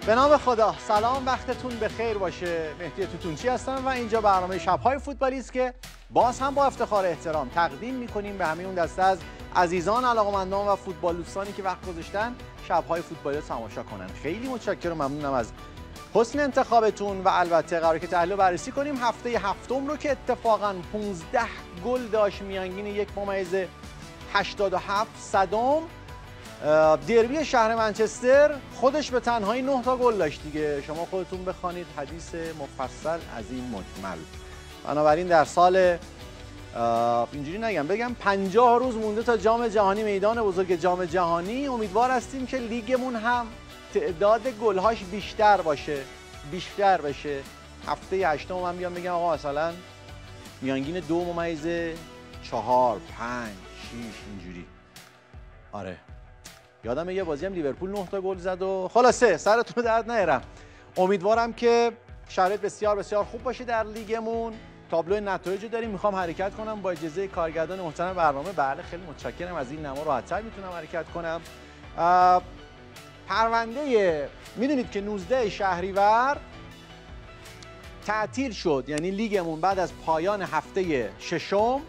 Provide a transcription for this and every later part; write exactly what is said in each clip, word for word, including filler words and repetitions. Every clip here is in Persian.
به نام خدا، سلام، وقتتون بخیر باشه. مهدی توتونچی هستم و اینجا برنامه شب‌های فوتبالی است که باز هم با افتخار احترام تقدیم می‌کنیم به همه اون دسته از عزیزان علاقه‌مندان و فوتبال دوستانی که وقت گذاشتن شب‌های فوتبالی رو تماشا کنن. خیلی متشکرم، ممنونم از حسن انتخابتون و البته قراره که تحلیل بررسی کنیم هفته هفتم رو که اتفاقاً پانزده گل داشت، میانگین یک ممیز هشتاد و هفت صدم. دربی شهر منچستر خودش به تنهایی نه تا گل داشت دیگه، شما خودتون بخوانید حدیث مفصل از این مجمل. بنابراین در سال اینجوری نگم بگم پنجاه روز مونده تا جام جهانی، میدان بزرگ جام جهانی. امیدوار هستیم که لیگمون هم تعداد گل‌هاش بیشتر باشه بیشتر بشه. هفته هشتم من بیام بگم آقا مثلا میانگین دو ممیز چهار پنج شیش اینجوری. آره یادم یه بازی هم لیورپول نه تا گل زد و خلاصه سرتون درد نیارم. امیدوارم که شرایط بسیار بسیار خوب باشه در لیگمون. تابلو نتایج رو داریم، میخوام حرکت کنم با اجازه کارگردان محترم برنامه. بله خیلی متشکرم، از این نما راحت‌تر میتونم حرکت کنم. پرونده میدونید که نوزده شهریور تعطیل شد، یعنی لیگمون بعد از پایان هفته ششم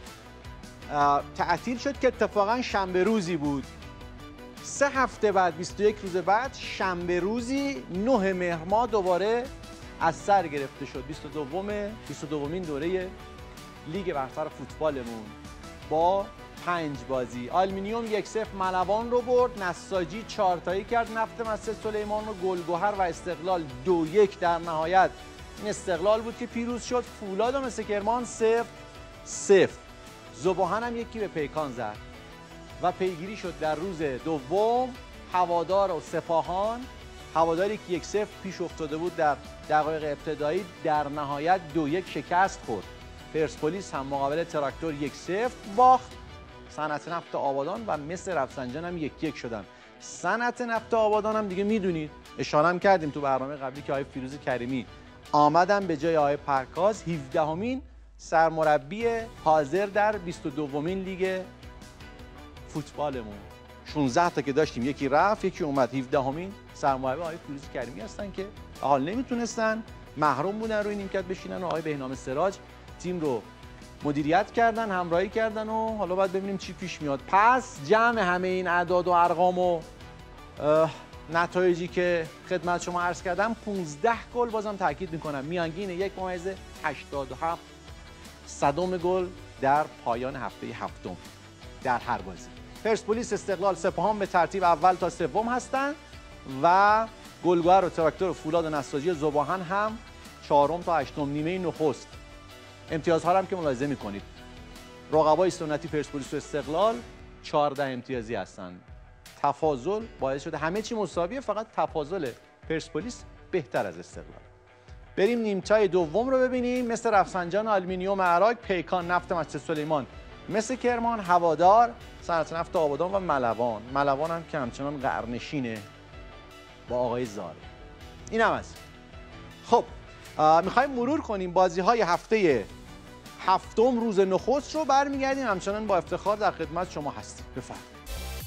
تعطیل شد که اتفاقا شنبه روزی بود. سه هفته بعد بیست و یک روز بعد شنبه روزی نه مهر ماه دوباره از سر گرفته شد. بیست و دوم بیست و دومین دوره لیگ برتر فوتبالمون با پنج بازی. آلومینیوم یک صفر ملوان رو برد، نساجی چهار تایی کرد نفت مسجد سلیمان رو، گلگهر و استقلال دو یک در نهایت این استقلال بود که پیروز شد. فولاد و مس کرمان صفر صفر. ذوباهن هم یکی به پیکان زد و پیگیری شد در روز دوم. هوادار و سپاهان، هواداری که یک صفر پیش افتاده بود در دقایق ابتدایی در نهایت دو یک شکست خورد. پرسپولیس هم مقابل تراکتور یک صفر باخت. صنعت نفت آبادان و مس رفسنجان هم یک یک شدن. صنعت نفت آبادان هم دیگه میدونید، اشاره هم کردیم تو برنامه قبلی که آقای فیروز کریمی آمدن به جای آقای پرکاز هفدهمین سرمربی حاضر در بیست و دومین لیگ فوتبالمون. شانزده تا که داشتیم یکی رفت یکی اومد. هفدهمین سرمربی آقای فیروز کریمی هستن که حال نمیتونستن، محروم بودن روی نیمکت بشینن و آقای بهنام سراج تیم رو مدیریت کردن، همراهی کردن و حالا باید ببینیم چی پیش میاد. پس جمع همه این اعداد و ارقام و نتایجی که خدمت شما عرض کردم پانزده گل، بازم تاکید میکنم میانگین یک ممیز هشتاد و هفت صدم گل در پایان هفته هفتم در هر بازی. پرسپولیس، استقلال، سپاهان به ترتیب اول تا سوم هستند و گلگهر و تراکتور و فولاد و نساجی و ذوباهن هم چهارم تا هشتم نیمه نخست. امتیازها هم که ملاحظه میکنید رقبای سنتی پرسپولیس و استقلال چهارده امتیازی هستند. تفاضل باعث شده همه چی مساویه، فقط تفاضل پرسپولیس بهتر از استقلال. بریم نیمچه دوم رو ببینیم. مثل رفسنجان، آلومینیوم عراق، پیکان، نفت مسجد سلیمان، مثل کرمان، هوادار، صنعت نفت آبادان و ملوان. ملوان هم که همچنان قرنشینه با آقای زاره. این هم هست. خب میخوایم مرور کنیم بازی های هفته هفتم روز نخست رو. برمیگردیم همچنان با افتخار در خدمت شما هستیم. بفرمایید.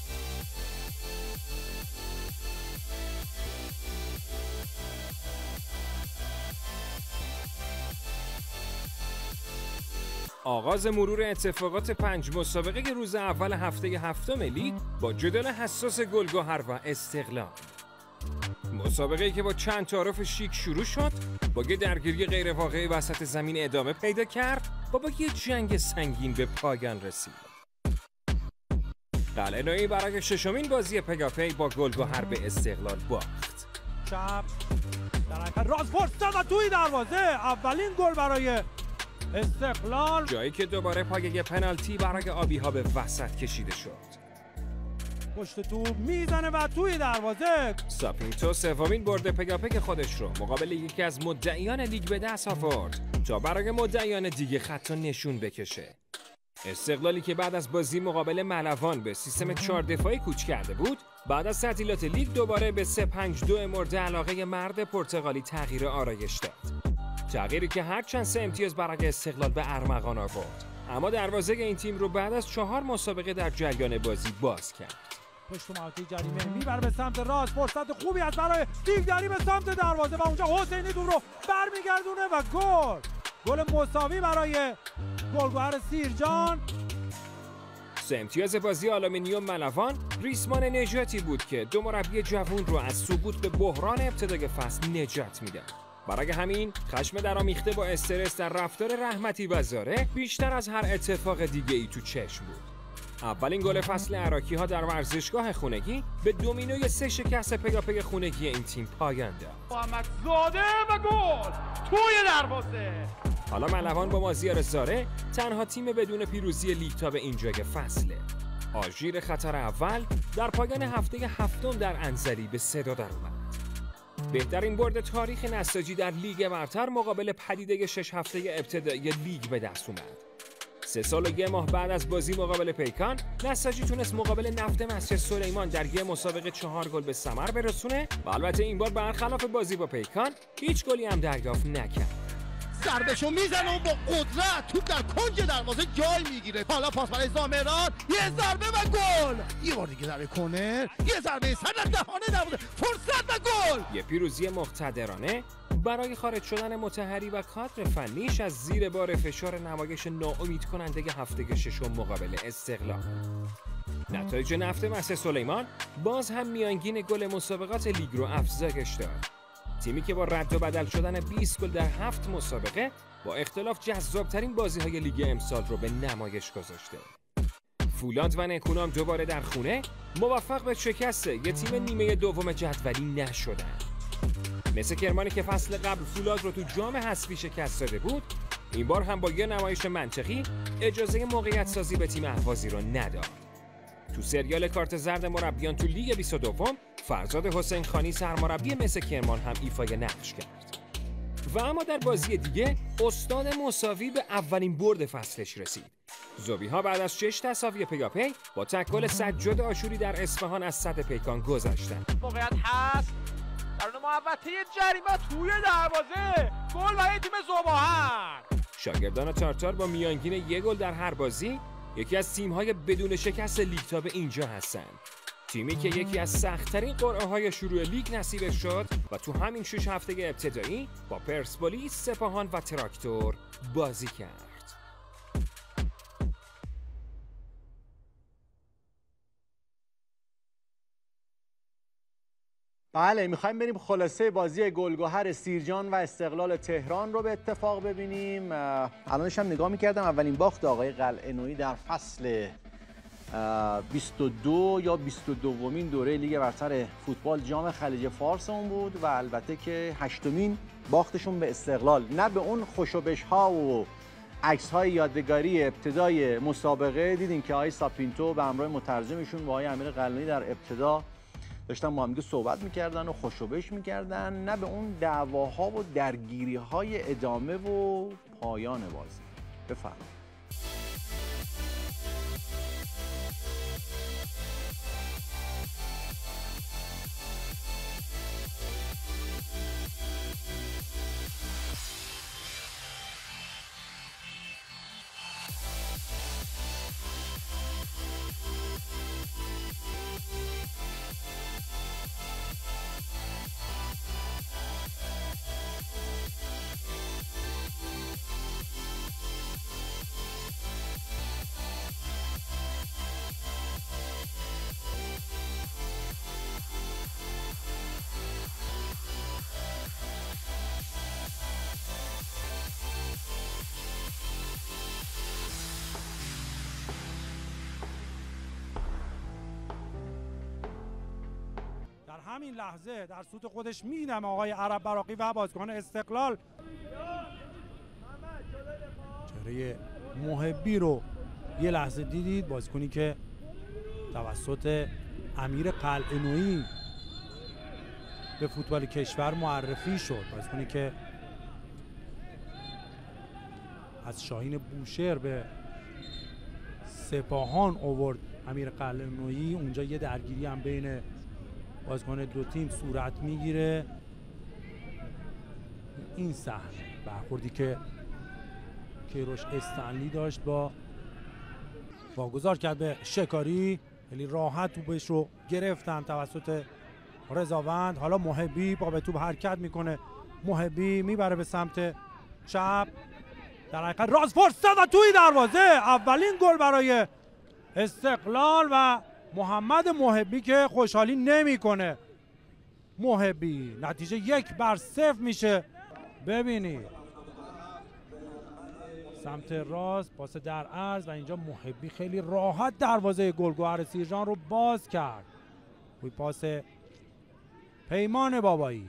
آغاز مرور اتفاقات پنج مسابقه روز اول هفته هفتم لیگ با جدال حساس گلگهر و استقلال. مسابقه‌ای که با چند تعارف شیک شروع شد، با یه درگیری غیر واقعی وسط زمین ادامه پیدا کرد و با یه جنگ سنگین به پایان رسید. قلعه‌نویی برای ششمین بازی پیاپی با گلگهر به استقلال باخت. چپ در حرکت راست فرصت و توی دروازه اولین گل برای استقلال، جایی که دوباره پایه پنالتی برای آبی‌ها به وسط کشیده شد. پشت توپ میزنه و توی دروازه. ساپینتو سومین برد پیاپی خودش رو مقابل یکی از مدعیان لیگ به دست آورد تا برای مدعیان دیگه خط نشون بکشه. استقلالی که بعد از بازی مقابل ملوان به سیستم چهار دفاعی کوچ کرده بود، بعد از تعطیلات لیگ دوباره به سه پنج دو مورد علاقه مرد پرتغالی تغییر آرایش داد. تغییری که هرچند سه امتیاز برای استقلال به ارمغان آورد، اما دروازه این تیم رو بعد از چهار مسابقه در جریان بازی باز کرد. پشت محوطه جریمه میبره به سمت راست، فرصت خوبی از برای دیگداری به سمت دروازه و اونجا حسینی دور رو برمیگردونه و گل. گل مساوی برای گلگهر سیرجان. سه امتیاز بازی آلومینیوم ملوان ریسمان نجاتی بود که دو مربی جوان رو از سقوط به بحران ابتدای فصل نجات میداد. برای همین خشم درآمیخته با استرس در رفتار رحمتی و زاره بیشتر از هر اتفاق دیگه ای تو چشم بود. اولین گل فصل عراقی ها در ورزشگاه خونگی به دومینوی سه شکست پیاپی خونگی این تیم پایان داد. محمد زاده و گل توی دروازه. حالا ملوان با مازیار زاره تنها تیم بدون پیروزی لیگ تا به اینجای فصله. آژیر خطر اول در پایان هفته هفتم در انزلی به صدا در اومد. بهترین برد تاریخ نساجی در لیگ برتر مقابل پدیده شش هفته ابتدایی لیگ به دست اومد. سه سال و یه ماه بعد از بازی مقابل پیکان، نساجی تونست مقابل نفت مسجد سلیمان در یه مسابقه چهار گل به ثمر برسونه و البته این بار برخلاف بازی با پیکان هیچ گلی هم دریافت نکرد. ضربهشو میزنه و با قدرت توپ در کنج دروازه جای میگیره. حالا پاس برای زامران، یه ضربه و گل. یه بار دیگه ضربه کنر، یه ضربه صدر دهانه دروازه، فرصت و گل. یه پیروزی مقتدرانه برای خارج شدن مطهری و کادر فنیش از زیر بار فشار نمایش ناامید کننده هفته ششم مقابل استقلال. نتایج نفت مسجد سلیمان باز هم میانگین گل مسابقات لیگ رو افزایش داد. تیمی که با رد و بدل شدن بیست گل در هفت مسابقه با اختلاف جذابترین بازی‌های لیگ امسال رو به نمایش گذاشته. فولاد و نکونام دوباره در خونه موفق به شکست یه تیم نیمه دوم جدولی نشدن. مثل کرمانی که فصل قبل فولاد رو تو جام حذفی شکست داده بود، این بار هم با یه نمایش منطقی اجازه موقعیت سازی به تیم اهوازی رو نداد. تو سریال کارت زرد مربیان تو لیگ بیست و دو فرزاد حسین خانی سرمربی مس کرمان هم ایفای نقش کرد. و اما در بازی دیگه استاد مساوی به اولین برد فصلش رسید. زوبی‌ها بعد از شش تساوی پیاپی با تکل سجاد آشوری در اصفهان از صد پیکان گذشتن. موقعیت هست درون محوطه جریمه توی دروازه، گل برای تیم زوباهن. شاگردان تارتار با میانگین یک گل در هر بازی یکی از تیم‌های بدون شکست لیگ تا به اینجا هستن. تیمی که یکی از سخت‌ترین قرعه‌های شروع لیگ نصیبش شد و تو همین شش هفته ابتدایی با پرسپولیس، سپاهان و تراکتور بازی کرد. بله، میخوایم بریم خلاصه بازی گلگهر سیرجان و استقلال تهران رو به اتفاق ببینیم. الانش هم نگاه میکردم، اولین باخت آقای قلعه‌نویی در فصل بیست و دو یا بیست و دومین دوره لیگ برتر فوتبال جام خلیج فارس اون بود و البته که هشتمین باختشون به استقلال. نه به اون خوشوبش ها و عکس های یادگاری ابتدای مسابقه دیدین که آقای ساپینتو به همراه مترجمشون و آقای امیر قلعه‌نویی در ابتدا داشتن با هم صحبت میکردن و خوشوبش میکردن، نه به اون دعواها و درگیری های ادامه و پایان بازی. بفرمایید. همین لحظه در سوت خودش میدم آقای عرب براقی و بازیکن استقلال. چهره محبی رو یه لحظه دیدید، بازیکنی که توسط امیر قلعه‌نویی به فوتبال کشور معرفی شد، بازیکنی که از شاهین بوشهر به سپاهان آورد امیر قلعه‌نویی. اونجا یه درگیری هم بین بازیکن دو تیم صورت میگیره. این صحنه برخوردی که کیروش استنلی داشت با واگذار کرد به شکاری، خیلی راحت توپش رو گرفتن توسط رضاوند. حالا محبی با به توپ حرکت میکنه، محبی میبره به سمت چپ، در حقیقت راست فرصت و توی دروازه. اولین گل برای استقلال و محمد محبی که خوشحالی نمیکنه. محبی نتیجه یک بر صفر میشه. ببینید سمت راست پاس در عرض و اینجا محبی خیلی راحت دروازه گلگهر سیرجان رو باز کرد. روی پاس پیمان بابایی.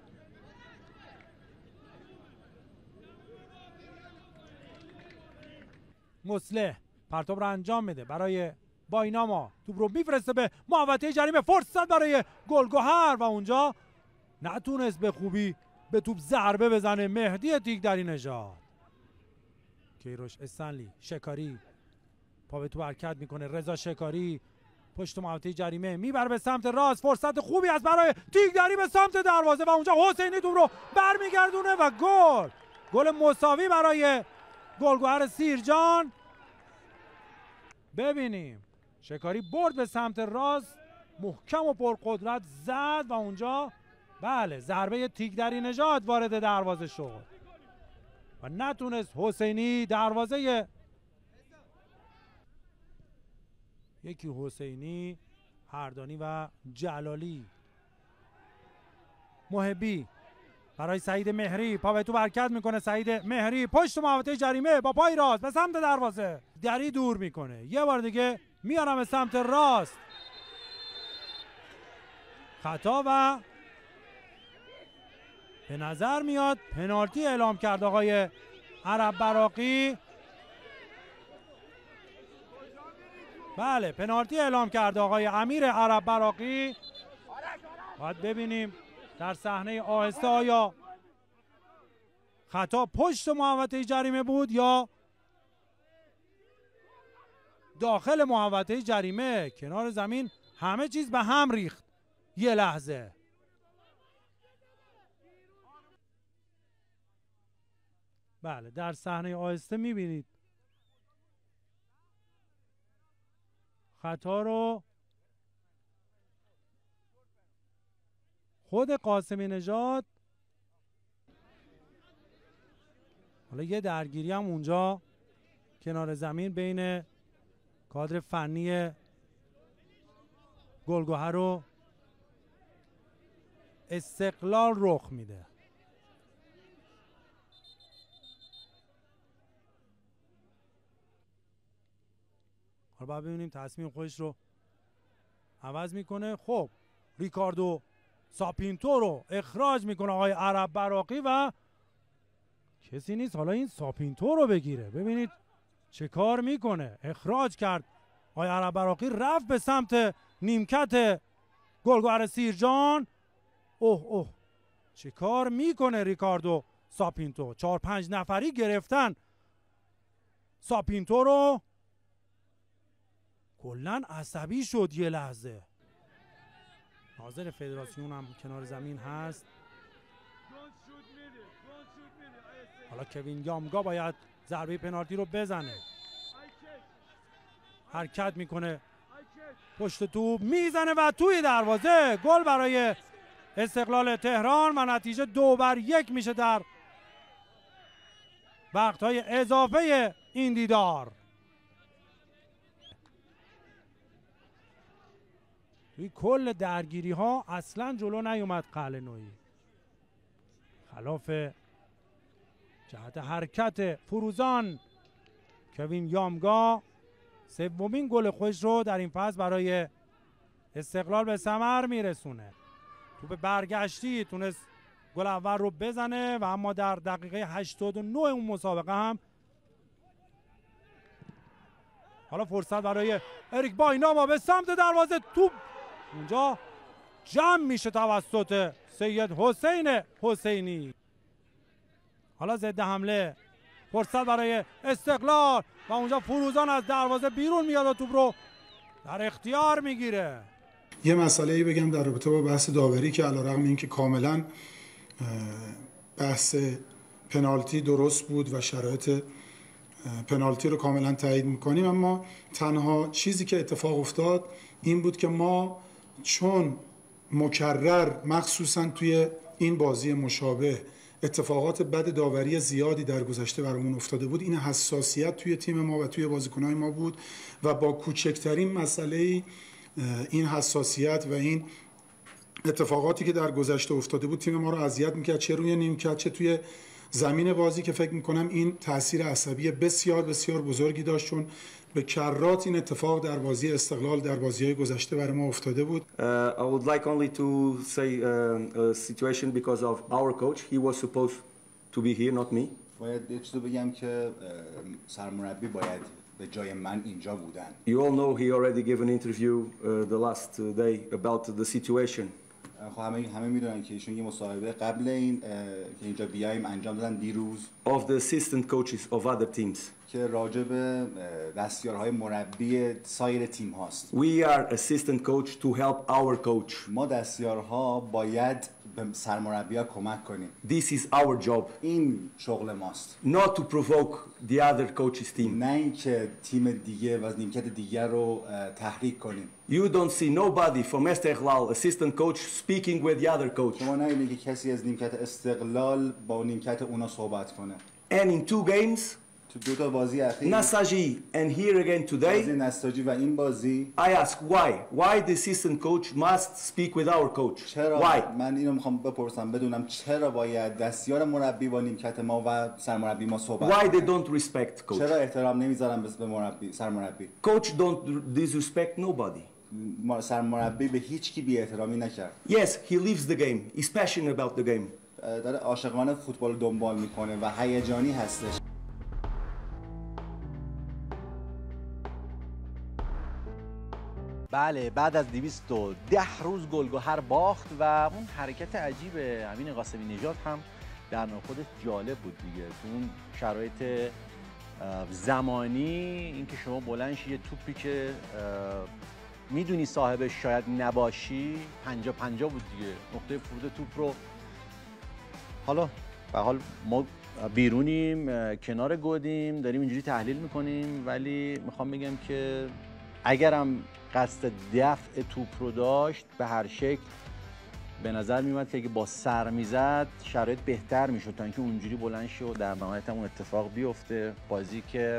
مصلح پرتاب رو انجام میده برای بایناما، توپ رو میفرسته به محوطه جریمه، فرصت برای گلگهر و اونجا نتونست به خوبی به توپ ضربه بزنه مهدی تیگدری نژاد. کیروش استنلی، شکاری پا به توپ حرکت میکنه، رضا شکاری پشت محوطه جریمه میبره به سمت راست، فرصت خوبی است برای تیگدری به سمت دروازه و اونجا حسینی توپ رو برمیگردونه و گل. گل مساوی برای گلگهر سیرجان. ببینیم شکاری برد به سمت راست، محکم و پرقدرت زد و اونجا بله ضربه تیگدری نژاد وارد دروازه شد و نتونست حسینی دروازه، یکی حسینی، هردانی و جلالی. محبی برای سعید مهری پا به توپ حرکت میکنه، سعید مهری پشت محوطه جریمه با پای راست به سمت دروازه، دری دور میکنه، یه بار دیگه میارم به سمت راست، خطا و به نظر میاد پنالتی اعلام کرد آقای عرب براقی. بله پنالتی اعلام کرد آقای امیر عرب براقی. باید ببینیم در صحنه آهسته آیا خطا پشت محوطه جریمه بود یا داخل محوطه جریمه. کنار زمین همه چیز به هم ریخت یه لحظه. بله در صحنه آهسته میبینید خطا رو خود قاسمی نژاد. حالا یه درگیری هم اونجا کنار زمین بین کادر فنی گلگهر و استقلال رخ میده. حالا باید ببینیم تصمیم خودش رو عوض میکنه. خب ریکاردو ساپینتو رو اخراج میکنه آقای عرب براقی و کسی نیست حالا این ساپینتو رو بگیره. ببینید چه کار میکنه، اخراج کرد آقای عرب براقی، رفت به سمت نیمکت گلگهر سیرجان. اوه اوه چه کار میکنه ریکاردو ساپینتو. چهار پنج نفری گرفتن ساپینتو رو، کلن عصبی شد یه لحظه. ناظر فدراسیون هم کنار زمین هست. حالا کوین یامگا باید ضربه پنالتی رو بزنه، حرکت میکنه پشت توپ میزنه و توی دروازه. گل برای استقلال تهران و نتیجه دو بر یک میشه در وقتهای اضافه این دیدار. توی کل درگیری ها اصلا جلو نیومد قلعه‌نویی، خلاف جهت حرکت فروزان. کوین یامگا سومین گل خودش رو در این فصل برای استقلال به ثمر میرسونه. توپ برگشتی تونست گل اول رو بزنه و اما در دقیقه هشتاد و نه اون مسابقه هم حالا فرصت برای اریک بایناما به سمت دروازه، توپ اونجا جمع میشه توسط سید حسین حسینی. حالا ضد حمله، فرصت برای استقلال و اونجا فروزان از دروازه بیرون میاد و توپ رو در اختیار میگیره. یه مسئله ای بگم در رابطه با بحث داوری که علیرغم اینکه کاملا بحث پنالتی درست بود و شرایط پنالتی رو کاملا تایید میکنیم، اما تنها چیزی که اتفاق افتاد این بود که ما چون مکرر مخصوصا توی این بازی مشابه اتفاقات بد داوری زیادی در گذشته برامون افتاده بود، این حساسیت توی تیم ما و توی بازیکن‌های ما بود و با کوچکترین مسئله این حساسیت و این اتفاقاتی که در گذشته افتاده بود تیم ما رو اذیت میکرد، چه روی نیمکت چه توی زمین بازی، که فکر میکنم این تاثیر عصبی بسیار بسیار بزرگی داشت، چون به کرات این اتفاق در بازی استقلال در بازی‌های گذشته برای ما افتاده بود. Uh, I would like only to say uh, a situation because of our coach. He was supposed to be here, not me. باید یه چیزو بگم که سرمربی باید به جای من اینجا بودن. You all know he already gave an interview uh, the last day about the situation. خب همه همه میدونن که ایشون یه مصاحبه قبل این که اینجا بیایم انجام دادن دیروز of the assistant coaches of other teams. که راجع به دستیارهای مربی سایر تیم هاست. We are assistant coach to help our coach. ما دستیارها باید به سرمربی‌ها کمک کنیم. This is our job. این شغل ماست. Not to provoke the other coach's team. نه اینکه تیم دیگه و نیمکت دیگر رو تحریک کنیم. You don't see nobody from Esteghlal assistant coach speaking with the other coach. شما نمی‌بینید که کسی از نیمکت استقلال با نیمکت اونا صحبت کنه. And in two games تو دو تا بازی اخیر Nasaji and here again today بازی نساجی و این بازی I ask why why the assistant coach must speak with our coach چرا why من اینو میخوام بپرسم بدونم چرا باید دستیار مربی با نیمکت ما و سرمربی ما صحبت why کنه؟ they don't respect coach چرا احترام نمیذارن به مربی سرمربی coach don't disrespect nobody سرمربی به هیچ کی بی احترامی نکرد yes he lives the game he's passionate about the game داره عاشقانه فوتبال دنبال میکنه و هیجانی هستش. بله بعد از دویست و ده روز گلگهر باخت و اون حرکت عجیب امین قاسمی نژاد هم در نوع خودش جالب بود دیگه، تو اون شرایط زمانی اینکه شما بلند شی یه توپی که میدونی صاحبش شاید نباشی پنجا پنجا بود دیگه، نقطه فرود توپ رو حالا به حال ما بیرونیم کنار گودیم داریم اینجوری تحلیل میکنیم، ولی میخوام بگم که اگرم قصد دفع توپ رو داشت به هر شکل به نظر میومد که اگه با سر میزد شرایط بهتر میشد تا اینکه اونجوری بلند شه و در نهایت هم اون اتفاق بیفته. بازی که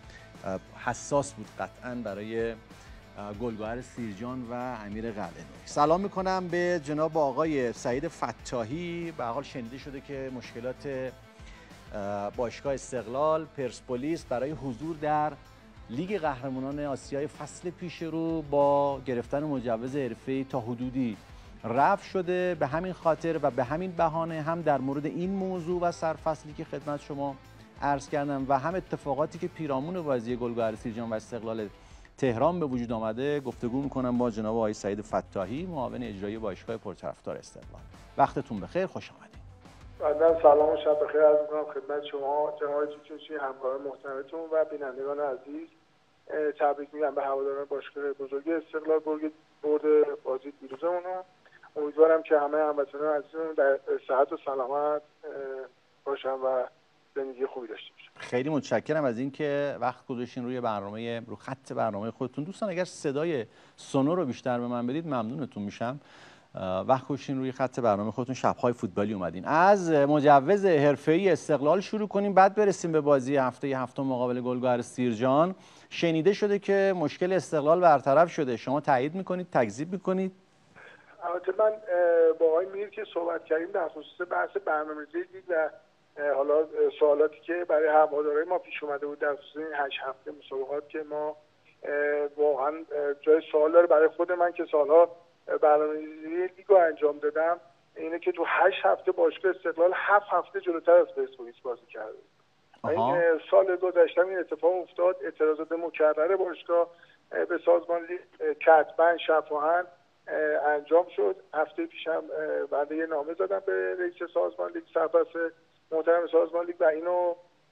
حساس بود قطعاً برای گلگهر سیرجان و امیر قلعه‌نویی. سلام میکنم به جناب آقای سعید فتاحی. به هر حال شنیده شده که مشکلات باشگاه استقلال پرسپولیس برای حضور در لیگ قهرمانان آسیای فصل پیش رو با گرفتن مجوز حرفه‌ای تا حدودی رفع شده. به همین خاطر و به همین بهانه هم در مورد این موضوع و سرفصلی که خدمت شما عرض کردم و هم اتفاقاتی که پیرامون بازی گلگهر سیرجان و استقلال تهران به وجود آمده گفتگو میکنم با جناب آقای سعید فتاحی معاون اجرایی باشگاه پرطرفدار استقلال. وقتتون بخیر، خوش آمدید. بعداً سلام و شب بخیر عرض می‌کنم خدمت شما جناب چوچوچی، همکاران محترمتون و بینندگان عزیز. تبریک میگم به هواداران باشگاه بزرگ استقلال برد بازی دیروزمون. امیدوارم که همه هموطنان عزیزمون در صحت و سلامت باشن و زندگی خوبی داشته باشن. خیلی متشکرم از اینکه وقت گذاشتین روی برنامه رو خط برنامه خودتون. دوستان اگر صدای سونور رو بیشتر به من بدید ممنونتون میشم. وقت گذاشتین روی خط برنامه خودتون، شب‌های فوتبالی اومدین. از مجوز حرفه‌ای استقلال شروع کنیم بعد برسیم به بازی هفته هفتم مقابل گلگهر سیرجان. شنیده شده که مشکل استقلال برطرف شده، شما تایید میکنید، تکذیب میکنید؟ البته من با آقای میر که صحبت کردیم در خصوص بحث برنامه‌ریزی لیگ و حالا سوالاتی که برای هوادارهای ما پیش اومده بود در خصوص این هشت هفته مسابقات که ما واقعا جای سوال داره برای خود من که سالها برنامه‌ریزی لیگ رو انجام دادم، اینه که تو هشت هفته باشگاه استقلال هفت هفته جلوتر از پرسپولیس بازی کرده. این سال گذشته این اتفاق افتاد. اعتراضات مکرر باشگاه به سازمان لیگ کتباً شفاهن انجام شد. هفته پیشم بنده یه نامه زدم به رئیس سازمان لیگ، سرپرست محترم سازمان لیگ، و اینو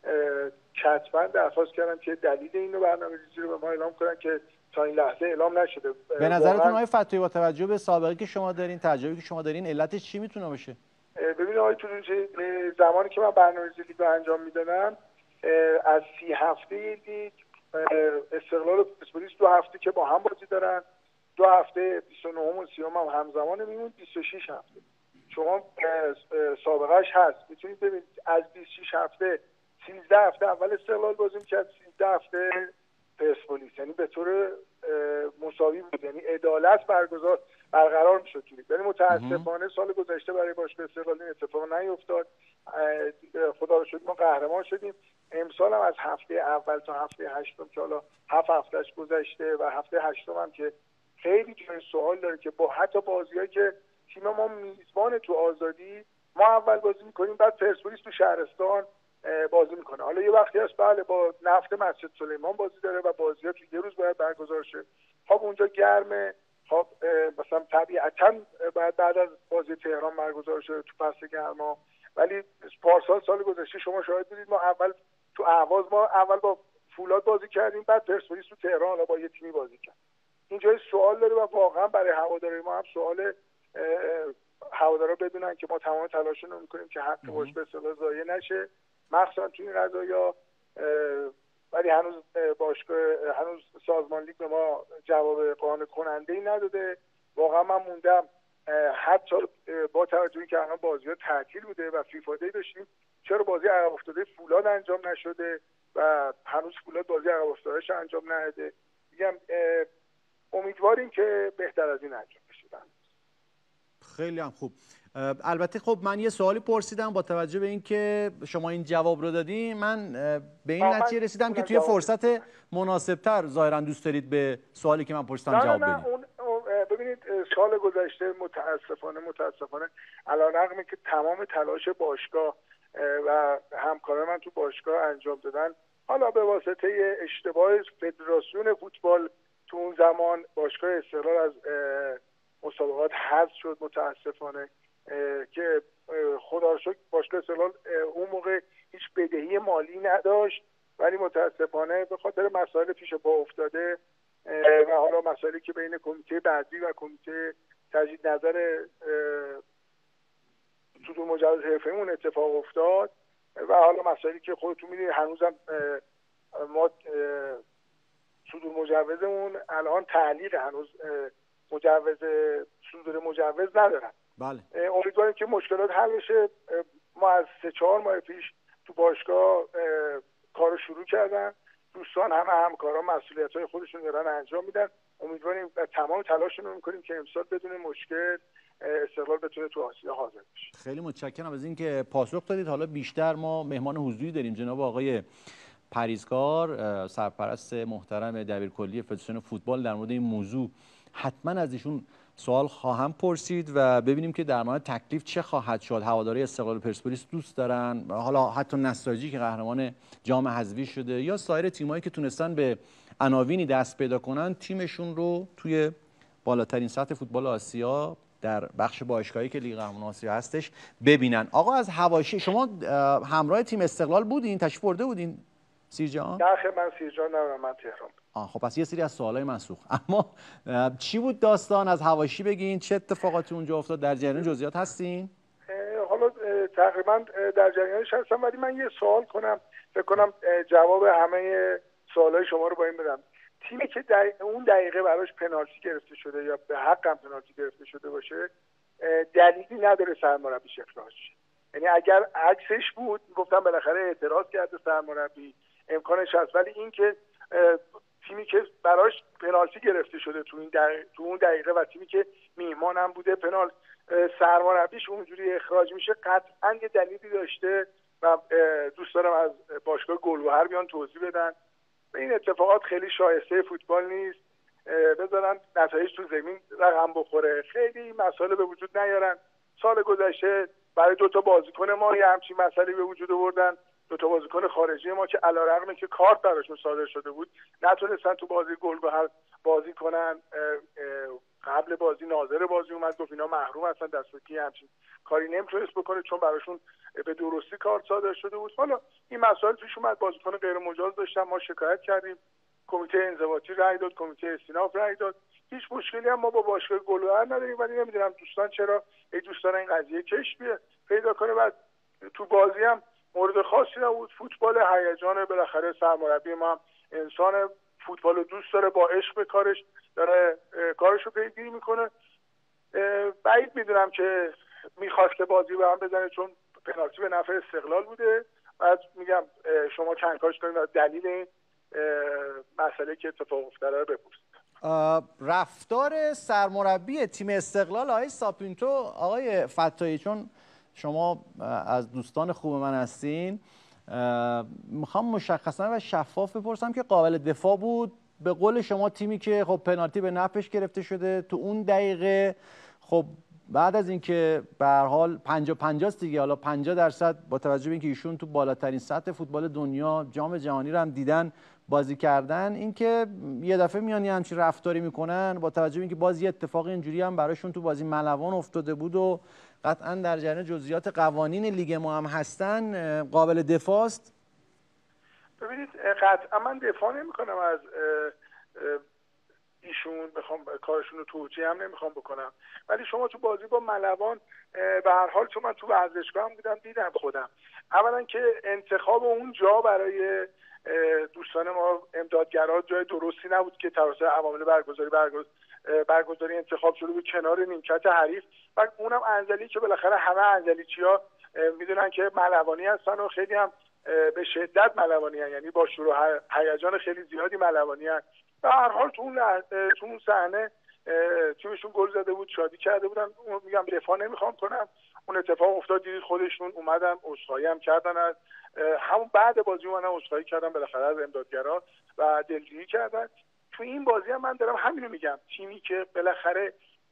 کتباً درخواست کردم که دلیل اینو برنامه‌ریزی رو به ما اعلام کنن که تا این لحظه اعلام نشده. به نظرتون آقای فتاحی با توجه به سابقه که شما دارین، تجربه‌ای که شما دارین، علتش چی میتونه باشه؟ ببینید آقای طلوچی، زمانی که من برنامه‌ریزی لیگ رو انجام میدادم از سی هفته لیگ استقلال و پرسپولیس دو هفته که با هم بازی دارن، دو هفته بیست و نه و سی هم همزمان میمون، بیست و شش هفته شما سابقهش هست. میتونید ببینید از بیست و شش هفته سیزده هفته اول استقلال بازی میکرد، سیزده هفته پرسپولیس، یعنی به طور مساوی بود، یعنی عدالت برگزار برقرار میشد. یعنی متاسفانه سال گذشته برای باشگاه استقلال این اتفاق نیفتاد. خدا رو شکر ما قهرمان شدیم. امسال هم از هفته اول تا هفته هشتم که حالا هفت هفتهش گذشته و هفته هشتم هم که خیلی جای سوال داره که با حتی بازیایی که تیم ما میزبان تو آزادی ما اول بازی میکنیم، بعد پرسپولیس تو شهرستان بازی میکنه. حالا یه وقتی هست بله با نفت مسجد سلیمان بازی داره و بازی‌ها تو یه روز باید برگزار شه. خب اونجا گرمه، خب مثلا طبیعتاً بعد بعد از بازی تهران برگزار شده تو فصل گرما. ولی پارسال سال گذشته شما شاهد بودید ما اول تو اهواز ما اول با فولاد بازی کردیم، بعد پرسپولیس تو تهران حالا با یه تیمی بازی کرد. اینجا سوال داره و واقعا برای هواداری ما هم سوال هوادارا بدونن که ما تمام تلاشمون رو میکنیم که حق باشگاه استقلال ضایع نشه، مخصوصا تو این قضایا. ولی هنوز باشگاه هنوز سازمان لیگ به ما جواب قانع کننده ای نداده. واقعا من موندم، حتی با توجه که الان بازی‌ها تعطیل بوده و فیفا دی داشتیم، چرا بازی عقب افتاده فولاد انجام نشده و هنوز فولاد بازی عقب افتادهش انجام نداده. میگم امیدواریم که بهتر از این انجام بشه. خیلی هم خوب. البته خب من یه سوالی پرسیدم با توجه به اینکه شما این جواب رو دادی، من به این نتیجه رسیدم که توی فرصت مناسبتر ظاهرا دوست دارید به سوالی که من پرسیدم جواب بدید. نه اون ببینید سال گذشته متاسفانه متاسفانه علیرغم که تمام تلاش باشگاه و همکاران من تو باشگاه انجام دادن، حالا به واسطه اشتباه فدراسیون فوتبال تو اون زمان باشگاه استقلال از مسابقات حذف شد متاسفانه، که خدا رو شکر باشگاه استقلال اون موقع هیچ بدهی مالی نداشت، ولی متاسفانه به خاطر مسائل پیش پا افتاده و حالا مسائلی که بین کمیته بعدی و کمیته تجدید نظر صدور مجوز حرفه‌ای اون اتفاق افتاد و حالا مسائلی که خودتون میدونید هنوزم ما صدور مجوزمون الان تعلیق، هنوز مجوز صدور مجوز ندارن. بله. امیدواریم که مشکلات حل بشه. ما از سه چهار ماه پیش تو باشگاه کارو شروع کردن، دوستان همه همکاران مسئولیت‌های خودشون دارن انجام میدن. امیدواریم و تمام تلاشمون رو می‌کنیم که امسال بدون مشکل استقلال بتونه تو آسیا حاضر بشه. خیلی متشکرم از اینکه پاسخ دادید. حالا بیشتر ما مهمان حضوری داریم، جناب آقای پریزکار، سرپرست محترم دبیرکلی فدراسیون فوتبال. در مورد این موضوع حتما از ایشون سوال خواهم پرسید و ببینیم که در مورد تکلیف چه خواهد شد. هواداری استقلال پرسپولیس دوست دارن، حالا حتی نساجی که قهرمان جام حذفی شده یا سایر تیمایی که تونستن به عناوینی دست پیدا کنن، تیمشون رو توی بالاترین سطح فوتبال آسیا در بخش باشگاهی که لیگ قهرمانان آسیا هستش ببینن. آقا از حواشی شما همراه تیم استقلال بودین، تشریف برده بودین سیرجان؟ نه خیر، من سیرجان نبودم، من تهران. آه خب پس یه سری از سوالای منسوخ. اما چی بود داستان؟ از حواشی بگین، چه اتفاقاتی اونجا افتاد؟ در جریان جزئیات هستین؟ حالا تقریبا در جریانش هستم، ولی من یه سوال کنم، فکر کنم جواب همه سوالای شما رو با این بدم. تیمی که در اون دقیقه براش پنالتی گرفته شده یا به حق هم پنالتی گرفته شده باشه، دلیلی نداره سرمربیش اخراج شه. یعنی اگر عکسش بود گفتم بالاخره اعتراض کرده سرمربی، امکانش هست، ولی این که تیمی که براش پنالتی گرفته شده تو این دقیقه، تو اون دقیقه و تیمی که میهمان هم بوده پنال سرمربیش اونجوری اخراج میشه، قطعا یه دلیلی داشته و دوست دارم از باشگاه گلوهر بیان توضیح بدن. این اتفاقات خیلی شایسته فوتبال نیست، بذارن نتایج تو زمین رقم بخوره، خیلی مسائل به وجود نیارن. سال گذشته برای دو تا بازیکن ما یه همچین مسئله به وجود آوردن، دو تا بازیکن خارجی ما که علیرغم که کارت براشون صادر شده بود نتونستن تو بازی گل‌گهر بازی کنن. قبل بازی ناظر بازی اومد گفت اینا محروم هستن، دستوکی همچین کاری نمیتونست بکنه چون براشون به درستی کارت صادر شده بود. حالا این مسائل پیش اومد، بازیکن غیر مجاز داشتن، ما شکایت کردیم، کمیته انضباطی رأی داد، کمیته استیناف رأی داد، هیچ مشکلی هم ما با باشگاه گلوهر نداریم. ولی نمیدونم دوستان چرا ای دوستان این قضیه کش پیدا کنه. بعد تو بازی هم مورد خاصی نبود. فوتبال هیجان، بالاخره سرمربی ما هم انسان فوتبال رو دوست داره، با عشق به کارش داره کارش رو پیگیری میکنه. بعید میدونم که میخواست که بازی به هم بزنه، چون پنالتی به نفع استقلال بوده. بعد میگم شما کنکاش کنید و دلیل این مسئله که اتفاق افتاده رو بپرسید. رفتار سرمربی تیم استقلال آقای ساپینتو، آقای فتایی، چون شما از دوستان خوب من هستین، میخوام مشخصا و شفاف بپرسم که قابل دفاع بود؟ به قول شما تیمی که خب پنالتی به نفعش گرفته شده تو اون دقیقه، خب بعد از اینکه به هر حال پنجاه پنجاه است دیگه، حالا پنجاه درصد با توجه به اینکه ایشون تو بالاترین سطح فوتبال دنیا جام جهانی رو هم دیدن بازی کردن، اینکه یه دفعه میان یه همچین رفتاری میکنن با توجه به اینکه باز یه اتفاق اینجوری هم براشون تو بازی ملوان افتاده بود و قطعا در جریان جزئیات قوانین لیگ ما هم هستن، قابل دفاع است؟ ببینید قطعا من دفاع نمیکنم از ایشون، بخوام کارشون رو توجیه هم نمیخوام بکنم، ولی شما تو بازی با ملوان به هر حال، چون من تو ورزشگاه هم بودم دیدم خودم، اولا که انتخاب اون جا برای دوستان ما امدادگرا جای درستی نبود که توسط عوامل برگزاری برگزاری برگزاری انتخاب شده بود کنار نیمکت حریف، و اونم انزلی که بالاخره همه انزلیچی‌ها میدونن که ملوانی هستن و خیلی هم به شدت ملوانی هستن، یعنی با شروع هیجان خیلی زیادی ملوانی هستن. به هر حال تو اون تو اون صحنه تیمشون گل زده بود، شادی کرده بودن. میگم دفاع نمیخوام کنم، اون اتفاق افتاد، دیدید خودشون اومدن عذرخواهی هم کردن، از همون بعد بازی اومدن عذرخواهی کردن بالاخره از امدادگرا و دلجویی کردن. تو این بازی هم من دارم همین رو میگم، تیمی که بالاخره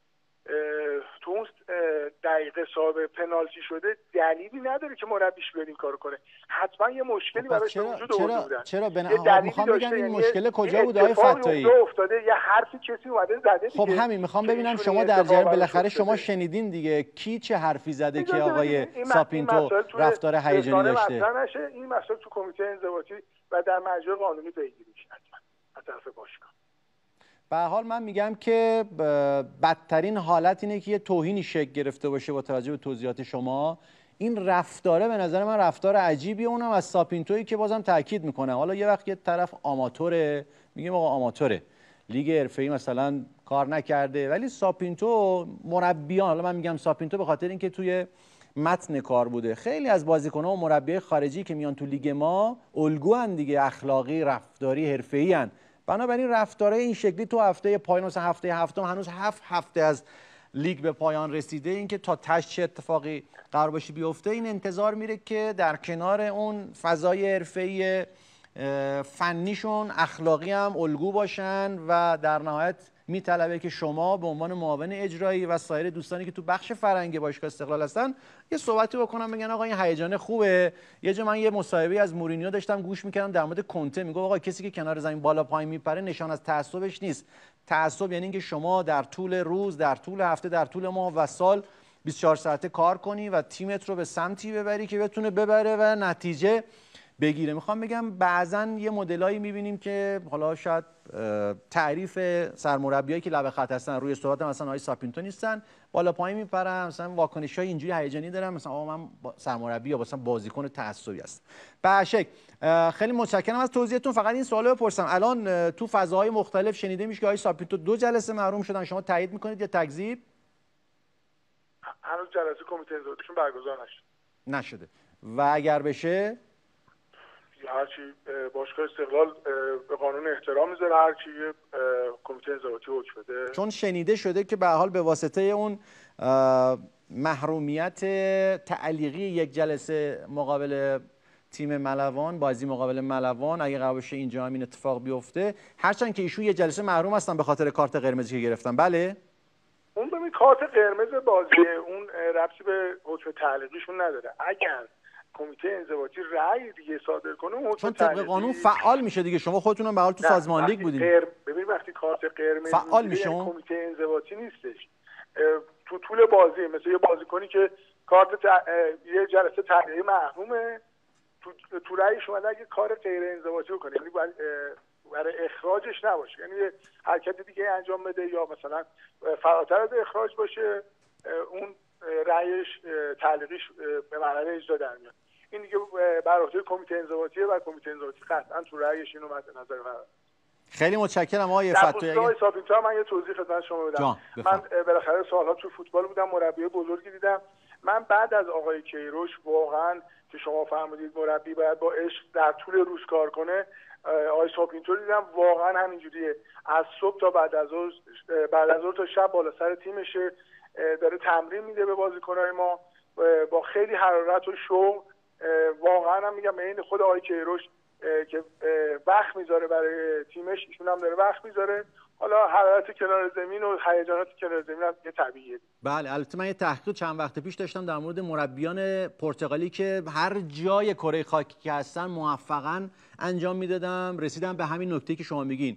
تو اون دقیقه صاحب پنالتی شده دلیلی نداره که مربیش بیاد این کارو کنه، حتما یه مشکلی براش به وجود آورده بودن. چرا چرا میخوام بگم این مشکل کجا بود آقای فتایی؟ افتاده یه حرفی کسی اومده زده دیگه. خب همین میخوام ببینم شما در جریان بالاخره شما شنیدین دیگه کی چه حرفی زده که آقای ساپینتو رفتار هیجانی داشته؟ مثلا این مسئله تو کمیته انضباطی و در مجلس قانونی پیگیری میشه از طرف باشگاه. به هر حال من میگم که بدترین حالت اینه که یه توهینی شکل گرفته باشه با توجه به توضیحات شما. این رفتاره به نظر من رفتار عجیبیه، اونم از ساپینتویی که بازم تاکید میکنه. حالا یه وقت یه طرف آماتوره، میگیم آقا آماتوره، لیگ حرفه‌ای مثلا کار نکرده، ولی ساپینتو مربیان، حالا من میگم ساپینتو به خاطر اینکه توی متن کار بوده، خیلی از بازیکن‌ها و مربیای خارجی که میان تو لیگ ما الگوان دیگه، اخلاقی، رفتاری، حرفه‌ای ان. بنابراین رفتاره این شکلی تو هفته پایان، مثلا هفته هفتم، هنوز هفت هفته از لیگ به پایان رسیده، اینکه تا تش چه اتفاقی قرار باشه بیفته، این انتظار میره که در کنار اون فضای حرفه‌ای فنیشون اخلاقی هم الگو باشن و در نهایت میطلبه که شما به عنوان معاون اجرایی و سایر دوستانی که تو بخش فرهنگی باشگاه استقلال هستن یه صحبتی بکنم، بگن آقا این هیجان خوبه. یه جا من یه مصاحبه از مورینیو داشتم گوش میکردم در مورد کنته، میگه آقا کسی که کنار زمین بالا پایین میپره نشان از تعصبش نیست. تعصب یعنی اینکه شما در طول روز، در طول هفته، در طول ماه و سال بیست و چهار ساعته کار کنی و تیمت رو به سمتی ببری که بتونه ببره و نتیجه بگیره. میخوام بگم بعضا یه مدلایی میبینیم که حالا شاید تعریف سرمربیایی که لب خط هستن روی صحبت مثلا آقای ساپینتو نیستن، بالا پایین میپرن، مثلا واکنشای اینجوری هیجانی دارن، مثلا آقا من سرمربی یا مثلا بازیکن تعصبی هستم. باشک خیلی متشکرم از توضیحتون. فقط این سوالو بپرسم، الان تو فضاهای مختلف شنیده میشه که آقای ساپینتو دو جلسه محروم شدن، شما تایید میکنید یا تکذیب؟ هنوز جلسه کمیته انضباطیشون برگزار نشده. نشده. و اگر بشه هرچی باشگاه استقلال به قانون احترام میذاره، هرچی کمیته انضباطی حکم بده. چون شنیده شده که به حال به واسطه اون محرومیت تعلیقی یک جلسه مقابل تیم ملوان، بازی مقابل ملوان، اگه قرار باشه اینجا هم این اتفاق بیفته، هرچند که ایشون یه جلسه محروم هستن به خاطر کارت قرمزی که گرفتن. بله اون ببین کارت قرمز بازی اون ربطی به حکم تعلیقیشون نداره. اگر کمیته انضباطی رأی دیگه صادر کنه اون چون طبق قانون فعال میشه دیگه. شما خودتون هم به حال تو سازمان لیگ بودین. قر... ببین وقتی کارت قرمز فعال میشه اون کمیته انضباطی نیستش. تو طول بازی مثلا یه بازیکنی که کارت ت... یه جلسه تعلیقی محرومه، تو تو رأیش اومده اگه کار غیر انضباطی بکنه، یعنی باید برای اخراجش نباشه، یعنی یه حرکت دیگه انجام بده یا مثلا فراتر از اخراج باشه، اون رأیش تعلیقیش به معنی اجرا در میاد. این دیگه بر عهده کمیته انضباطیه و کمیته انضباطی قطعا تو رأیش اینو مد نظر قرار. خیلی متشکرم آقای فتوحی. فتوحی. در خصوص ساپینتو من یه توضیح خدمت شما بدم. من بالاخره سالها تو فوتبال بودم، مربی بزرگی دیدم. من بعد از آقای کیروش واقعا که شما فرمودید مربی باید با عشق در طول روز کار کنه، آقای ساپینتو دیدم واقعا همینجوریه، از صبح تا بعد از ظهر، بعد از ظهر تا شب بالا سر تیمشه، داره تمرین میده به بازیکن‌های ما با خیلی حرارت و شوق. واقعا هم میگم عین خود آقای کیروش که وقت میذاره برای تیمش، ایشون هم داره وقت میذاره. حالا حرارت کنار زمین و هیجانات کنار زمین هم یه طبیعیه. بله، البته من یه تحقیق چند وقت پیش داشتم در مورد مربیان پرتغالی که هر جای کره خاکی که هستن موفقاً انجام میدادم، رسیدم به همین نکته که شما میگین.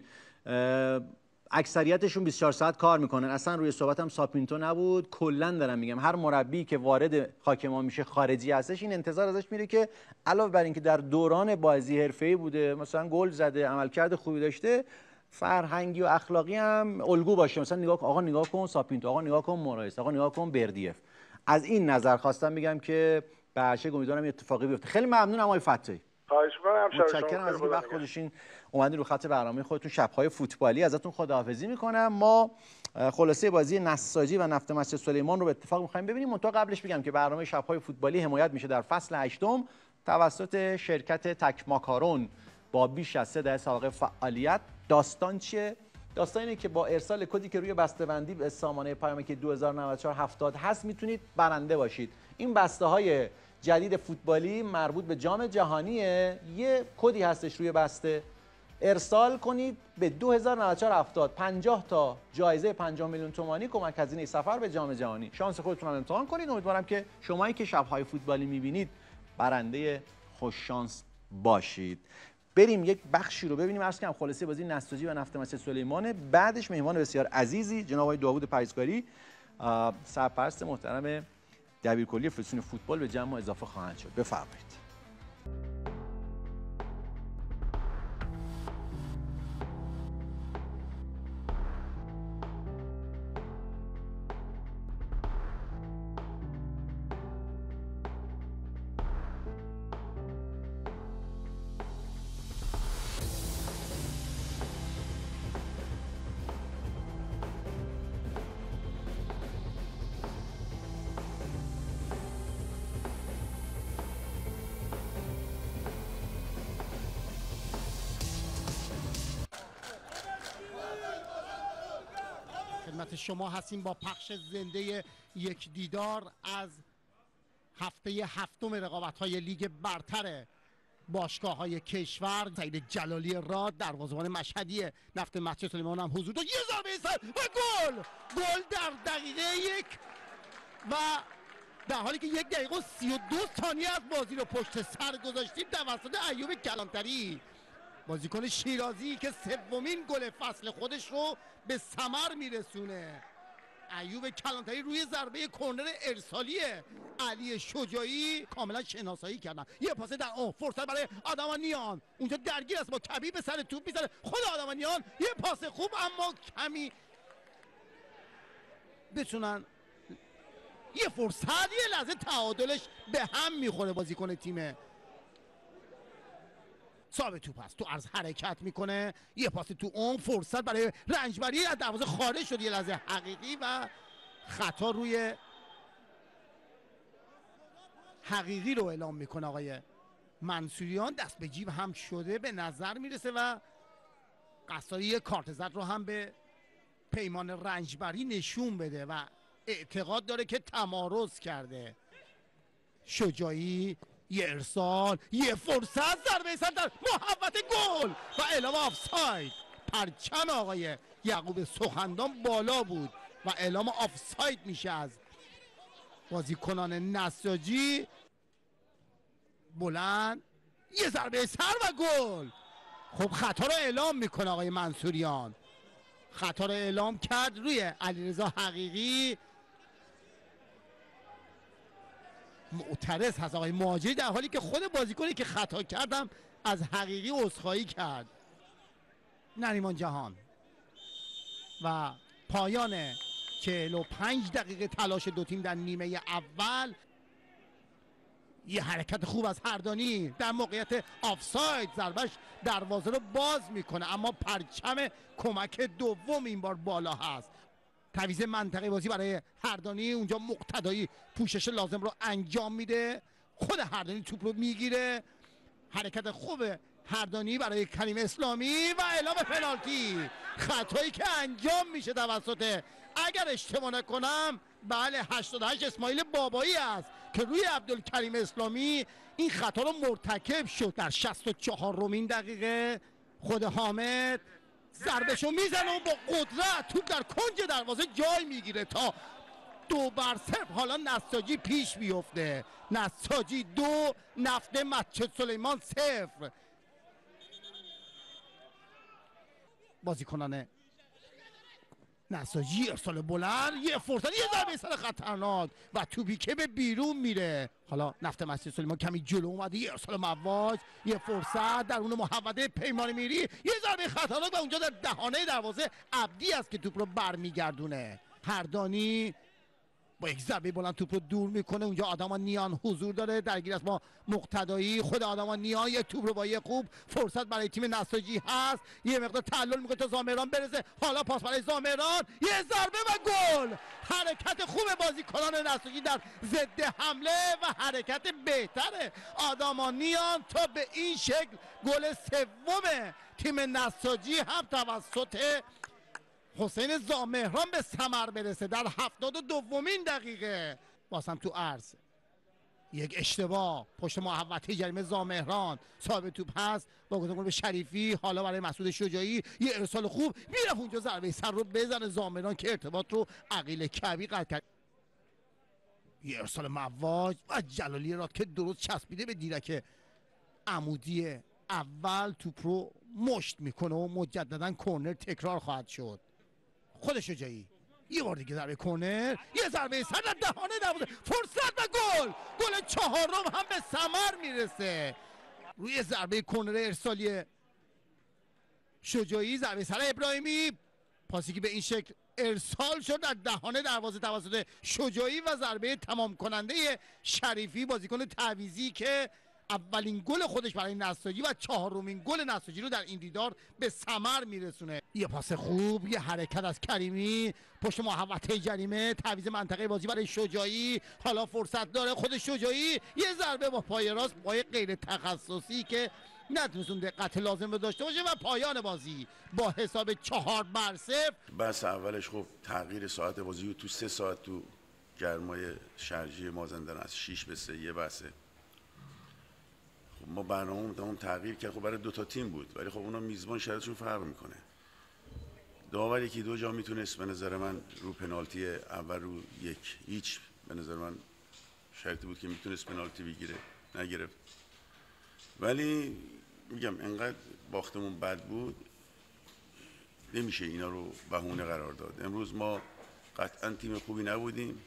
اکثریتشون بیست و چهار ساعت کار میکنن. اصلا روی صحبتم ساپینتو نبود، کلا دارم میگم هر مربی که وارد خاک ما میشه خارجی هستش، این انتظار ازش میره که علاوه بر اینکه در دوران بازی حرفه‌ای بوده، مثلا گل زده، عملکرد خوبی داشته، فرهنگی و اخلاقی هم الگو باشه. مثلا نگاه آقا نگاه کن ساپینتو، آقا نگاه کن مورایس، آقا نگاه کن بردیف. از این نظر خواستم میگم که بهشه امیدوارم اتفاقی بیفته. خیلی ممنونم آقای فتوحی. خواهش می‌کنم. متشکرم از این وقت گذاشتین اومدین رو خط برنامه خودتون شب‌های فوتبالی. ازتون خداحافظی میکنم. ما خلاصه بازی نساجی و نفت مسجد سلیمان رو به اتفاق می‌خوایم ببینیم. منتها قبلش بگم که برنامه شب‌های فوتبالی حمایت میشه در فصل هشتم توسط شرکت تک ماکارون با بیش از سه دهه سابقه فعالیت. داستان چیه؟ داستان اینه که با ارسال کدی که روی بسته‌بندی به سامانه پیامک دو هزار و نود و چهار هفتاد هست میتونید برنده باشید. این بسته‌های جدید فوتبالی مربوط به جام جهانیه. یه کدی هستش روی بسته، ارسال کنید به دو هزار و نود و چهار هفتاد، پنجاه تا جایزه پنجاه میلیون تومانی کمک هزینه سفر به جام جهانی. شانس خودتون رو امتحان کنید. امیدوارم که شمایی که شب‌های فوتبالی می‌بینید برنده خوش شانس باشید. بریم یک بخشی رو ببینیم. عرض کنم خلاصه بازی نساجی و نفت مسجد سلیمان. بعدش مهمان بسیار عزیزی جناب آقای داوود پریزکاری، سرپرست محترم دبیرکلی فدراسیون فوتبال به جمع اضافه خواهند شد. بفرمایید. شما هستیم با پخش زنده یک دیدار از هفته هفتم رقابت‌های لیگ برتر باشگاه‌های کشور. سعید جلالی راد دروازه‌بان مشهدی نفت مسجد سلیمان هم حضور داشت. یه ضربه سر و گل! گل در دقیقه یک و در حالی که یک دقیقه و سی و دو ثانیه از بازی رو پشت سر گذاشتیم توسط ایوب کلانتری، بازیکن شیرازی که سومین گل فصل خودش رو به ثمر میرسونه. ایوب کلانتری روی ضربه کرنر ارسالی علی شجاعی کاملا شناسایی کردن. یه پاس در اون فرصت برای آدمانیان، اونجا درگیر است با کبیر به سر توپ میزنه خود آدمانیان. یه پاس خوب اما کمی بتونن یه فرصت، یه لحظه تعادلش به هم میخوره. بازیکن تیم صاحب توپ است، تو عرض حرکت میکنه، یه پاس تو اون فرصت برای رنجبری از دروازه خارج شد. یه لحظه حقیقی و خطا روی حقیقی رو اعلام میکنه آقای منصوریان. دست به جیب هم شده به نظر میرسه و قصاری یه کارت زرد رو هم به پیمان رنجبری نشون بده و اعتقاد داره که تمارض کرده. شجاعی یه ارسال، یه فرصت، ضربه سر در محوطه گل و اعلام آفساید. پرچم آقای یعقوب سخندان بالا بود و اعلام آفساید میشه از بازیکنان نساجی. بلند یه ضربه سر و گل. خب خطا رو اعلام میکنه آقای منصوریان، خطا رو اعلام کرد روی علیرضا حقیقی. معترض هست آقای مهاجری، در حالی که خود بازیکنی که خطا کردم از حقیقی عذرخواهی کرد. نریمان جهان و پایان چهل و پنج دقیقه تلاش دو تیم در نیمه اول. یه حرکت خوب از هردانی در موقعیت آفساید، ضربش دروازه رو باز میکنه، اما پرچم کمک دوم این بار بالا هست. تعویض منطقه بازی برای هردانی، اونجا مقتدایی پوشش لازم رو انجام میده، خود هردانی توپ رو میگیره. حرکت خوب هردانی برای کریم اسلامی و اعلام پنالتی. خطایی که انجام میشه توسط، اگر اشتباه نکنم بله هشتاد و هشت اسماعیل بابایی است که روی عبدالکریم اسلامی این خطا رو مرتکب شد. در شصت و چهارمین دقیقه خود حامد ضربشو میزنه و با قدرت توپ در کنج دروازه جای میگیره تا دو بر صفر حالا نساجی پیش بیفته. نساجی دو، نفت مسجد سلیمان صفر. بازیکنان نساجی ارسال بلند، یه فرصت، یه ضربه سر خطرناک و توپی که به بیرون میره. حالا نفت مسجد سلیمان کمی جلو اومده، یه ارسال مواج، یه فرصت در اون محوطه پیمان میری، یه ضربه خطرناک و اونجا در دهانه دروازه عبدی است که توپ رو برمیگردونه. هردانی با یک ضربه بلند توپ رو دور میکنه، اونجا آدمان نیان حضور داره، درگیر است با مقتدایی. خود آدمان نیان یه توپ رو با یه خوب فرصت برای تیم نساجی هست، یه مقدار تعلل میکنه تا زامران برسه، حالا پاس برای زامران، یه ضربه و گل. حرکت خوب بازیکنان نساجی در ضد حمله و حرکت بهتره آدمان نیان تا به این شکل گل سوم تیم نساجی هم توسط حسین زامهران به ثمر برسه در هفتاد و دومین دقیقه. بازم تو عرض یک اشتباه پشت محوطه جریمه زامهران صاحب توپ هست با گل به شریفی، حالا برای مسعود شجاعی یه ارسال خوب، میرفت اونجا ضربه سر رو بزنه زامهران که ارتباط رو عقیل کبی قطع کرد. یه ارسال مواج و جلالی راد که درست چسبیده به دیرک عمودی اول، توپ رو مشت میکنه و مجددا کرنر تکرار خواهد شد. خود شجاعی یه بار دیگه ضربه کرنر، یه ضربه سر در دهانه دروازه، فرصت و گل. گل چهارم هم به ثمر میرسه روی ضربه کرنر ارسالی شجاعی. ضربه سر ابراهیمی، پاسی که به این شکل ارسال شد در دهانه دروازه توسط شجاعی و ضربه تمام کننده شریفی، بازیکن تعویضی که اولین گل خودش برای نساجی و چهارمین گل نساجی رو در این دیدار به ثمر میرسونه. یه پاس خوب، یه حرکت از کریمی پشت محوطه جریمه، تعویض منطقه بازی برای شجاعی، حالا فرصت داره خود شجاعی، یه ضربه با پای راست، پای غیر تخصصی که نتونست اون دقت لازم رو داشته باشه و پایان بازی با حساب چهار بر صفر. بس اولش خب تغییر ساعت بازی تو سه ساعت تو گرمای شرجی مازندران از شش به سه یه بسه. خب ما برنامه اون تغییر کرد، خب برای دو تا تیم بود، ولی خب اونا میزبان شرایطشون فرق میکنه. داوری که دو جا میتونست به نظر من رو پنالتی اول رو یک هیچ به نظر من شرطی بود که میتونست پنالتی بگیره، نگرفت. ولی میگم انقدر باختمون بد بود نمیشه اینا رو بهونه قرار داد. امروز ما قطعا تیم خوبی نبودیم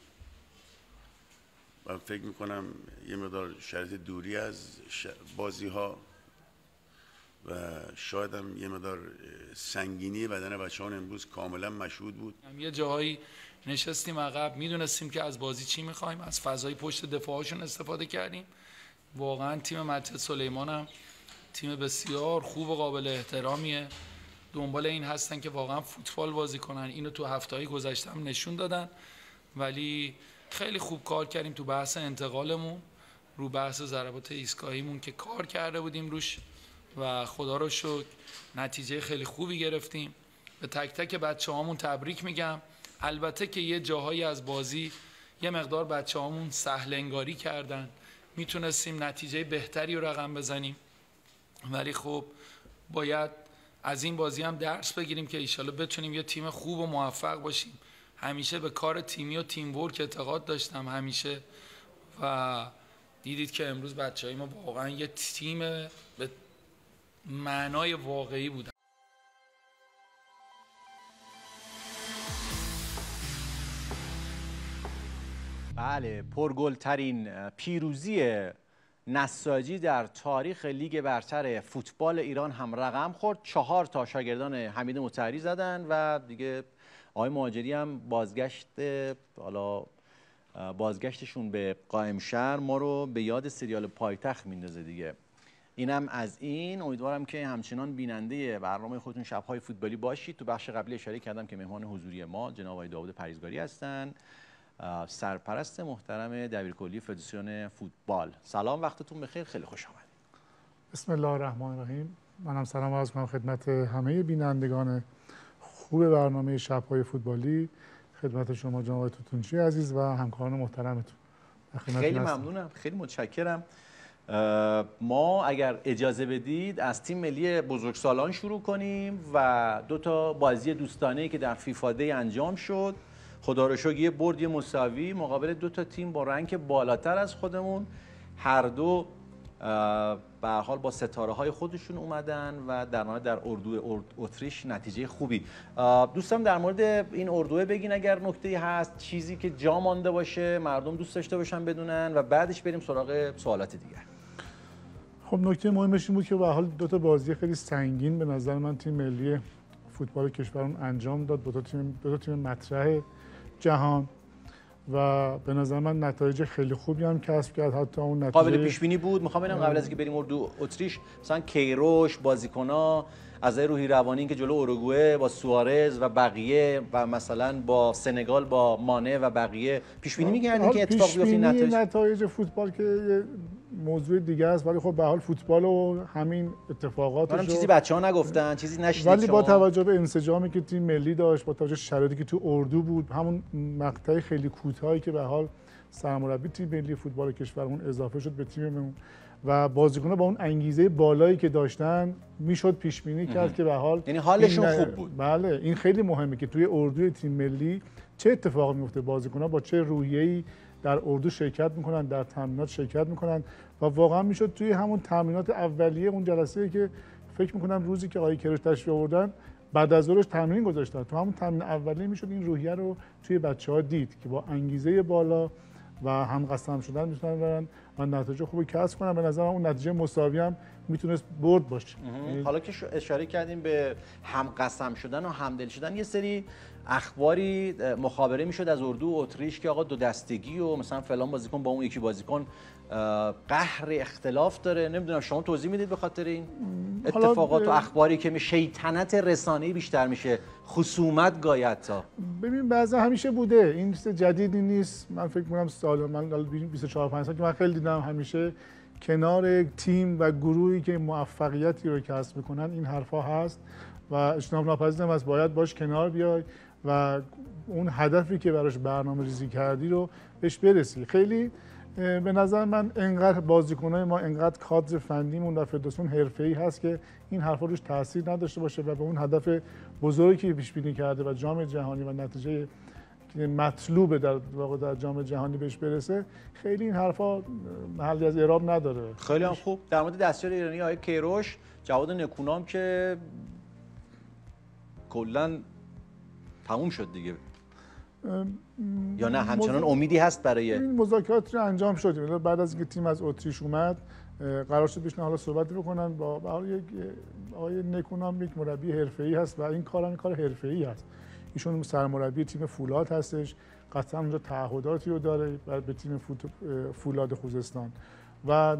و فکر میکنم یه مقدار شرط دوری از بازی ها و شاید هم یه مقدار سنگینی بدن بچه‌ها امروز کاملا مشهود بود. یه جاهایی نشستیم عقب، میدونستیم که از بازی چی میخوایم، از فضای پشت دفاعشون استفاده کردیم. واقعا تیم مسجد سلیمان هم تیم بسیار خوب و قابل احترامیه، دنبال این هستن که واقعا فوتبال بازی کنن. اینو تو هفته‌های گذشته هم نشون دادن، ولی خیلی خوب کار کردیم تو بحث انتقالمون، رو بحث ضربات ایستگاهیمون که کار کرده بودیم روش و خدا رو شکر نتیجه خیلی خوبی گرفتیم. به تک تک بچه‌هامون تبریک میگم. البته که یه جاهایی از بازی یه مقدار بچه‌هامون سهل انگاری کردن، میتونستیم نتیجه بهتری رو رقم بزنیم، ولی خب باید از این بازی هم درس بگیریم که ایشالا بتونیم یه تیم خوب و موفق باشیم. همیشه به کار تیمی و تیم ورک اعتقاد داشتم همیشه و دیدید که امروز بچه‌های ما واقعا یه تیم به معنای واقعی بودن. بله، پرگلترین پیروزی نساجی در تاریخ لیگ برتر فوتبال ایران هم رقم خورد. چهار تا شاگردان حمید مطهری زدن و دیگه آقای مهاجری هم بازگشت حالا بازگشتشون به قائمشهر ما رو به یاد سریال پایتخت میندازه دیگه. اینم از این. امیدوارم که همچنان بیننده برنامه خودتون شب‌های فوتبالی باشید. تو بخش قبلی اشاره کردم که مهمان حضوری ما جناب آقای داوود پریزگاری هستن، سرپرست محترم دبیرکلی فدراسیون فوتبال. سلام، وقتتون بخیر، خیلی خوش آمدید. بسم الله الرحمن الرحیم. منم سلام عرض کنم خدمت همه بینندگان خوب برنامه شب‌های فوتبالی، خدمت شما جناب آقای توتونچی عزیز و همکاران محترمتون. خیلی ممنونم، خیلی متشکرم. ما اگر اجازه بدید از تیم ملی بزرگسالان شروع کنیم و دو تا بازی دوستانه‌ای که در فیفا دی انجام شد. خدا رو شکر یه برد یه مساوی مقابل دو تا تیم با رنک بالاتر از خودمون، هر دو به هر حال با ستاره های خودشون اومدن و در نهایت در اردو اتریش نتیجه خوبی. دوستم در مورد این اردوه بگین اگر نکته‌ای هست، چیزی که جا مانده باشه مردم دوست داشته باشن بدونن و بعدش بریم سراغ سوالات دیگر. خب نکته مهمش این بود که به حال دو تا بازی خیلی سنگین به نظر من تیم ملی فوتبال کشورمون انجام داد، دو تا تیم دو تا تیم مطرح جهان و به نظر من نتایج خیلی خوبی هم کسب کرد. حتی اون نتیجه قابل پیش بینی بود. میخوام ببینم قبل از اینکه بریم اردو اتریش مثلا کیروش، بازیکن‌ها از روحی روانی که جلو اوروگوئه با سوارز و بقیه و مثلا با سنگال با مانه و بقیه پیش بینی می‌کردین که اتفاق بیفته؟ نتایج نتایج فوتبال که موضوع دیگه است، ولی خب به حال فوتبال و همین اتفاقاتش چیزی بچه‌ها نگفتن، چیزی نشدید، ولی با توجه به انسجامی که تیم ملی داشت، با توجه به شرایطی که تو اردو بود، همون مقطع خیلی کوتاهی که به حال سرمربی تیم ملی فوتبال کشورمون اضافه شد به تیممون و بازیکن‌ها با اون انگیزه بالایی که داشتن میشد پیش بینی کرد که به حال یعنی حالشون خوب بود. بله، این خیلی مهمه که توی اردوی تیم ملی چه اتفاقی میفته، بازیکن‌ها با چه روحیه‌ای در اردو شرکت میکنن، در تمرینات شرکت میکنن و واقعا میشد توی همون تمرینات اولیه اون جلسه‌ای که فکر میکنم روزی که آقای کیروش تشریف آوردن بعد از ظهرش تمرین گذاشتن، تو همون تمرین اولیه میشد این روحیه رو توی بچه‌ها دید که با انگیزه بالا و هم قسم شدن میتونن برن و نتیجه خوبی کسب کنن. به نظر من اون نتیجه مساوی هم میتونست برد باشه. حالا که اشاره کردیم به هم قسم شدن و همدل شدن، یه سری اخباری مخابره میشد از اردو و اتریش که آقا دو دستگی و مثلا فلان بازیکن با اون یکی بازیکن قهر اختلاف داره. نمیدونم شما توضیح میدید به خاطر این اتفاقات و اخباری که شیطنت رسانه‌ای بیشتر میشه، خصومت گاید تا؟ ببین بعضا همیشه بوده، این چیز جدیدی نیست. من فکر می‌کنم سال من بیست و چهار پنج سال که من خیلی دیدم همیشه کنار تیم و گروهی که موفقیتی رو کسب میکنن این حرفا هست و اجتناب ناپذیر است. باید باش کنار بیای و اون هدفی که براش برنامه‌ریزی کردی رو بهش برسی. خیلی به نظر من انقدر بازیکن‌های ما، انقدر کادر فنیمون در فدراسیون حرفه‌ای هست که این حرفا روش تاثیر نداشته باشه و به اون هدف بزرگی که پیش بینی کرده و جام جهانی و نتیجه مطلوب در واقع در جام جهانی بهش برسه، خیلی این حرفا محلی از اعراب نداره. خیلی هم خوب. در مورد دستیار ایرانی آقای کیروش، جواد نکونام که کلاً تموم شد دیگه، یا نه همچنان امیدی هست برای این مذاکرات رو انجام شد؟ بعد از اینکه تیم از اتریش اومد قرار شد بهشون حالا صحبت بکنن. با با یک آقای نکونام یک مربی حرفه‌ای هست و این کار هم کار حرفه‌ای هست. ایشون سرمربی تیم فولاد هستش، قطعا اونجا تعهداتی رو داره به تیم فولاد خوزستان و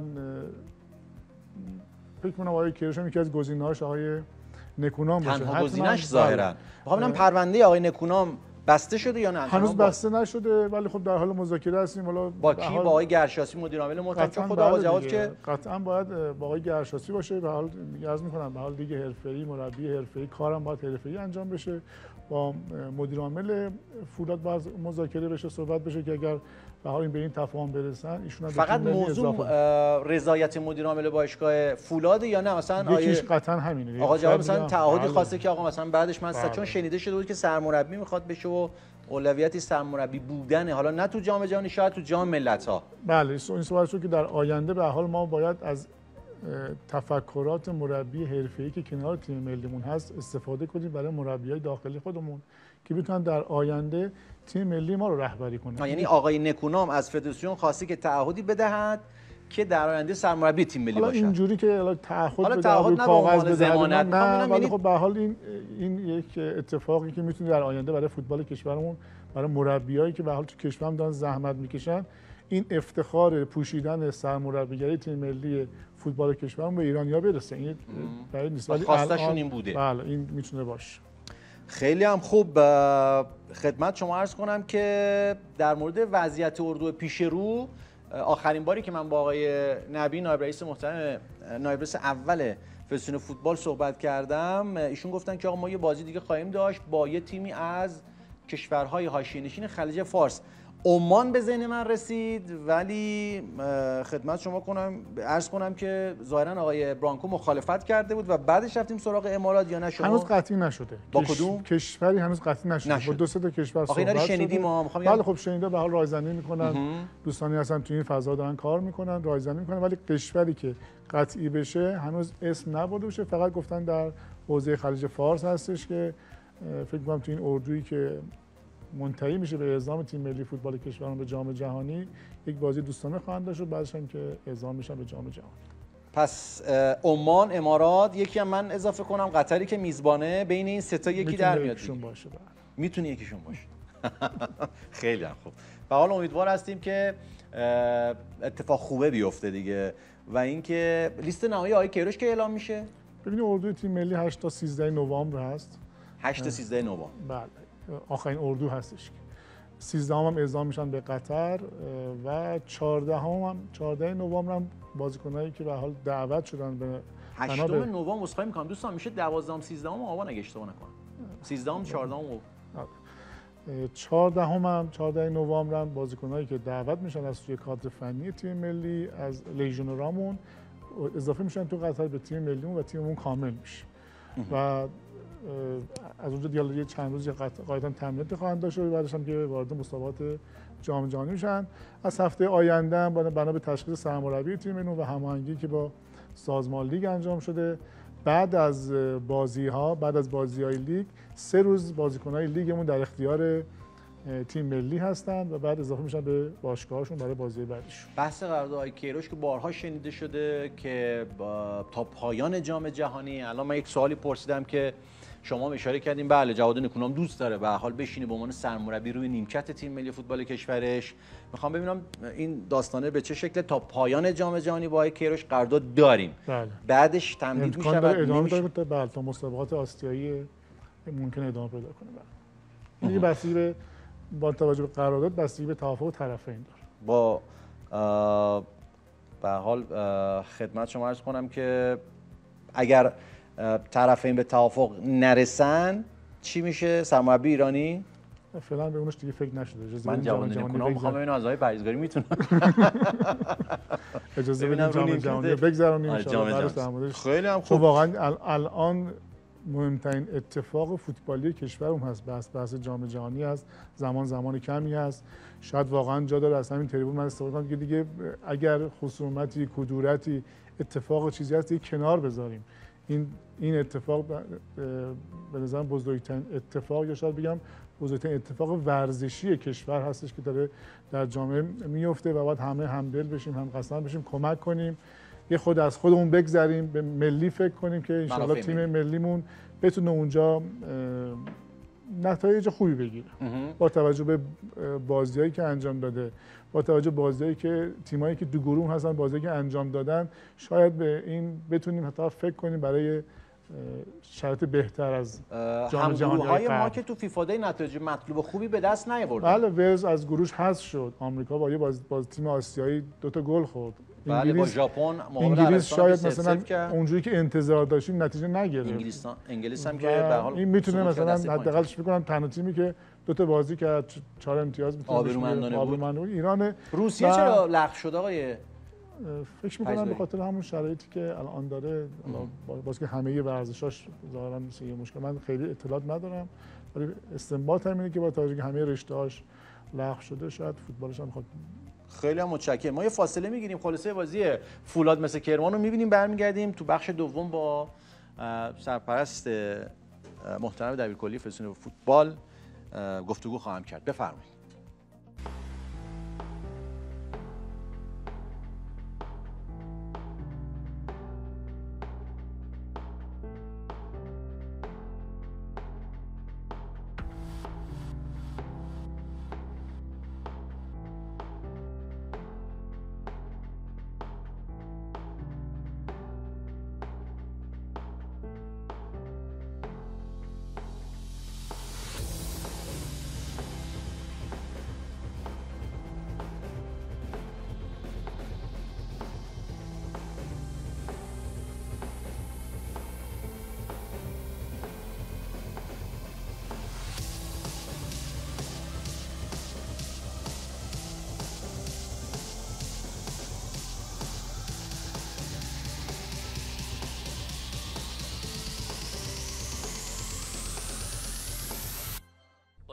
فکر کنم آقای کیروش هم یکی از گزینه‌هاش آقای نکونام باشه. تنها گزینه‌اش ظاهرا. می‌خوام ببینم پرونده آقای نکونام بسته شده یا نه؟ هنوز بسته نشده ولی خب در حال مذاکره هستیم. حالا با کی؟ با آقای گرشاسی مدیر عامل محترم، چون خود آقا جواد که قطعا باید با آقای گرشاسی باشه. به حال عرض می‌کنم به حال دیگه حرفه‌ای، مربی حرفه‌ای، کارم باید حرفه‌ای انجام بشه. با مدیر عامل فولاد باید مذاکره بشه، صحبت بشه که اگر به حال این به این تفاهم برسن ایشون فقط موضوع رضایت مدیر عامل باشگاه فولاد یا نه مثلا یکیش قطعا همینه. آقا جواد مثلا تعهدی خواسته که آقا مثلا بعدش من چون شنیده شده بود که سرمربی میخواد بشه و اولویتی سرمربی بودنه، حالا نه تو جام جهانی شاید تو جام ملت‌ها. بله این سوال شد که در آینده به حال ما باید از تفکرات مربی حرفه‌ای که کنار تیم ملیمون هست استفاده کنیم برای مربیای داخلی خودمون که بتونن در آینده تیم ملی ما رو رهبری کنن. یعنی آقای نکونام از فدراسیون خواسته که تعهدی بدهد که در آینده سرمربی تیم ملی حالا باشه. اینجوری که حالا تعهد حالا بده تعهد روی کاغذ نه ضمانت نه، ولی یعنی... خب به حال این این یک اتفاقی که میتونه در آینده برای فوتبال کشورمون، برای مربیایی که به حال تو کشورم دارن زحمت میکشن، این افتخار پوشیدن سرمربیگری تیم ملی فوتبال کشورمون به ایرانیا برسه. این برای نیست، ولی خواستشون این بوده. بله این میتونه باشه. خیلی هم خوب. خدمت شما عرض کنم که در مورد وضعیت اردو پیش رو، آخرین باری که من با آقای نبی نایب رئیس محترم نایب رئیس اول فدراسیون فوتبال صحبت کردم، ایشون گفتن که آقا ما یه بازی دیگه خواهیم داشت با یه تیمی از کشورهای حاشیه‌نشین خلیج فارس. عمان به ذهن من رسید، ولی خدمت شما کنم عرض کنم که ظاهرا آقای برانکو مخالفت کرده بود و بعدش رفتیم سراغ امارات. یا نه شما؟ هنوز قطعی نشده. با کش... کدوم کشوری هنوز قطعی نشده. نشد. با دو سه تا کشور صحبت شده. آخه اینا رو شنیدیم ما میخوام بله خب شنیده، به حال رایزنی میکنن. دوستانی هستن تو این فضا دارن کار میکنن، رایزنی میکنن، ولی کشوری که قطعی بشه هنوز اسم نبرده بشه. فقط گفتن در حوزه خلیج فارس هستش که فکر کنم تو این اردویی که منتهی میشه به اعزام تیم ملی فوتبال کشورمون به جام جهانی یک بازی دوستانه خواهند داشت و بعدش هم که اعزام میشن به جام جهانی. پس عمان، امارات، یکی هم من اضافه کنم قطری که میزبانه، بین این سه تا یکی در میاد. یکیشون باشه. بله. میتونه یکیشون باشه. خیلی هم خوب. به حال امیدوار هستیم که اتفاق خوبه بیفته دیگه. و اینکه لیست نهایی آقای کیروش که اعلام میشه؟ ببینید اردوی تیم ملی هشت تا سیزده نوامبر هست. هشت تا سیزده نوامبر. بله. آخرین اردو هستش. سیزده هم اعزام میشن به قطر و چهارده هم چهارده نوامبر هم بازیکنایی که به حال دعوت شدن به هشتم نوامبر اسخای میکنم دوستان، میشه دوازدهم سیزدهم آبان اگه اشتباه نکنم. سیزدهم چهاردهم چهاردهم هم چهارده نوامبر هم بازیکنایی که دعوت میشن از توی کادر فنی تیم ملی از لیژونرامون اضافه میشن تو قطر به تیم ملیمون و تیممون کامل میشه. و از اونجا دیگه یه چند روز قاعدتاً تمرینات خواهند داشت و بعدش هم که وارد مسابقات جام جهانی میشن. از هفته آینده هم بنا به تشخیص سرمربی تیممون و هماهنگی که با سازمان لیگ انجام شده، بعد از بازی‌ها بعد از بازی‌های لیگ سه روز بازیکن‌های لیگمون در اختیار تیم ملی هستند و بعد اضافه میشن به باشگاهشون برای بازی بعدیشون. بحث قراردادهای کیروش که بارها شنیده شده که تا پایان جام جهانی، الان من یک سوالی پرسیدم که شما اشاره کردیم بله جواد نکونام دوست داره به هر حال بشینه به عنوان سرمربی روی نیمکت تیم ملی فوتبال کشورش. میخوام ببینم این داستانه به چه شکل تا پایان جام جهانی با کیروش قرارداد داریم. بله. بعدش تمدید میشه و ادامه داره بله تا مسابقات آسیایی ممکن ادامه پیدا کنه. بله. دیگه بستگی به با توجه به قرارداد بستگی به توافق طرفین داره. با به حال خدمت شما عرض کنم که اگر طرفین به توافق نرسن چی میشه؟ سرمربی ایرانی؟ فعلا به اونش دیگه فکر نشده. اجازه من جواد نکنم میخوام ببینم از آقای پرهیزگاری میتونم اجازه بدید جام جهانی بگذرونیم ان شاء الله. خیلی هم خوب. واقعا الان مهمترین اتفاق فوتبالی کشورم هست، بحث بحث جام جهانی است. زمان زمان کمی هست، شاید واقعا جا داره از همین تریبون من استفاده کنم که دیگه اگر خصومتی کدورتی اتفاق چیزی هست دیگه کنار بذاریم. این این اتفاق به نظرم بزرگترین اتفاق یا شاید بگم بزرگترین اتفاق ورزشی کشور هستش که داره در جامعه میفته و باید همه همدل بشیم، هم قسم بشیم، کمک کنیم، یه خود از خودمون بگذریم، به ملی فکر کنیم که انشالله تیم ملیمون بتونه اونجا نتایج خوبی بگیره. با توجه به بازیایی که انجام داده، با توجه به بازیایی که تیمایی که دو گروه هستن بازیایی که انجام دادن، شاید به این بتونیم حتی فکر کنیم برای شرایط بهتر از جام جهانی های ما که تو فیفا دی نتایج مطلوب خوبی به دست نیاورد. بله ولز از گروهش حذف شد. آمریکا با یه باز, باز تیم آسیایی دو تا گل خورد. بله با ژاپن انگلیس شاید مثلا اونجوری که انتظار داشتیم نتیجه نگرفت. انگلیس انگلیس هم که به حال این میتونه مثلا حداقلش بکنم تنها تیمی که دو تا بازی که چهار امتیاز میتونه آبرومندانه بود. ایران. روسیه چرا لغو شد آقای؟ فکر می‌کنم به خاطر همون شرایطی که الان داره، باز که همه ورزشاش ظاهرا میشه یه مشکل. من خیلی اطلاعات ندارم ولی استنباط همینه که با توجه به همه رشته‌هاش لغو شده شاید فوتبالش هم بخواد. خیلی هم متشکرم. ما یه فاصله میگیریم، خلاصه بازی فولاد مثل کرمان رو می‌بینیم، برمیگردیم تو بخش دوم با سرپرست محترم دبیرکلی فدراسیون فوتبال گفتگو خواهم کرد. بفرمایید.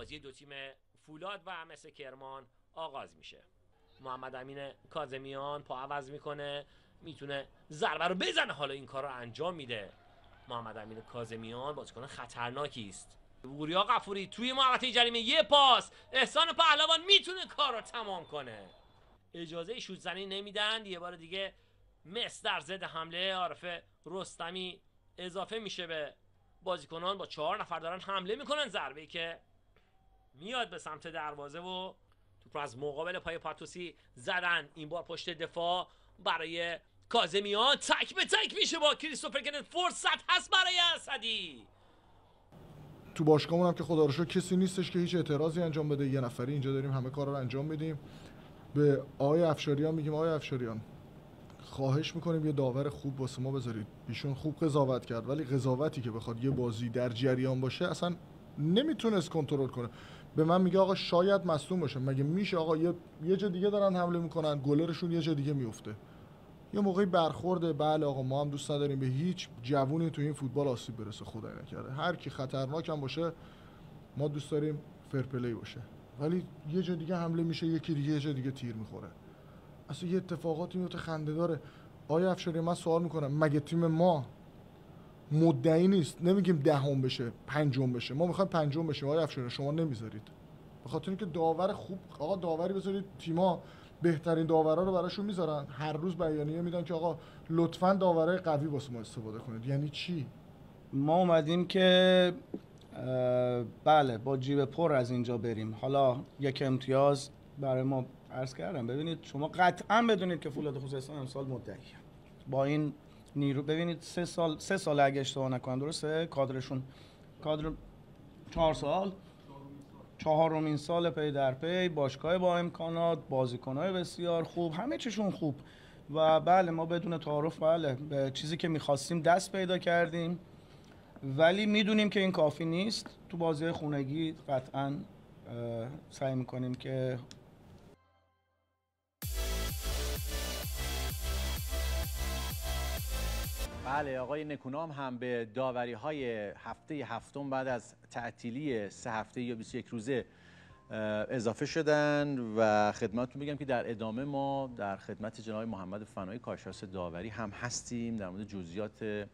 بازی دو تیم فولاد و مثل کرمان آغاز میشه. محمد امین کاظمیان پا عوض میکنه، میتونه ضربه رو بزنه، حالا این کار رو انجام میده. محمد امین کاظمیان بازیکن خطرناکی است. وریا غفوری توی محوطه جریمه یه پاس، احسان پهلوان میتونه کار رو تمام کنه. اجازه شوت زنی نمیدن. یه بار دیگه مس در ضد حمله عارف رستمی اضافه میشه به بازیکنان. با چهار نفر دارن حمله میکنن. ضربه‌ای که میاد به سمت دروازه و توپ از مقابل پای پاتوسی زدن. این بار پشت دفاع برای کاظمیان، تک به تک میشه با کریستوفر کنت. فرصت هست برای اسدی. تو باشگاهمون هم که خدا رو شکر کسی نیستش که هیچ اعتراضی انجام بده. یه نفری اینجا داریم همه کارا رو انجام میدیم. به آقای افشاریان میگیم آقای افشاریان خواهش میکنیم یه داور خوب واسه ما بذارید. ایشون خوب قضاوت کرد ولی قضاوتی که بخواد یه بازی در جریان باشه اصلا نمیتونست کنترل کنه. به من میگه آقا شاید مصدوم باشه. مگه میشه آقا یه یه جا دیگه دارن حمله میکنن، گلرشون یه جا دیگه میفته. یه موقعی برخورده. بله آقا ما هم دوست نداریم به هیچ جوونی تو این فوتبال آسیب برسه، خدای نکرده. هر کی خطرناک هم باشه ما دوست داریم فرپلی باشه، ولی یه جا دیگه حمله میشه، یکی دیگه یه جا دیگه تیر میخوره. اصلا یه اتفاقاتی میفته خنده داره. آیا افشاری من سوال میکنم مگه تیم ما مدعی نیست؟ نمیگیم دهم بشه، پنجم بشه. ما میخوایم پنجم بشیم. آیا افشاری شما نمیذارید به خاطر اینکه داور خوب، آقا داوری بذارید. تیم‌ها بهترین داورا رو براشون میذارن، هر روز بیانیه میدن که آقا لطفاً داورای قوی واسه ما استفاده کنید. یعنی چی؟ ما اومدیم که بله با جیب پر از اینجا بریم. حالا یک امتیاز برای ما عرض کردم. ببینید شما قطعاً بدونید که فولاد خوزستان امسال مدعیه. با این نیرو ببینید سه سال سه سال اگه اشتباه نکنم درسته کادرشون کادر چهار سال چهارمین سال پی در پی، باشگاه با امکانات، بازیکن‌های بسیار خوب، همه چیشون خوب و بله ما بدون تعارف بله به چیزی که می‌خواستیم دست پیدا کردیم، ولی میدونیم که این کافی نیست. تو بازی خونگی قطعاً سعی می‌کنیم که بله آقای نکونام هم به داوری‌های هفته هفتم بعد از تعطیلی سه هفته یا بیست و یک روزه اضافه شدن و خدمتتون بگم که در ادامه ما در خدمت جناب محمد فنایی کارشناس داوری هم هستیم. در مورد جزئیات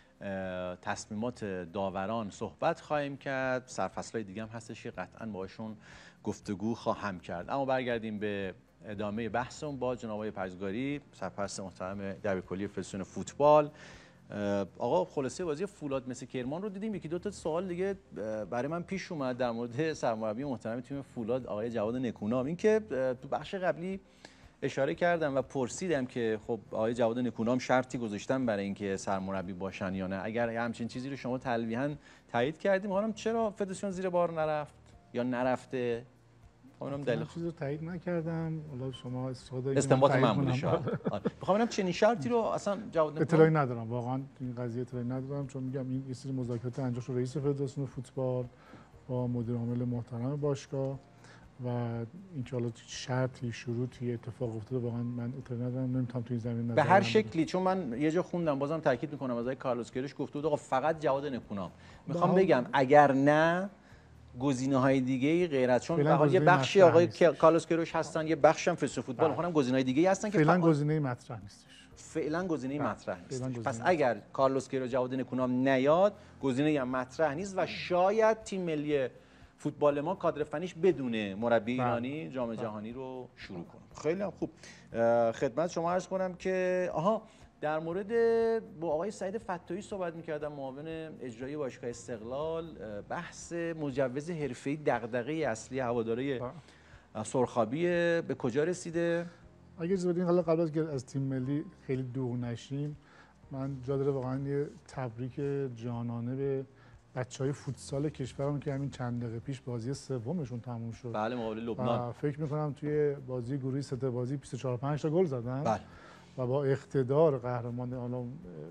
تصمیمات داوران صحبت خواهیم کرد. سرفصل‌های دیگه هم هستش که قطعاً باهاشون گفتگو خواهم کرد. اما برگردیم به ادامه بحثمون با جناب آقای پژگاری، سرپرست محترم دبیرکلی فدراسیون فوتبال. آقا خلاصه بازی فولاد مثل کرمان رو دیدیم. یکی دو تا سوال دیگه برای من پیش اومد در مورد سرمربی محترم تیم فولاد آقای جواد نکونام. این که تو بخش قبلی اشاره کردم و پرسیدم که خب آقای جواد نکونام شرطی گذاشتن برای اینکه سرمربی باشن یا نه. اگر همچین چیزی رو شما تلویحاً تایید کردیم، حالا چرا فدراسیون زیر بار نرفت یا نرفته؟ اونم دلیل چیزی رو تایید نکردم. حالا شما استفاده استنباط من بوده شاید. میخوام ببینم چنین شرطی رو اصلا جواد نکونام اطلاعی ندارم. واقعا این قضیه اطلاعی ندارم، چون میگم این یه سری مذاکرات انجام شد رئیس فدراسیون فوتبال با مدیر عامل محترم باشگاه و اینکه حالا شرطی شروطی اتفاق افتاده واقعا من اطلاعی ندارم. نمیتونم تو این زمین نظر به هر شکلی، چون من یه جا خوندم بازم تاکید میکنم از آقای کارلوس کیروش گفته بود آقا فقط جواد نکونام. میخوام بگم اگر نه گزینه‌های دیگه غیر از چون به یه بخشی آقای کارلوس کیروش هستن، یه بخش هم فدراسیون فوتبال می‌خونم گزینه‌های دیگه هستن که فعلا گزینه مطرح نیستش. فعلا گزینه مطرح نیست. پس اگر کارلوس کیروش جواد نکونام نیاد، گزینه هم مطرح نیست و شاید تیم ملی فوتبال ما کادر فنیش بدون مربی ایرانی جام جهانی رو شروع کنه. خیلی هم خوب. خدمت شما عرض کنم که آها در مورد با آقای سعید فتاحی صحبت می‌کردم، معاون اجرایی باشگاه استقلال. بحث مجوز حرفه‌ای دغدغه اصلی هواداری سرخابی به کجا رسیده؟ اگه اجازه بدین حالا قبل از که از تیم ملی خیلی دور نشیم، من جا داره واقعا یه تبریک جانانه به بچهای فوتسال کشورمون که همین چند دقیقه پیش بازی سومشون تموم شد. بله مقابل لبنان. فکر می‌کنم توی بازی گروهی سه تا بازی بیست و چهار پنج تا گل زدن. بله. و با اقتدار قهرمان حالا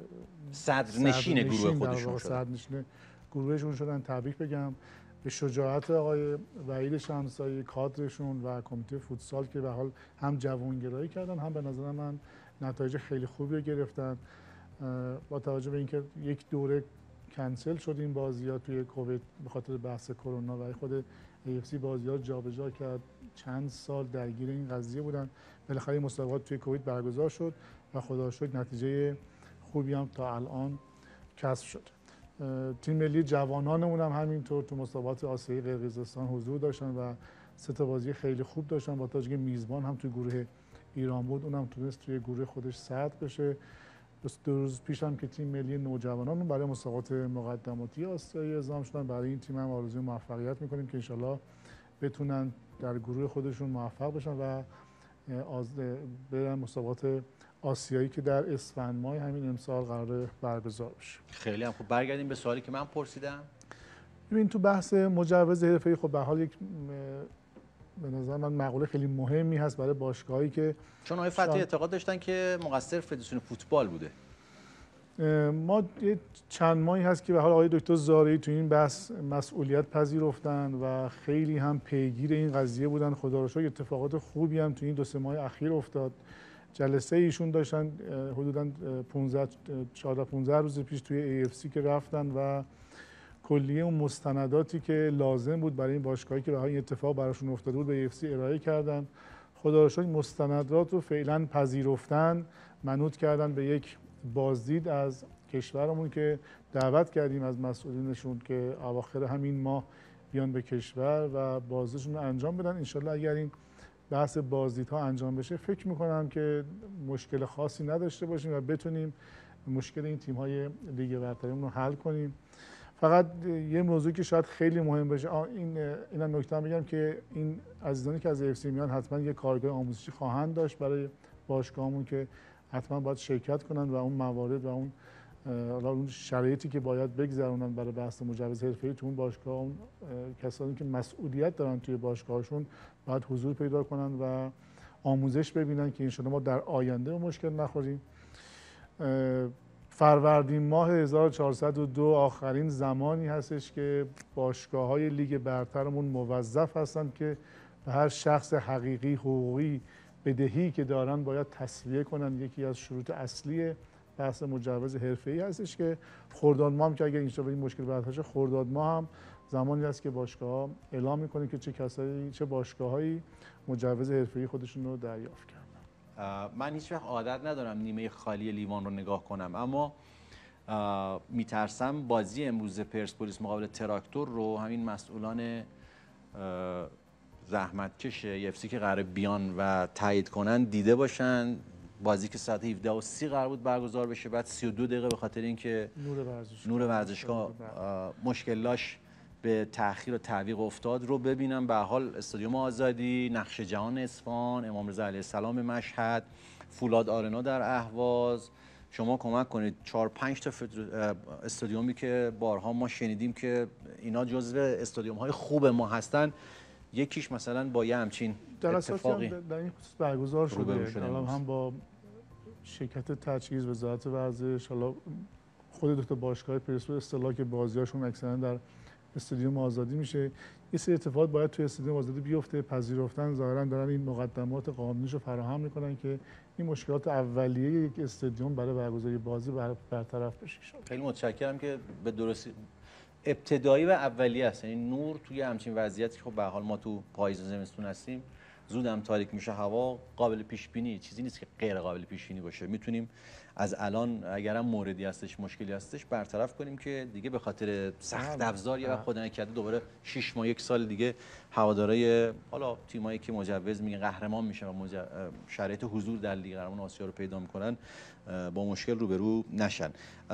صدرنشین گروه خودشون شدن. صدرنشین گروهشون شدن. تبریک بگم به شجاعت آقای وحید شمسایی، کادرشون و کمیته فوتسال که به حال هم جوانگرایی کردن، هم به نظر من نتایج خیلی خوبی گرفتن. با توجه به اینکه یک دوره کنسل شد این بازی‌ها توی کووید به خاطر بحث کرونا و خود ای اف سی بازی‌ها جابجا کرد، چند سال درگیر این قضیه بودن. بالاخره این مسابقات توی کویت برگزار شد و خدا رو شکر نتیجه خوبی هم تا الان کسب شد. تیم ملی جوانانمون هم همینطور تو مسابقات آسیایی قرقیزستان حضور داشتن و سه تا بازی خیلی خوب داشتن، با توجه میزبان هم توی گروه ایران بود، اونم تونست توی گروه خودش صدر بشه. دو روز پیش هم که تیم ملی نوجوانان برای مسابقات مقدماتی آسیایی اعزام شدن، برای این تیم هم آرزوی موفقیت میکنیم که انشالله بتونن در گروه خودشون موفق بشن و برن مسابقات آسیایی که در اسفند ماه همین امسال قرار برگزار بشه. خیلی هم خوب. برگردیم به سوالی که من پرسیدم. ببین تو بحث مجوز حرفه‌ای خب به حال یک به نظر من مقوله خیلی مهمی هست برای باشگاهایی که چون آقای فتحی اعتقاد داشتن که مقصر فدراسیون فوتبال بوده. ما یه چند ماهی هست که به حال آقای دکتر زارعی تو این بحث مسئولیت پذیرفتن و خیلی هم پیگیر این قضیه بودن. خدا رو شکر اتفاقات خوبی هم تو این دو سه ماه اخیر افتاد. جلسه ایشون داشتن حدوداً چهارده پانزده روز پیش توی ای اف سی که رفتن و کلیه اون مستنداتی که لازم بود برای این باشگاهی که به این اتفاق براشون افتاده بود به ای اف سی ارائه کردن. خدا رو شکر مستندات رو فعلا پذیرفتن، منوط کردن به یک بازدید از کشورمون که دعوت کردیم از مسئولینشون که اواخر همین ماه بیان به کشور و بازدیدشون رو انجام بدن. انشالله اگر این بحث بازدیدها انجام بشه فکر میکنم که مشکل خاصی نداشته باشیم و بتونیم مشکل این تیم‌های لیگ برترمون رو حل کنیم. فقط یه موضوعی که شاید خیلی مهم باشه، این اینا نکته بگم که این عزیزانی که از ای اف سی میان حتما یه کارگاه آموزشی خواهند داشت برای باشگاهمون که حتما باید شرکت کنن و اون موارد و اون اون شرایطی که باید بگذرونن برای بحث مجوز حرفه‌ای تو اون باشگاه، اون کسانی که مسئولیت دارن توی باشگاهشون باید حضور پیدا کنن و آموزش ببینن که انشالله ما در آینده به مشکل نخوریم. فروردین ماه هزار و چهارصد و دو آخرین زمانی هستش که باشگاه‌های لیگ برترمون موظف هستن که به هر شخص حقیقی حقوقی بدهی که دارن باید تسویه کنن. یکی از شروط اصلی بحث مجوز حرفه‌ای هستش که خرداد ماه هم که اگر اینجا به این مشکل برطرف شه، خرداد ماه هم زمانی است که باشگاه‌ها اعلام می‌کنه که چه کسایی چه باشگاه‌هایی مجوز حرفه‌ای خودشون رو دریافت کردن. من هیچ وقت عادت ندارم نیمه خالی لیوان رو نگاه کنم، اما میترسم بازی امروز پرسپولیس مقابل تراکتور رو همین مسئولان زحمتکش ای اف سی که قرار بیان و تایید کنن دیده باشن. بازی که ساعت هفده و سی قرار بود برگزار بشه، بعد سی و دو دقیقه به خاطر اینکه نور ورزشگاه نور ورزشگاه مشکلاش به تأخیر و تعویق افتاد رو ببینم. به حال استادیوم آزادی، نقش جهان اصفهان، امام رضا علیه السلام مشهد، فولاد آرنا در اهواز، شما کمک کنید چهار پنج تا استادیومی که بارها ما شنیدیم که اینا جزو استادیوم های خوب ما هستن، یکیش مثلا با یه همچین اتفاقی در این خصوص برگزار شده. الان هم با شرکت تجهیز وزارت ورزش، حالا خود دو تا باشگاه پرسپولیس اصطلاح که بازیاشون اکثرا در استادیوم آزادی میشه. یه سری اتفاقات باید توی استادیوم آزادی بیفته، پذیرفتن ظاهرا دارن این مقدمات قانونیش رو فراهم میکنن که این مشکلات اولیه یک استادیوم برای برگزاری بازی برطرف بشه. خیلی متشکرم که به درستی ابتدایی و اولیه است. یعنی نور توی همچین وضعیتی که خب به حال ما تو پاییز و زمستون هستیم، زودم تاریک میشه، هوا قابل پیش بینی چیزی نیست که غیر قابل پیش بینی باشه. میتونیم از الان اگرم موردی هستش، مشکلی هستش، برطرف کنیم که دیگه به خاطر سخت افزار یا خدا نکرده دوباره شش ماه یک سال دیگه هوادارهای حالا تیمایی که مجوز میگن قهرمان میشن و مجو... شرایط حضور در لیگ قهرمان آسیا رو پیدا میکنن با مشکل روبرو نشن.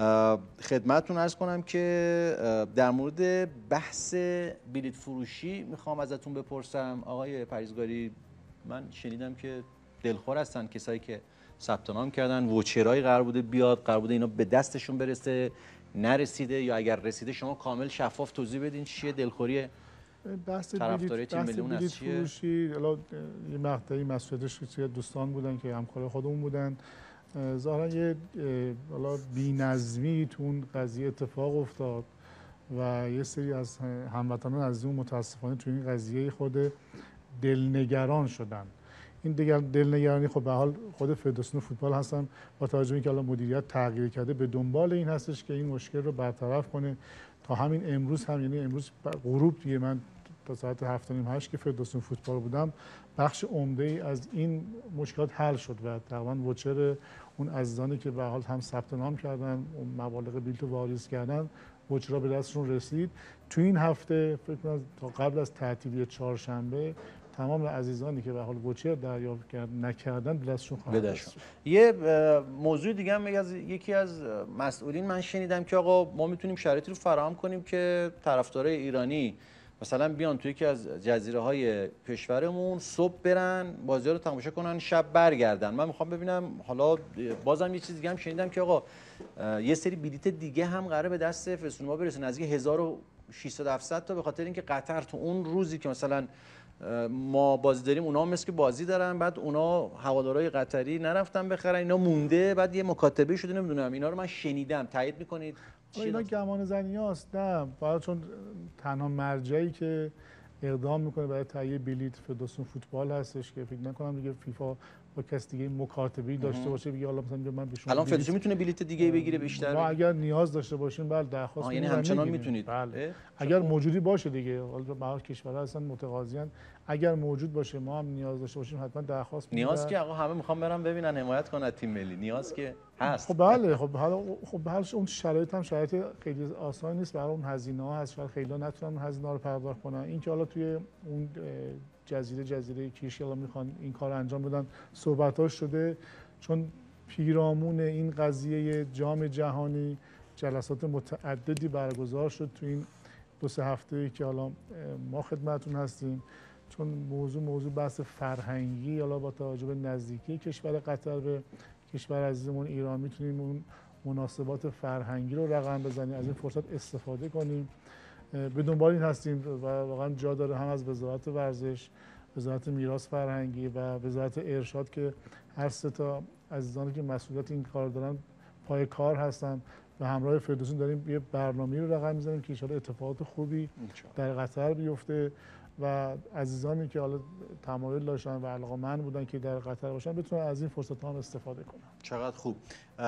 خدمتتون عرض کنم که در مورد بحث بلیط فروشی میخوام ازتون بپرسم. آقای پریزگاری، من شنیدم که دلخور هستن کسایی که ثبت نام کردن، ووچرای قرار بوده بیاد، قرار بوده اینا به دستشون برسه، نرسیده، یا اگر رسیده شما کامل شفاف توضیح بدین چیه دلخوریه بحث طرفداری تیم ملی اون از چیه؟ فروشی حالا یه مقطعی مسئولیتش دوستان بودن که همکار خودمون بودن، ظاهرا یه حالا بی‌نظمی تو اون قضیه اتفاق افتاد و یه سری از هموطنان از اون متاسفانه تو این قضیه خود دلنگران شدن. این دیگر دلنگرانی خب به حال خود فدراسیون فوتبال هستن، با توجه به اینکه الان مدیریت تغییر کرده به دنبال این هستش که این مشکل رو برطرف کنه. تا همین امروز هم، یعنی امروز غروب دیگه من تا ساعت هفت و نیم هشت که فدراسیون فوتبال بودم بخش عمده ای از این مشکلات حل شد و تقریبا وچر اون عزیزانی که به حال هم ثبت نام کردن اون مبالغ بلیط رو واریز کردن وچرا به دستشون رسید. تو این هفته فکر کنم تا قبل از تعطیلی چهارشنبه تمام عزیزانی که به حال وچر دریافت کرد نکردن به دستشون خواهد رسید. یه موضوع دیگه هم از یکی از مسئولین من شنیدم که آقا ما میتونیم شرایطی رو فراهم کنیم که طرفدارای ایرانی مثلا بیان توی یکی از جزیره های کشورمون صبح برن بازی رو تماشا کنن شب برگردن. من میخوام ببینم حالا بازم یه چیز دیگه هم شنیدم که آقا یه سری بلیت دیگه هم قراره به دست فدراسیون ما برسه نزدیک هزار و ششصد هفتصد تا به خاطر اینکه قطر تو اون روزی که مثلا ما بازی داریم اونا مثل که بازی دارن بعد اونا هوادارهای قطری نرفتن بخرن اینا مونده بعد یه مکاتبه شده نمیدونم اینا رو من شنیدم تایید میکنید؟ اینا گمان زنی هاست نه فقط چون تنها مرجعی که اقدام میکنه برای تهیه بلیط فدراسیون فوتبال هستش که فکر نکنم دیگه فیفا با کس دیگه مکاتبه‌ای داشته باشه بگه حالا مثلا من به شما الان فدراسیون میتونه بلیط دیگه بگیره بیشتر ما اگر نیاز داشته باشیم بله درخواست یعنی همچنان میتونید بله اگر موجودی باشه دیگه حالا به کشورها هستن متقاضیان اگر موجود باشه ما هم نیاز داشته باشیم حتما درخواست میدیم. نیاز که آقا همه میخوام برن ببینن حمایت کنن تیم ملی نیاز که هست. خب بله خب حالا خب هر اون شرایط هم شرایط خیلی آسان نیست برای اون هزینه ها هست شاید خیلی نتونن هزینه ها رو پرداخت کنن این که حالا توی اون جزیره جزیره کیش حالا میخوان این کار انجام بدن صحبتاش شده چون پیرامون این قضیه جام جهانی جلسات متعددی برگزار شد تو این دو سه هفته‌ای که حالا ما خدمتتون هستیم چون موضوع موضوع بحث فرهنگی حالا با توجه به نزدیکی کشور قطر به کشور عزیزمون ایران میتونیم اون مناسبات فرهنگی رو رقم بزنیم از این فرصت استفاده کنیم به دنبال این هستیم و واقعا جا داره هم از وزارت ورزش وزارت میراث فرهنگی و وزارت ارشاد که هر سه تا عزیزانی که مسئولیت این کار دارن پای کار هستن و همراه فدراسیون داریم یه برنامه‌ای رو رقم می‌زنیم که ان شاءالله اتفاقات خوبی در قطر بیفته و عزیزانی که حالا تمایل داشتن و علاقه‌مند بودن که در قطر باشن بتونن از این فرصت‌ها هم استفاده کنن. چقدر خوب.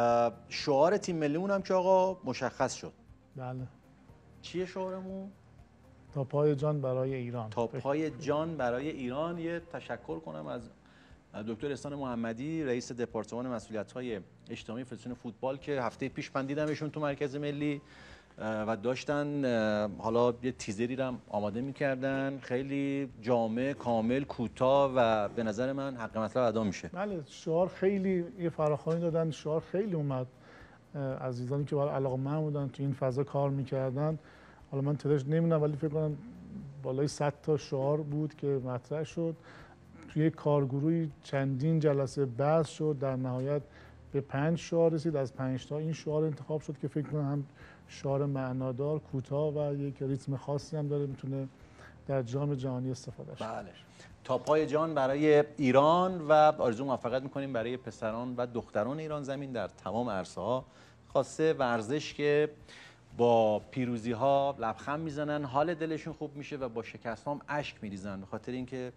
شعار تیم ملیمون هم که آقا مشخص شد. بله. چیه شعارمون؟ تا پای جان برای ایران. تا پای جان برای ایران. یه تشکر کنم از دکتر احسان محمدی رئیس دپارتمان مسئولیت‌های اجتماعی فدراسیون فوتبال که هفته پیش من دیدمشون تو مرکز ملی و داشتن حالا یه تیزری رو آماده می‌کردن خیلی جامع کامل کوتاه و به نظر من حق مطلب ادا میشه. بله شعار خیلی یه فراخوانی دادن شعار خیلی اومد عزیزانی که برای علاقه‌مند بودن تو این فضا کار می‌کردن حالا من تعدادش نمی‌دونم ولی فکر کنم بالای صد تا شعار بود که مطرح شد توی کارگروهی چندین جلسه بحث شد در نهایت به پنج شعار رسید از پنج تا این شعار انتخاب شد که فکر کنم هم شعار معنادار کوتاه و یک ریتم خاصی هم داره میتونه در جام جهانی استفاده شه. بله. تا پای جان برای ایران و آرزو موفقیت میکنیم برای پسران و دختران ایران زمین در تمام عرصه‌ها خاصه ورزش که با پیروزی ها لبخند میزنن حال دلشون خوب میشه و با شکست ها هم اشک میریزن به خاطر اینکه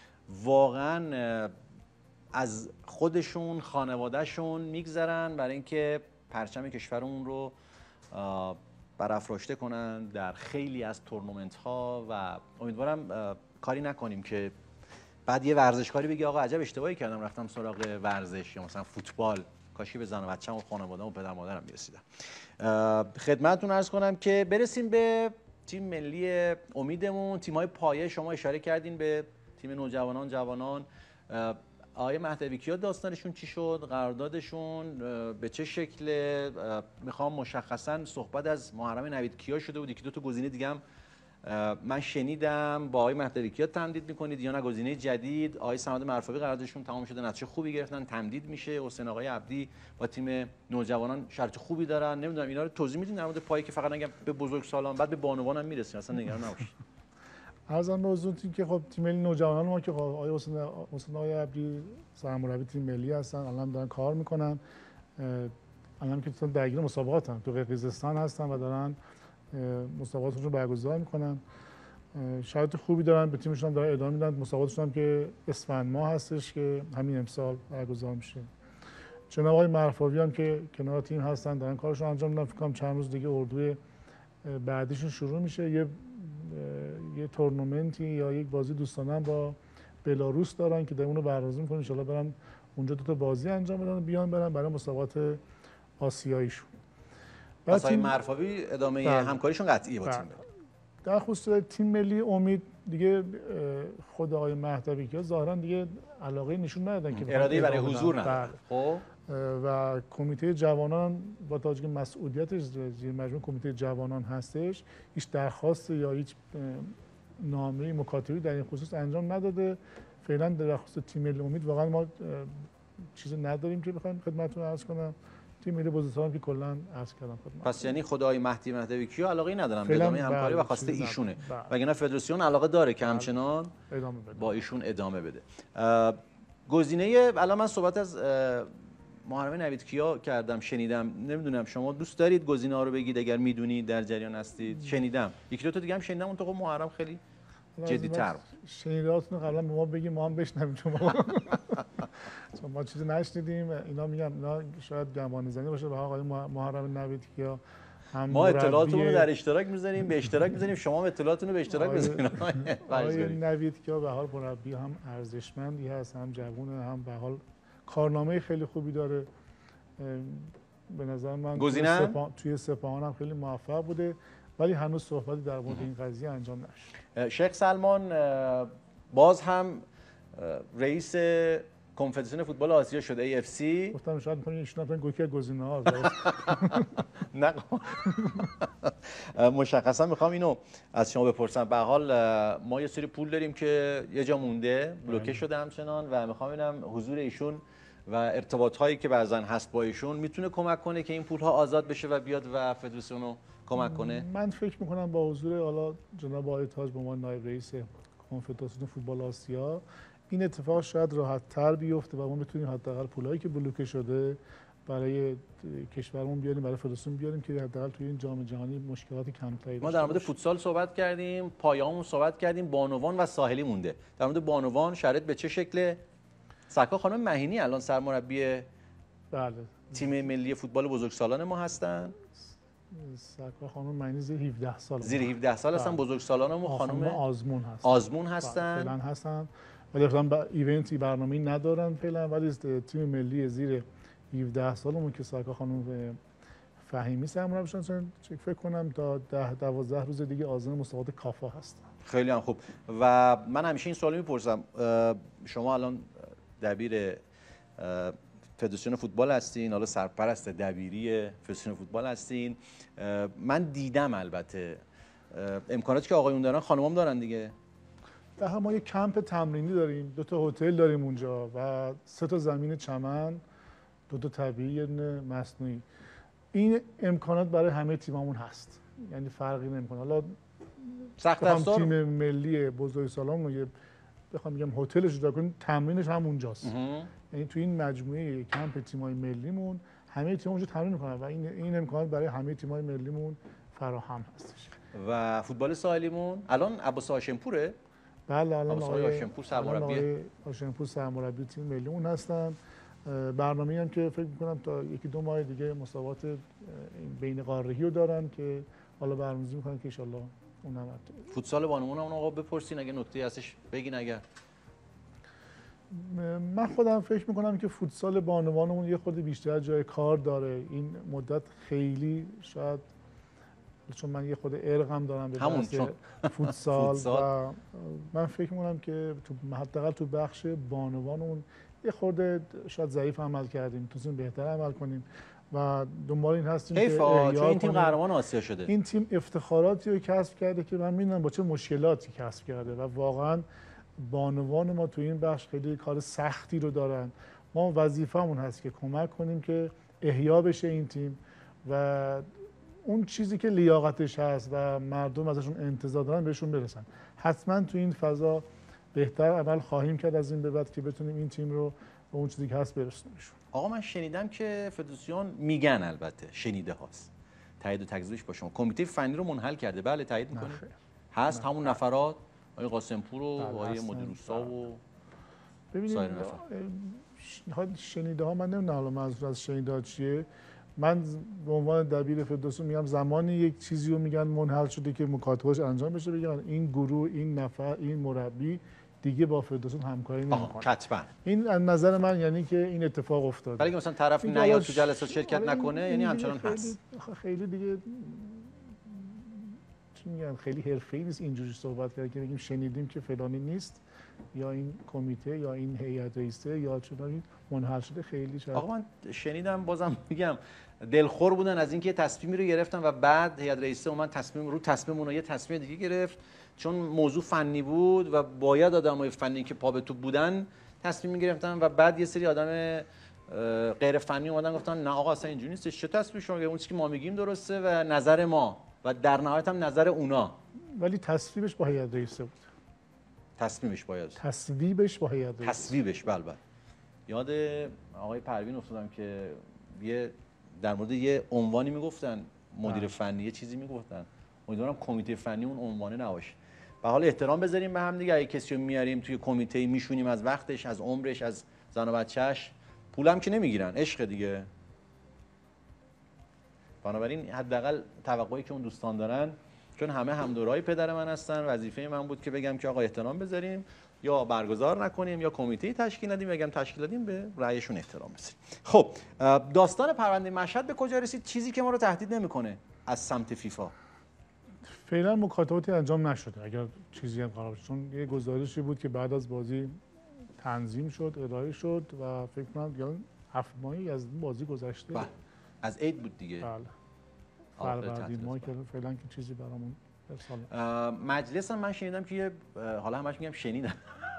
واقعا از خودشون خانوادهشون میگذرن برای اینکه پرچم کشورمون رو برافراشته کنن در خیلی از تورنمنت ها و امیدوارم کاری نکنیم که بعد یه ورزشکاری بگه آقا عجب اشتباهی کردم رفتم سراغ ورزش یا مثلا فوتبال کاشی به زن و بچه‌م و خانواده‌ام و پدر مادرم میرسیدم. خدمتتون عرض کنم که برسیم به تیم ملی امیدمون تیم‌های پایه شما اشاره کردین به تیم نوجوانان جوانان آقای مهدوی کیا داستانشون چی شد قراردادشون به چه شکل میخوام مشخصا صحبت از محرم نوید کیا شده بود یکی دو تا گزینه دیگه هم من شنیدم با آقای مهدوی کیا تمدید میکنید یا نه گزینه جدید آقای صمد مرفوقی قراردادشون تمام شده نتیجه خوبی گرفتن تمدید میشه حسین آقای عبدی با تیم نوجوانان شرط خوبی دارن نمیدونم اینا رو توضیح میدین در مورد پایی که فقط نگم به بزرگسالان بعد به بانوان هم میرسیم اصلا نگران نباشید. ارزم به حضورتون که خب تیم ملی نوجوانان ما که آقای حسین حسین آقای عبدی سرمربی تیم ملی هستن الان دارن کار میکنن الان که تو درگیر مسابقاتن تو قرقیزستان هستن و دارن مسابقاتشون رو برگزار میکنن شرایط خوبی دارن به تیمشون دارن ادامه میدن مسابقاتشون هم که اسفند ماه هستش که همین امسال برگزار میشه. جناب آقای مرفوی هم که کنار تیم هستن دارن کارشون انجام میدن فکر کنم چند روز دیگه اردوی بعدیشون شروع میشه یه یه تورنمنتی یا یک بازی دوستانه با بلاروس دارن که در اونو برگزار می‌کنن، ان شاءالله برن اونجا دو تا بازی انجام بدن بیان برن برای مسابقات آسیاییشون. پس آقای مرفاوی ادامه بله. همکاریشون قطعیه با بله. تیم در خصوص تیم ملی امید دیگه خود آقای مهدوی که ظاهرا دیگه علاقه نشون ندادن که اراده‌ای برای حضور ندارن. خب و کمیته جوانان با توجه به مسئولیتش زیر مجموعه کمیته جوانان هستش، هیچ درخواست یا هیچ نامه مکاتبی در این خصوص انجام نداده. فعلا در خصوص تیم ملی امید واقعا ما چیزی نداریم که بخوایم خدمتتون عرض کنم. تیم ملی بزرگسالان که کلا عرض کردم خدمت. پس یعنی خدای مهدی مهدوی کیو علاقه ندارن به ادامه همکاری و خواسته ایشونه، وگرنه فدراسیون علاقه داره که همچنان ادامه بده. با ایشون ادامه بده. گزینه الان من صحبت از محرم نوید کیا کردم، شنیدم، نمیدونم شما دوست دارید گزینه ها رو بگید اگر میدونید در جریان هستید؟ شنیدم یکی دو تا دیگه هم شنیدم، اون تو محرم خیلی جدی‌تر شنیداتونو قبلا به ما بگیم ما هم بشنویم، چون ما چون ما چیزی نشنیدیم. اینا میگم اینا شاید گمان زنی باشه به آقای محرم نوید کیا. ما اطلاعاتمون رو در اشتراک می‌ذاریم، به اشتراک می‌ذاریم، شما هم اطلاعاتتون رو به اشتراک بذارید. آقای نوید کیا به حال مربی هم ارزشمندی هست، هم جوونه، هم به حال کارنامه خیلی خوبی داره. به نظر من توی, سپا... توی سپاهان هم خیلی موفق بوده، ولی هنوز صحبتی در مورد این قضیه انجام نشد. شیخ سلمان باز هم رئیس کنفدراسیون فوتبال آسیا شده ای اف سی. گفتم شاید می‌خواین ایشون اصلا گوکی گزینه‌ها نه مشخصا میخوام اینو از شما بپرسم. به حال ما یه سری پول داریم که یه جا مونده بلوکه شده همچنان و میخوام ببینم حضور ایشون و ارتباط هایی که بعضن هست با ایشون میتونه کمک کنه که این پول ها آزاد بشه و بیاد و فدراسیون رو کمک کنه. من فکر میکنم با حضور حالا جناب آقای تاج به عنوان نایب رئیس کنفدراسیون فوتبال آسیا این اتفاق شاید راحت تر بیفته و ما بتونیم حداقل پولایی که بلوکه شده برای کشورمون بیاریم، برای فدراسیون بیاریم که حداقل توی این جام جهانی مشکلات کمتری. ما در مورد فوتسال صحبت کردیم، پایه‌مون صحبت کردیم، بانوان و ساحلی مونده. در مورد بانوان شرایط به چه شکله؟ سکا خانم مهینی الان سرمربی بله تیم ملی فوتبال بزرگسالان ما هستن. سکا خانم مهینی زیر هفده سال زیر هفده سال هستن. بزرگسالانمون خانم آزمون هستن. آزمون هستن. فعلا هستن. ولی فعلا با ایونتی برنامه‌ای ندارن فعلا، ولی تیم ملی زیر هفده سالمون که سکا خانم فهیمی سرمربیشون چون فکر کنم تا ده دوازده روز دیگه آذان مسابقات کافا هستن. خیلی هم خوب. و من همیشه این سوالو میپرسم، شما الان دبیر فدراسیون فوتبال هستین، حالا سرپرست دبیری فدراسیون فوتبال هستین. من دیدم البته امکاناتی که آقایون دارن خانمام دارن دیگه. به هم ما یک کمپ تمرینی داریم، دو تا هتل داریم اونجا و سه تا زمین چمن، دو تا طبیعی، یه مصنوعی. این امکانات برای همه تیمامون هست، یعنی فرقی نمیکنه. حالا سخت افزار تیم ملی بزرگسالان رو بخوام بگم هتلش جدا کنیم، تمرینش هم اونجاست. یعنی تو این مجموعه کمپ تیمای ملیمون همه تیم‌ها اونجا تمرین می‌کنن و این این امکانات برای همه تیمای ملیمون فراهم هستش. و فوتبال ساحلیمون الان عباس هاشمپوره؟ بله الان آقای هاشمپور سرمربی هاشمپور سرمربی تیم ملیمون هستن. برنامه‌ای هم که فکر می‌کنم تا یکی دو ماه دیگه مسابقات بین قاره‌ای رو دارن که حالا برنامه‌ریزی می‌کنن که ان شاءالله اونم فوتسال بانوان اون آقا بپرسین اگه نکته هستش بگین. اگر من خودم فکر میکنم که فوتسال بانوانمون یه خورده بیشتر جای کار داره این مدت، خیلی شاید چون من یه خورده ارقم دارم به همون فوتسال, فوتسال و من فکر میکنم که تو حداقل تو بخش بانوانمون یه خورده شاید ضعیف عمل کردیم، توسیم بهتر عمل کنیم و دنبال این هستیم که چون این تیم قهرمان آسیا شده. این تیم افتخاراتی رو کسب کرده که من میدونم با چه مشکلاتی کسب کرده و واقعا بانوان ما تو این بخش خیلی کار سختی رو دارن. ما وظیفمون هست که کمک کنیم که احیا بشه این تیم و اون چیزی که لیاقتش هست و مردم ازشون انتظار دارن بهشون برسن. حتما تو این فضا بهتر عمل خواهیم کرد از این به بعد که بتونیم این تیم رو به اون چیزی که هست برسونیمشون. آقا من شنیدم که فدراسیون میگن، البته شنیده هاست، تایید و تکذیبش با شما، کمیته فنی رو منحل کرده. بله تایید میکنه؟ هست نه. همون نفرات آقای قاسمپور و آقای مدیروسا و ببینید شنیده ها من نمیدونم حالا منظور از شنیده ها چیه، من به عنوان دبیر فدراسیون میگم زمانی یک چیزی رو میگن منحل شده که مکاتبه‌اش انجام بشه، بگن این گروه، این نفر، این مربی دیگه با فدراسیون همکاری نمی‌کنه. حتما. این از نظر من یعنی که این اتفاق افتاده. ولی مثلا طرف نیاد تو جلسات شرکت نکنه یعنی همچنان هست. خیلی دیگه چی میگن خیلی حرفه‌ای نیست اینجوری صحبت کرد که بگیم شنیدیم که فلانی نیست یا این کمیته یا این هیئت رئیسه یا چنان منحل شده. خیلی شاید آقا من شنیدم بازم میگم دلخور بودن از اینکه تصمیمی رو گرفتن و بعد هیئت رئیسه اومد تصمیم رو تصمیم اون یه تصمیم دیگه گرفت، چون موضوع فنی بود و باید آدمای فنی که پا به تو بودن تصمیم می‌گرفتن و بعد یه سری آدم غیر فنی اومدن گفتن نه آقا اصلا اینجوری نیست، چه تصمیم شما گرفتین؟ اون چیزی که ما میگیم درسته و نظر ما و در نهایت هم نظر اونا. ولی تصویبش با هیئت رئیسه بود. تصمیمش باید تصویبش با هیئت رئیسه. تصویبش بله بله. یاد آقای پروین افتادم که یه در مورد یه عنوانی میگفتن مدیر فنی یه چیزی میگفتن، امیدوارم کمیته فنی اون عنوانه نباشه. به حال احترام بذاریم به هم دیگه، اگه کسی رو میاریم توی کمیته میشونیم از وقتش، از عمرش، از زن و بچه‌اش، پولم که نمیگیرن، عشق دیگه. بنابراین حداقل توقعی که اون دوستان دارن، چون همه همدورای پدر من هستن، وظیفه من بود که بگم که آقا احترام بذاریم، یا برگزار نکنیم یا کمیته تشکیل ندیم، بگم تشکیل دادیم، به رأیشون احترام بذاریم. خب داستان پرونده مشهد به کجا رسید؟ چیزی که ما رو تهدید نمیکنه از سمت فیفا. فعلا مکاتباتی انجام نشده اگر چیزی هم قرار شد، چون یه گزارشی بود که بعد از بازی تنظیم شد، ارائه شد و فکر کنم یعنی هفت ماهی از بازی گذشته. بله. از عید بود دیگه. بله. فروردین ماه که فعلا که چیزی برامون ارسال. مجلس هم من شنیدم که یه حالا همش میگم شنیدم.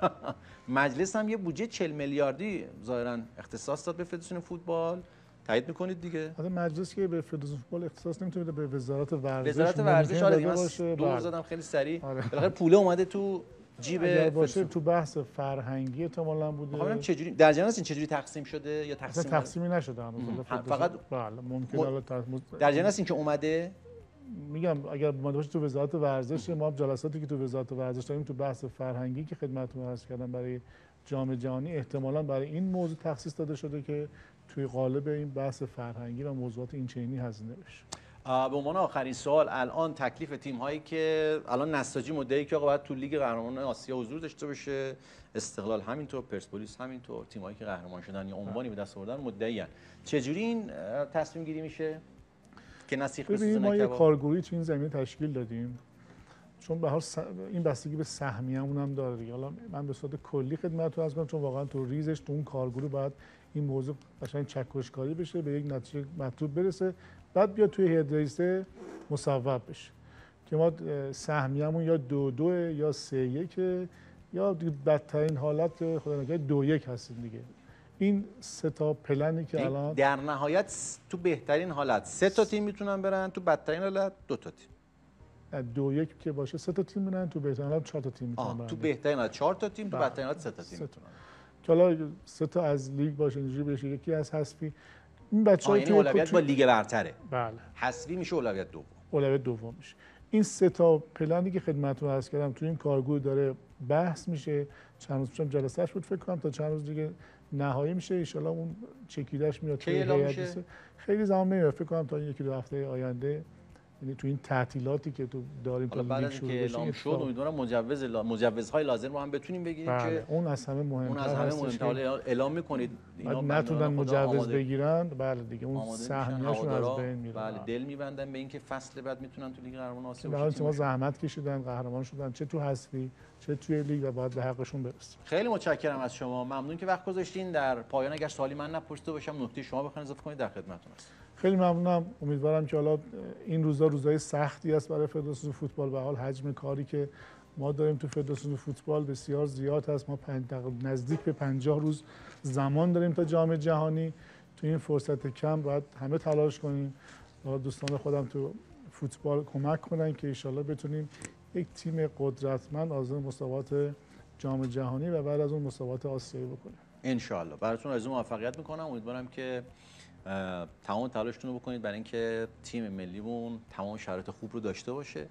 مجلس هم یه بودجه چهل میلیاردی ظاهرا اختصاص داد به فدراسیون فوتبال. تایید میکنید دیگه؟ البته مجلس که به فدراسیون فوتبال اختصاص نمیتونه، به وزارت ورزش وزارت ورزش آره دیگه من دور زدم خیلی سریع. بالاخره پول اومده تو جیب اگر باشه تو بحث فرهنگی احتمالاً بوده. ببینم چه جوری در جریان هستین چه جوری تقسیم شده یا تقسیم تقسیمی نشده هنوز. فقط بله ممکنه الان در جریان هستین که اومده. میگم اگر اومده باشه تو وزارت ورزش، ما جلساتی که تو وزارت ورزش داریم تو بحث فرهنگی که خدمتتون عرض کردم برای جام جهانی احتمالاً برای این موضوع تخصیص داده شده که توی قالب این بحث فرهنگی و موضوعات این چنینی هزینه بشه. به عنوان آخرین سوال، الان تکلیف تیم هایی که الان نساجی مدعی که آقا باید تو لیگ قهرمانان آسیا حضور داشته باشه، استقلال همینطور، پرسپولیس همینطور، تیم هایی که قهرمان شدن یا عنوانی به دست آوردن مدعی ان، چجوری این تصمیم گیری میشه که نسیخ بسوزه؟ ما یه کارگروهی تو این زمینه تشکیل دادیم، چون به هر س... این بستگی به سهمیه‌مون هم داره دیگه. حالا من به صورت کلی خدمتتون عرض کنم، چون واقعا تو ریزش تو اون کارگروه باید این موضوع قشنگ چکشکاری بشه، به یک نتیجه مطلوب برسه، بعد بیاد توی هیئت رئیسه مصوب بشه که ما سهمیه‌مون یا دو دو یا سه یک یا بدترین حالت خدا نگهدار دو یک هستیم دیگه. این سه تا پلنی که الان در نهایت تو بهترین حالت سه تا تیم میتونن برن، تو بدترین حالت دو تا تیم. دو یک که باشه سه تا تیم میرن، تو بهترین حالت چهار تا تیم میتونن برن. تو بهترین حالت چهار تا تیم، تو بدترین حالت سه تا تیم میتونن. که حالا سه تا از لیگ باشه اینجوری بشه، یکی از حذفی. این بچه‌ها که اولویت با لیگ برتره. بله. حذفی میشه اولویت دوم. اولویت دوم میشه. این سه تا پلنی که خدمتتون عرض کردم تو این کارگروه داره بحث میشه. چند روز پیشم جلسه‌اش بود فکر کنم، تا چند روز دیگه نهایی میشه. ان شاءالله اون چکیدهش میاد توی هیئت. خیلی زمان نمیبره، فکر کنم تا یکی دو هفته آینده، یعنی تو این تعطیلاتی که تو داریم تا بعد از اینکه اعلام شد امیدوارم مجوز لا... مجوزهای لازم رو هم بتونیم بگیریم. بله. که اون از همه مهمتر اون از همه مهمتر اعلام میکنید اینا نتونن مجوز بگیرن. بله دیگه اون سهمیه‌شون از بین میره. بله دل میبندن به اینکه فصل بعد میتونن تو لیگ قهرمان آسیا باشن. شما زحمت کشیدن، قهرمان شدن، چه تو حذفی چه توی لیگ، و باید به حقشون برسیم. خیلی متشکرم از شما، ممنون که وقت گذاشتین. در پایان اگر سوالی من نپرسیده باشم نکته شما بخواید اضافه کنید در خدمتتون هستم. خیلی ممنونم. امیدوارم که حالا این روزا روزای سختی است برای فدراسیون فوتبال، به حال حجم کاری که ما داریم تو فدراسیون فوتبال بسیار زیاد هست. ما پنج نزدیک به پنجاه روز زمان داریم تا جام جهانی. تو این فرصت کم باید همه تلاش کنیم. دوستان خودم تو فوتبال کمک کنن که ان شاءالله بتونیم یک تیم قدرتمند آذر مسابقات جام جهانی و بعد از اون مسابقات آسیایی بکنیم. ان شاءالله براتون آرزوی موفقیت میکنم. امیدوارم که تمام تلاشتون رو بکنید برای اینکه تیم ملیمون تمام شرایط خوب رو داشته باشه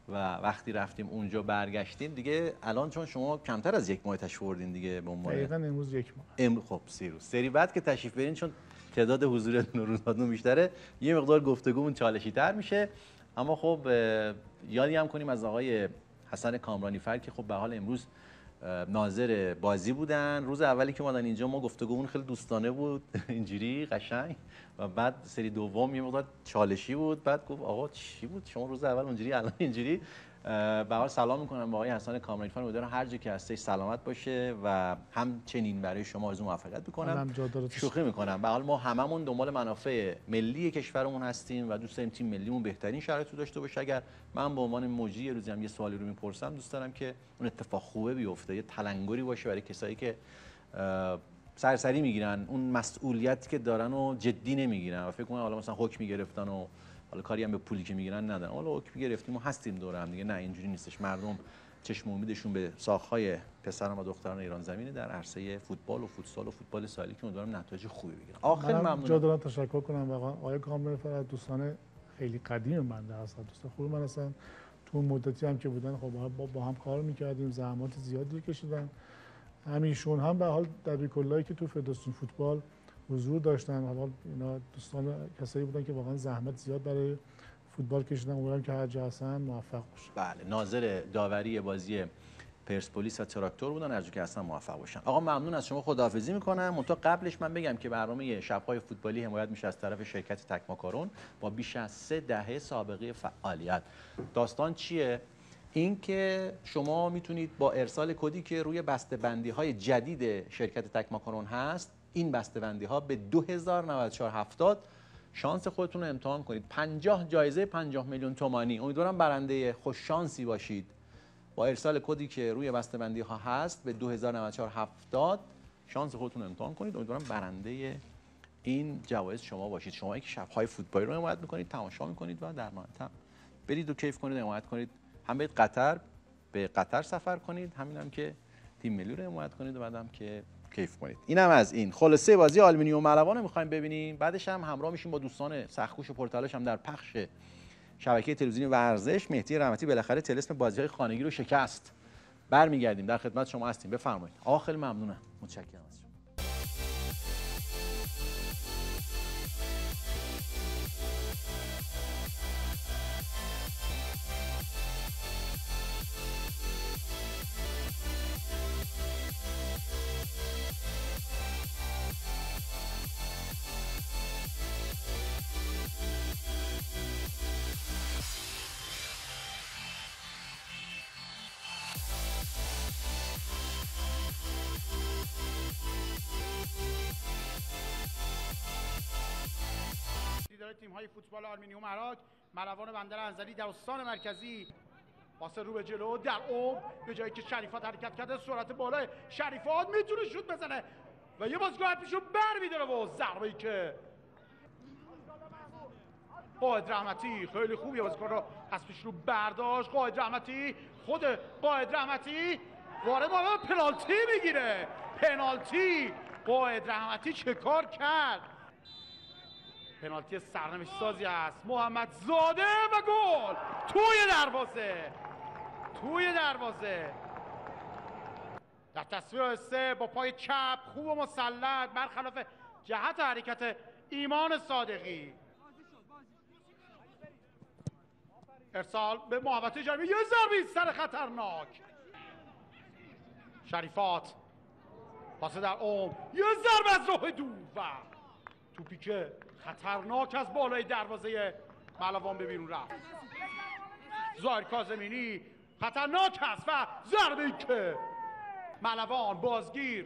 و وقتی رفتیم اونجا برگشتیم دیگه الان چون شما کمتر از یک ماه تشریف آوردین دیگه به عنوان دقیقاً امروز یک ماه ام خب سی روز سری بعد که تشریف برین چون تعداد حضور روزنامه‌نگاران بیشتره یه مقدار گفتگومون چالشی تر میشه. اما خب یادی هم کنیم از آقای حسن کامرانی فر که خب به حال امروز ناظر بازی بودن. روز اولی که اومدن اینجا ما گفتگومون خیلی دوستانه بود اینجوری قشنگ و بعد سری دوم یه مقدار چالشی بود. بعد گفت آقا چی بود شما روز اول اونجوری الان اینجوری. به حال سلام میکنم با آقای حسن کامرانی فر، امیدوارم هر جا که هستش سلامت باشه و همچنین برای شما آرزو موفقیت میکنم. شوخی میکنم، به حال ما هممون دنبال منافع ملی کشورمون هستیم و دوست داریم تیم ملیمون بهترین شرایط رو داشته باشه. اگر من به عنوان مجری روزی هم یه سوالی رو میپرسم دوست دارم که اون اتفاق خوبه بیفته، یه تلنگری باشه برای کسایی که سرسری میگیرن اون مسئولیتی که دارن و جدی نمیگیرن و فکر کنم حالا مثلا حکم میگرفتن و حالا کاری هم به پولی که میگیرن ندارن. حالا حکم گرفتیم و هستیم دور هم دیگه، نه اینجوری نیستش. مردم چشم امیدشون به ساخت‌های پسران و دختران ایران زمینه در عرصه فوتبال و فوتسال و فوتبال ساحلی که امیدوارم نتایج خوبی بگیرن. آخر ممنونم. جا دارم تشکر کنم واقعا آقای کامرانی فر، دوستان خیلی قدیم من هستن، دوستان خوب من هستن. تو مدتی هم که بودن خب با, با هم کار میکردیم، زحمات زیادی کشیدن. همیشون هم به حال در کلایی که تو فدراسیون فوتبال حضور داشتن. حالا اینا دوستان کسایی بودن که واقعا زحمت زیاد برای فوتبال کشیدن. امیدوارم که هر جا هستن موفق باشن. بله، ناظر داوری بازی پرسپولیس و تراکتور بودن، هر جا که هستن موفق باشن. آقا ممنون از شما، خداحافظی میکنم. منتها قبلش من بگم که برنامه شب‌های فوتبالی حمایت میشه از طرف شرکت تکماکارون با بیش از سه دهه سابقه فعالیت. داستان چیه؟ این که شما میتونید با ارسال کدی که روی بسته‌بندی‌های جدید شرکت تکماکارون هست، این بسته‌بندی‌ها به دو هزار و نود و چهار هفتاد شانس خودتون رو امتحان کنید. پنجاه جایزه پنجاه میلیون تومانی. امیدوارم برنده خوش شانسی باشید. با ارسال کدی که روی بسته‌بندی‌ها هست به دو هزار و نود و چهار هفتاد شانس خودتون رو امتحان کنید. امیدوارم برنده این جوایز شما باشید. شما که شب‌های فوتبالی رو حمایت می‌کنید، تماشا می‌کنید و در نهایت هم برید و کیف کنید، حمایت کنید. هم برید قطر، به قطر سفر کنید، همین هم که تیم ملی رو حمایت کنید و بعدم که کیف کنید. اینم از این. خلاصه بازی آلومینیوم ملوان رو می‌خوایم ببینیم. بعدش هم همراه میشیم با دوستان سخت‌کوش و پرتلاش هم در پخش شبکه تلویزیونی ورزش. مهدی رحمتی بالاخره طلسم بازی‌های خانگی رو شکست. برمیگردیم، در خدمت شما هستیم. بفرمایید. آقا خیلی ممنونم. متشکرم از شما. تیم‌های فوتبال آلومینیوم عراق، ملوان بندر انزلی در استان مرکزی. پاس رو به جلو در عمق به جایی که شریفات حرکت کرده، سرعت بالای شریفات میتونه شوت بزنه و یه بازیکن پیشو برمی‌داره و ضربه‌ای که قائد رحمتی خیلی خوب یه بازیکن رو از پیش رو برداشت. قائد رحمتی، خود قائد رحمتی وارد با پنالتی میگیره. پنالتی قائد رحمتی چه کار کرد؟ پنالتی سرنوشت سازی است. محمد زاده و گل توی دروازه، توی دروازه. در تصویر سه با پای چپ خوب و مسلط برخلاف جهت حرکت ایمان صادقی. ارسال به محوطه جریمه، یه ضربه سر خطرناک. شریفات پاس در عمق، یه ضربه از راه دور و توپی که خطرناک از بالای دروازه ملوان به بیرون رفت. ظاهر کاظمینی خطرناک است و ضربه‌ای که ملوان بازگیر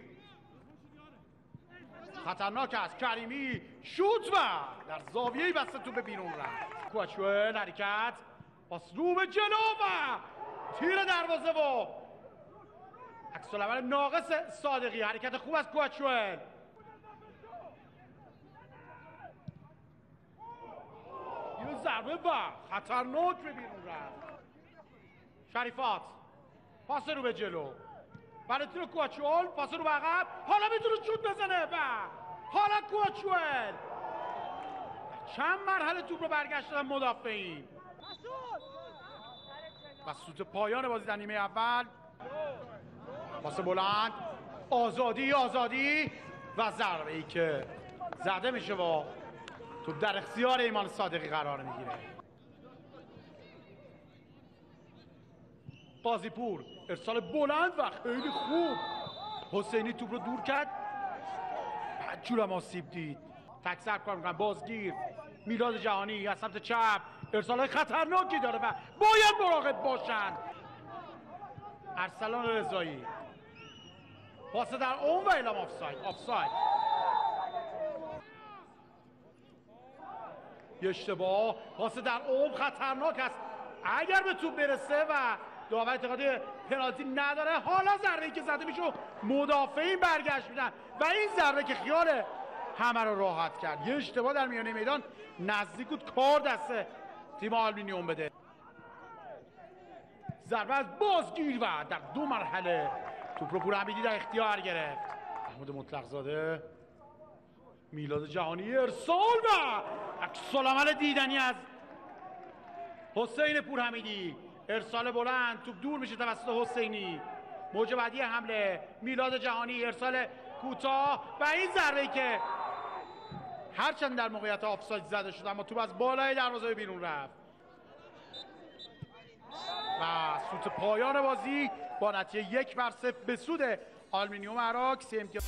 خطرناک است. کریمی شوت و در زاویه بسته توپ به بیرون رفت. کوچوئل حرکت، پاس رو به جلو و تیر دروازه و عکس العمل ناقص صادقی. حرکت خوب از کوچوئل. یه ضربه و خطرناک به بیرون رفت. شریفات پاس رو به جلو برای تیر کوچوئل، پاس رو به عقب، حالا میتونه شوت بزنه و حالا کوچوئل چند مرحله توپ رو برگشتن مدافعین. و سوت پایان بازی در نیمه اول. پاس بلند، آزادی آزادی و ضربه ای که زده میشه و توپ در اختیار ایمان صادقی قرار میگیره. قاضی‌پور ارسال بلند و خیلی خوب، حسینی توپ رو دور کرد، بدجورم آسیب دید. تک ضرب کار میکنن، بازگیر میلاد جهانی از سمت چپ، ارسال خطرناکی داره و باید مراقب باشن. ارسلان رضایی پاس در اون و اعلام آفساید. آفساید یه اشتباه، پاس در اون خطرناک است اگر به توپ برسه و داور اعتقادی پنالتی نداره. حالا ضربه‌ای که زده میشه مدافعین برگشت میدن و این ضربه که خیال همه رو راحت کرد. یه اشتباه در میانه میدان، نزدیک بود کار دست تیم آلومینیوم بده. ضربه از بازگیر و در دو مرحله توپ رو پورحمیدی در اختیار گرفت. محمود مطلق‌زاده، میلاد جهانی ارسال و عکس العمل دیدنی از حسین پورحمیدی. ارسال بلند، توپ دور میشه توسط حسینی. موج بعدی حمله میلاد جهانی، ارسال کوتاه و این ضربه‌ای که هرچند در موقعیت آفساید زده شد اما توپ از بالای دروازه بیرون رفت و سوت پایان بازی با نتیجه یک بر صفر به سود آلومینیوم عراق. سه امتیاز.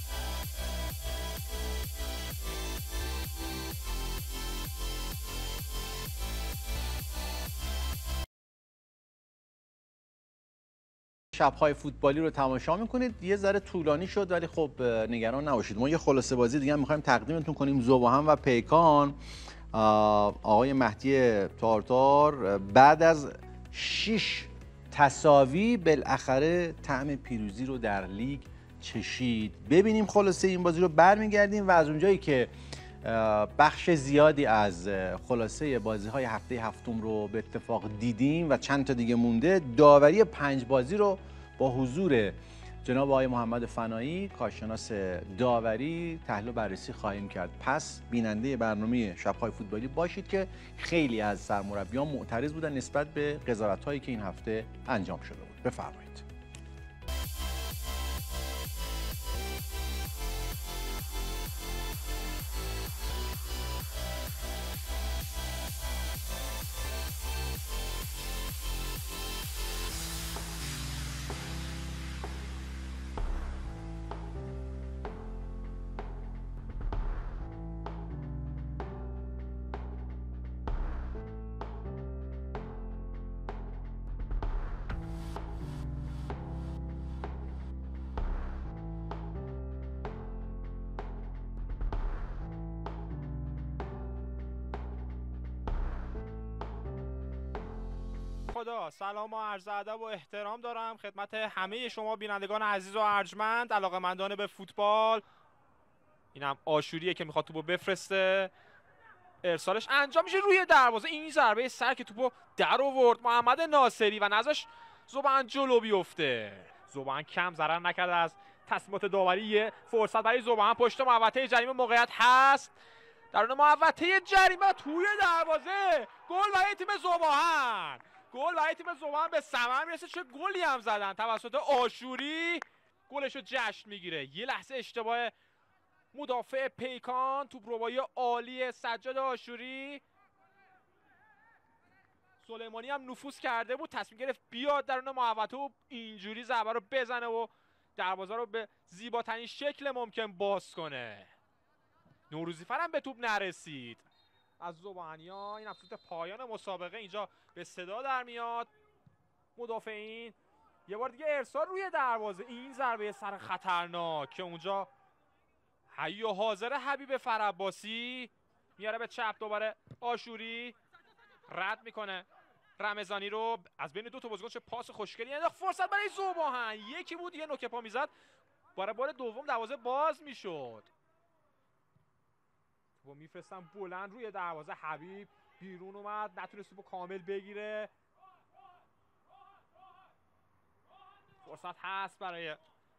شب‌های فوتبالی رو تماشا می‌کنید. یه ذره طولانی شد ولی خب نگران نباشید. ما یه خلاصه بازی دیگه می‌خوایم تقدیمتون کنیم. ذوباهم و پیکان، آقای مهدی تارتار بعد از شش تساوی بالاخره طعم پیروزی رو در لیگ چشید. ببینیم خلاصه این بازی رو، برمیگردیم و از اونجایی که بخش زیادی از خلاصه بازی‌های هفته هفتم رو به اتفاق دیدیم و چند تا دیگه مونده، داوری پنج بازی رو با حضور جناب آقای محمد فنایی کارشناس داوری تحلیل و بررسی خواهیم کرد. پس بیننده برنامه شب‌های فوتبالی باشید که خیلی از سرمربیان معترض بودن نسبت به قضاوت‌هایی که این هفته انجام شده بود. بفرمایید. خدا سلام و عرض ادب و احترام دارم خدمت همه شما بینندگان عزیز و ارجمند، علاقه‌مندان به فوتبال. اینم آشوریه که میخواد توپو بفرسته، ارسالش انجام میشه روی دروازه. این ضربه سر که توپو در آورد محمد ناصری و نذاش ذوباهم جلو بیفته. ذوباهم کم ضرر نکرده از تصمیمات داوری. فرصت برای ذوباهم پشت محوطه جریمه، موقعیت هست درون محوطه جریمه توی دروازه. گل برای تیم ذوباهم، گل برای تیم ذوباهم به ثمر میرسه. چه گلی هم زدن توسط آشوری، گلشو جشن میگیره. یه لحظه اشتباه مدافع پیکان، توپ ربایی عالی سجاد آشوری. سلیمانی هم نفوذ کرده بود، تصمیم گرفت بیاد درون محوطه و اینجوری ضربه رو بزنه و دروازه رو به زیباترین شکل ممکن باز کنه. نوروزی فرم به توپ نرسید از ذوباهنیا. این افسوت پایان مسابقه اینجا به صدا در میاد. مدافعین یه بار دیگه ارسال روی دروازه. این ضربه سر خطرناک که اونجا حی و حاضر حبیب فرعباسی میاره به چپ. دوباره آشوری رد میکنه رمضانی رو، از بین دو تا بازیکن چه پاس خوشگلی انداخت. فرصت برای ذوباهم، یکی بود یه نوک پا میزد، برای بار دوم دروازه باز میشد. و میفرستن بلند روی دروازه. حبیب بیرون اومد، نتونست با کامل بگیره. فرصت هست برای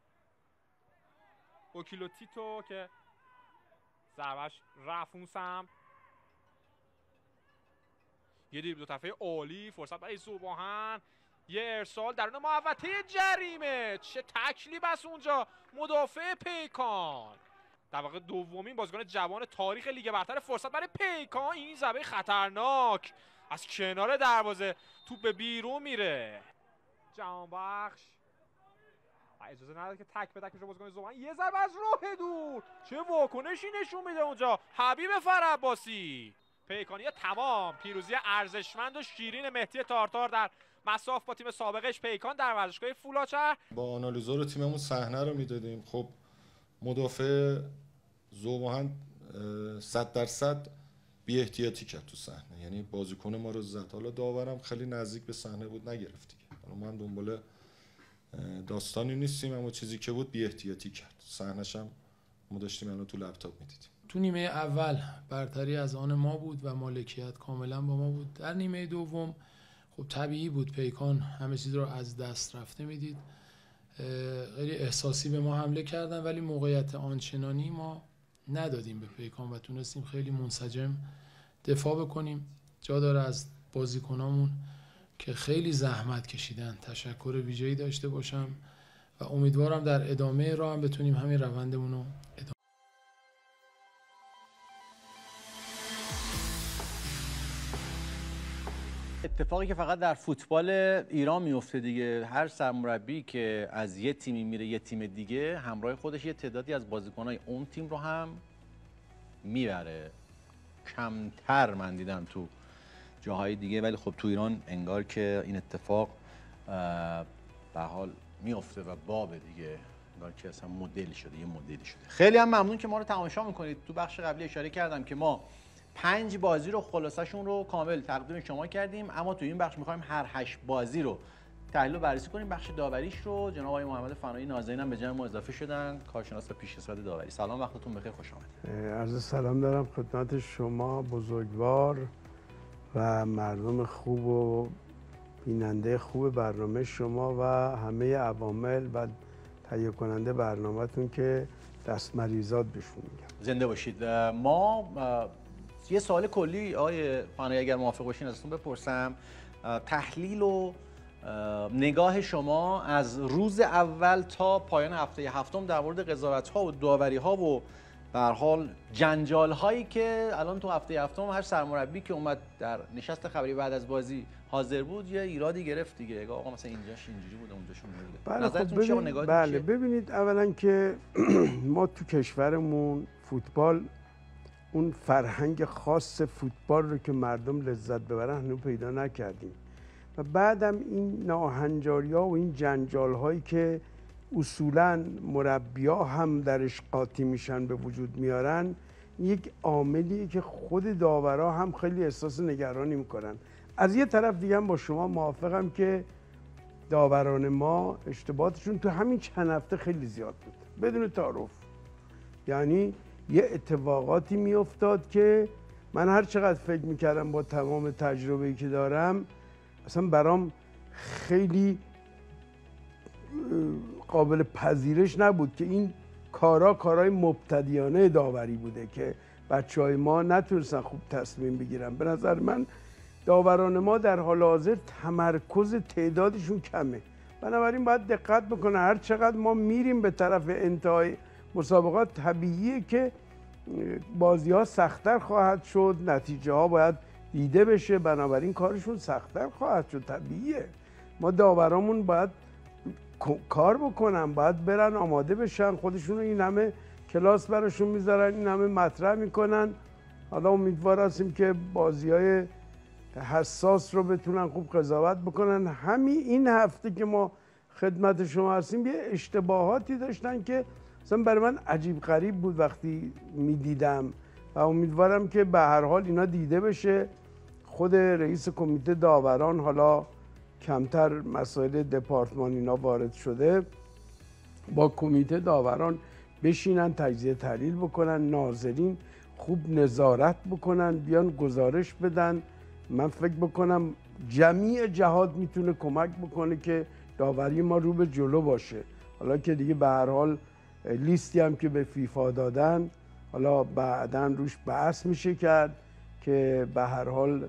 اوکیلو تیتو که ضربش رفت اون سمت. یه دریبل دو طرفه عالی، فرصت برای زوباهن، یه ارسال درون محوطه جریمه، چه تکلی بس اونجا مدافع پیکان. در واقع دومین بازیکن جوان تاریخ لیگ برتر، فرصت برای پیکان، این ضربه خطرناک از کنار دروازه توپ به بیرون میره. جهانبخش اجازه نداره که تک به تک میشه بازیکن زوباهن، یه ضربه از راه دور، چه واکنشی نشون میده اونجا حبیب فرعباسی. پیکانیا تمام، پیروزی ارزشمند و شیرین مهدی تارتار در مساف با تیم سابقش پیکان در ورزشگاه فولادشهر. با آنالیزور تیممون صحنه رو میدادیم، خب مدافع زوباهن صد درصد بی احتیاطی کرد تو صحنه، یعنی بازیکن ما رو زد. حالا داورم خیلی نزدیک به صحنه بود نگرفت دیگه. حالا ما هم دنبال داستانی نیستیم، اما چیزی که بود بی احتیاطی کرد. صحنه‌ش هم ما داشتیم الان تو لپتاپ میدیدیم. تو نیمه اول برتری از آن ما بود و مالکیت کاملا با ما بود. در نیمه دوم خب طبیعی بود پیکان همه چیز رو از دست رفته میدید، خیلی احساسی به ما حمله کردن ولی موقعیت آنچنانی ما ندادیم به پیکان و تونستیم خیلی منسجم دفاع بکنیم. جا داره از بازیکنامون که خیلی زحمت کشیدن تشکر ویژه‌ای داشته باشم و امیدوارم در ادامه راه هم بتونیم همین روندمون رو ادامه. اتفاقی که فقط در فوتبال ایران میفته دیگه، هر سرمربی که از یه تیمی میره یه تیم دیگه همراه خودش یه تعدادی از بازیکنای اون تیم رو هم میبره. کمتر من دیدم تو جاهای دیگه، ولی خب تو ایران انگار که این اتفاق به حال میفته و بابه دیگه، انگار که اصلا مدل شده، یه مدلی شده. خیلی هم ممنون که ما رو تماشا میکنید. تو بخش قبلی اشاره کردم که ما پنج بازی رو خلاصه‌شون رو کامل تقدیم شما کردیم، اما تو این بخش می‌خوایم هر هشت بازی رو تحلیل و بررسی کنیم. بخش داوریش رو جناب آقای محمد فنایی نازنین هم به جمع ما اضافه شدن، کارشناس پیشکسوت داوری. سلام، وقتتون بخیر، خوش آمدید. عرض سلام دارم خدمت شما بزرگوار و مردم خوب و بیننده خوب برنامه شما و همه عوامل و تهیه کننده برنامه‌تون که دست مریضات بهشون میگم. زنده باشید. ما یه سوال کلی آقای فنایی اگر موافق باشین ازتون بپرسم، تحلیل و نگاه شما از روز اول تا پایان هفته هفتم در مورد قضاوت‌ها و داوری‌ها و به هر حال جنجال‌هایی که الان تو هفته هفتم هر سرمربی که اومد در نشست خبری بعد از بازی حاضر بود یه ایرادی گرفت دیگه، آقا مثلا اینجاش اینجوری بود اونجاش اونجوری بود. بله نظرتون خب چیه و ببین... نگاهتون بله چیه؟ ببینید اولا که ما تو کشورمون فوتبال، اون فرهنگ خاص فوتبال رو که مردم لذت ببرن هنوز پیدا نکردیم و بعدم این ناهنجاری‌ها و این جنجال‌هایی که اصولاً مربی‌ها هم درش قاطی میشن به وجود میارن، یک عاملیه که خود داورا هم خیلی احساس نگرانی میکنن. از یه طرف دیگه هم با شما موافقم که داوران ما اشتباهاتشون تو همین چند هفته خیلی زیاد بود بدون تعارف. یعنی یه اتفاقاتی میافتاد که من هر چقدر فکر میکردم با تمام تجربه‌ای که دارم اصلا برام خیلی قابل پذیرش نبود که این کارا کارهای مبتدیانه داوری بوده که بچهای ما نتونستن خوب تصمیم بگیرن. به نظر من داوران ما در حال حاضر تمرکز تعدادشون کمه، بنابراین باید دقت بکنه. هر چقدر ما میریم به طرف انتهای مسابقات طبیعیه که بازی ها سخت‌تر خواهد شد، نتیجه ها باید دیده بشه، بنابراین کارشون سخت‌تر خواهد شد. طبیعیه ما داورامون باید کار بکنن، باید برن آماده بشن، خودشون این همه کلاس براشون میذارن، این همه مطرح میکنن. حالا امیدوار هستیم که بازی های حساس رو بتونن خوب قضاوت بکنن. همین این هفته که ما خدمت شما هستیم یه اشتباهاتی داشتن که مثلا برای من عجیب غریب بود وقتی میدیدم و امیدوارم که به هر حال اینا دیده بشه. خود رئیس کمیته داوران، حالا کمتر مسائل دپارتمان اینا وارد شده، با کمیته داوران بشینن تجزیه تحلیل بکنن، ناظرین خوب نظارت بکنن، بیان گزارش بدن. من فکر بکنم جمیع جهات میتونه کمک بکنه که داوری ما رو به جلو باشه. حالا که دیگه به هر حال لیستی هم که به فیفا دادن، حالا بعداً روش بحث میشه کرد که به هر حال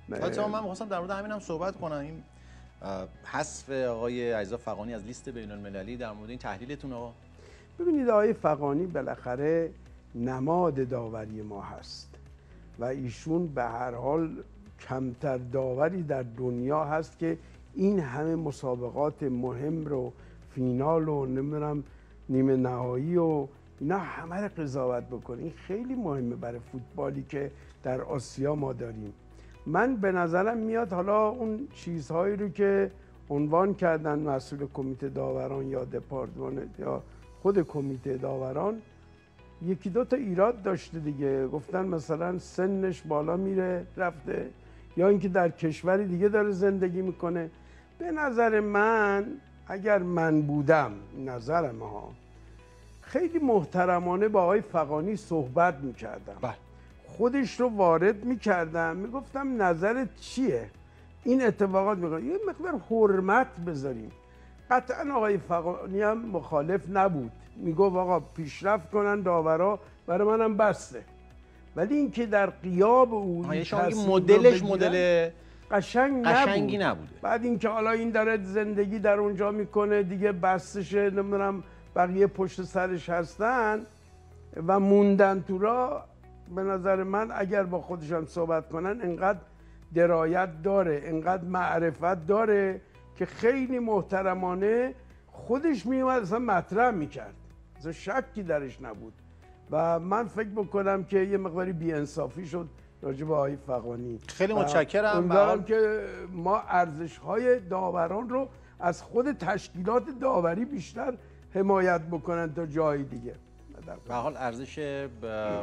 البته من می‌خواستم در مورد همینم صحبت کنم. این حذف آقای علیرضا فغانی از لیست بین‌المللی، در مورد این تحلیلتون آقا؟ ببینید آقای فغانی بالاخره نماد داوری ما هست و ایشون به هر حال کمتر داوری در دنیا هست که این همه مسابقات مهم رو، فینال و نمیدونم نیمه نهایی و اینا همه رو قضاوت بکنه. این خیلی مهمه برای فوتبالی که در آسیا ما داریم. من به نظرم میاد حالا اون چیزهایی رو که عنوان کردن مسئول کمیته داوران یا دپارتمان یا خود کمیته داوران، یکی دو تا ایراد داشته دیگه. گفتن مثلا سنش بالا میره رفته، یا اینکه در کشوری دیگه داره زندگی میکنه. به نظر من اگر من بودم، نظرم ها، خیلی محترمانه با آقای فغانی صحبت میکردم، خودش رو وارد میکردم، میگفتم نظرت چیه؟ این اتفاقات میکنه، یه مقدار حرمت بذاریم. قطعا آقای فغانی هم مخالف نبود، میگفت آقا پیشرفت کنن داورا، برای منم بسته. ولی اینکه در غیاب او مدلش مدل قشنگ قشنگی نبود. نبوده. بعد اینکه حالا این داره زندگی در اونجا میکنه دیگه بستشه، نمیدونم بقیه پشت سرش هستن و موندن تو را. به نظر من اگر با خودشان صحبت کنن انقدر درایت داره، انقدر معرفت داره که خیلی محترمانه خودش میومد اصلا مطرح میکرد، اصلا شکی درش نبود. و من فکر بکنم که یه مقداری بی‌انصافی شد راجع به آقای فغانی. خیلی متشکرم. امیدوارم که ما ارزش‌های داوران رو از خود تشکیلات داوری بیشتر حمایت بکنن تا جای دیگه. به حال ارزش ب...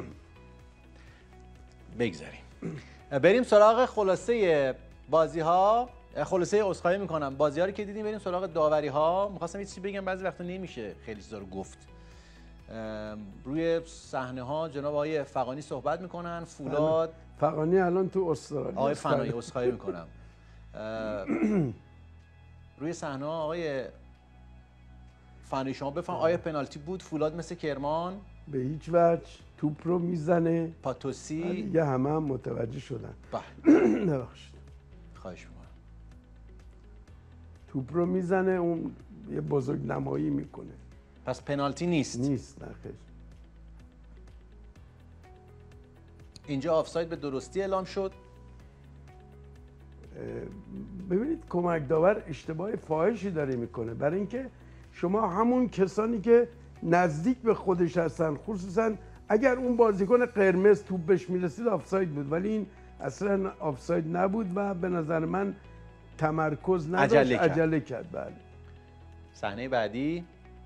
بگذاریم. بریم سراغ خلاصه بازی ها، خلاصه عذرخواهی میکنم، بازی ها رو که دیدیم. بریم سراغ داوری ها. میخواستم یه چیزی بگم، بعضی وقتا نمیشه خیلی چیزا رو گفت. روی صحنه ها جناب آقای فغانی صحبت میکنن، فولاد فغانی الان تو استرالیا. آقای فنایی عذرخواهی میکنم. روی صحنه ها آقای فنایی شما بفهم آیا پنالتی بود؟ فولاد مثل کرمان به هیچ وجه توپ رو میزنه. پاتوسی دیگه همه هم متوجه شدن. بله نبخشید، خواهش میکنم. توپ رو میزنه، اون یه بزرگ نمایی میکنه. پس پنالتی نیست؟ نیست، نه خیر. اینجا آفساید به درستی اعلام شد. ببینید کمک داور اشتباه فاحشی داره میکنه، برای اینکه شما همون کسانی که نزدیک به خودش هستن، خصوصا اگر اون بازیکن قرمز توپ بهش میرسید آفساید بود، ولی این اصلا آفساید نبود و به نظر من تمرکز نداشت، عجله کرد, عجله کرد. بله. صحنه بعدی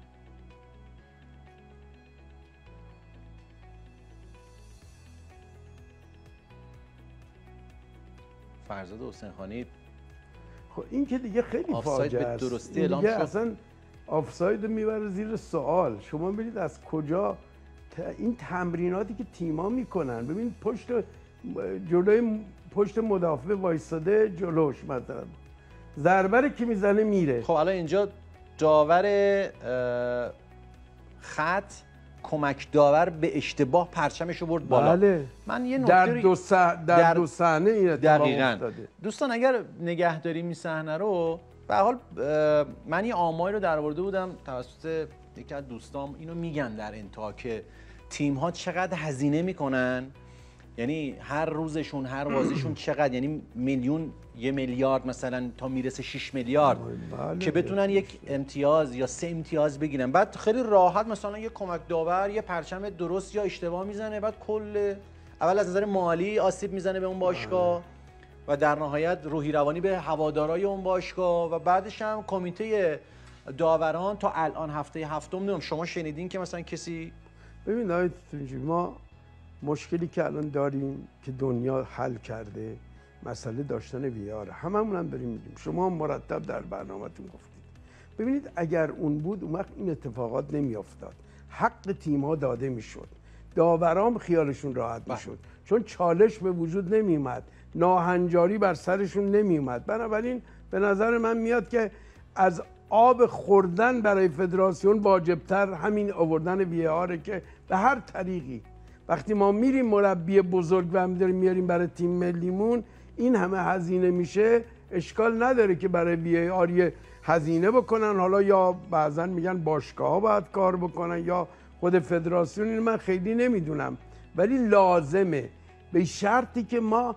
فرزاد حسینخانی. خب این که دیگه خیلی فاجعه است. به درستی اعلام شد. اصلا آفساید میبره زیر سوال. شما ببینید از کجا این تمریناتی که تیما میکنن، ببین پشت جلوی پشت مدافع وایساده جلوش، مثلا ضربه که میزنه میره. خب الان اینجا داور خط کمک داور به اشتباه پرچمش رو برد بالا. بله. من یه در نکته دو سا... در, در دو صحنه این اتفاق افتاده. دوستان اگر نگه داریم این صحنه رو، به حال من یه آماری رو درآورده بودم توسط یکی از دوستام، اینو میگن در انتها که تیم ها چقدر هزینه میکنن، یعنی هر روزشون هر بازیشون چقدر، یعنی میلیون، یه میلیارد مثلا تا میرسه شش میلیارد بله. که بتونن یک امتیاز یا سه امتیاز بگیرن. بعد خیلی راحت مثلا یه کمک داور یه پرچم درست یا اشتباه میزنه، بعد کل اول از نظر مالی آسیب میزنه به اون باشگاه و در نهایت روحی روانی به هوادارای اون باشگاه و بعدش هم کمیته داوران تا الان هفته هفتم نمیدونم شما شنیدین که مثلا کسی. ببین آقای توتونجی، ما مشکلی که الان داریم که دنیا حل کرده مسئله داشتن وی آر، هممون هم داریم میگیم، شما مرتب در برنامه‌تون گفتید. ببینید اگر اون بود اون وقت این اتفاقات نمیافتاد، حق تیم‌ها داده میشد، داورام خیالشون راحت میشد، چون چالش به وجود نمیومد، ناهنجاری بر سرشون نمیومد. بنابراین به نظر من میاد که از آب خوردن برای فدراسیون واجبتر همین آوردن وی آر که به هر طریقی وقتی ما میریم مربی بزرگ و هم داریم میاریم برای تیم ملیمون، این همه هزینه میشه اشکال نداره که برای وی ای آر یه هزینه بکنن، حالا یا بعضا میگن باشگاه ها باید کار بکنن یا خود فدراسیون، این من خیلی نمیدونم، ولی لازمه به شرطی که ما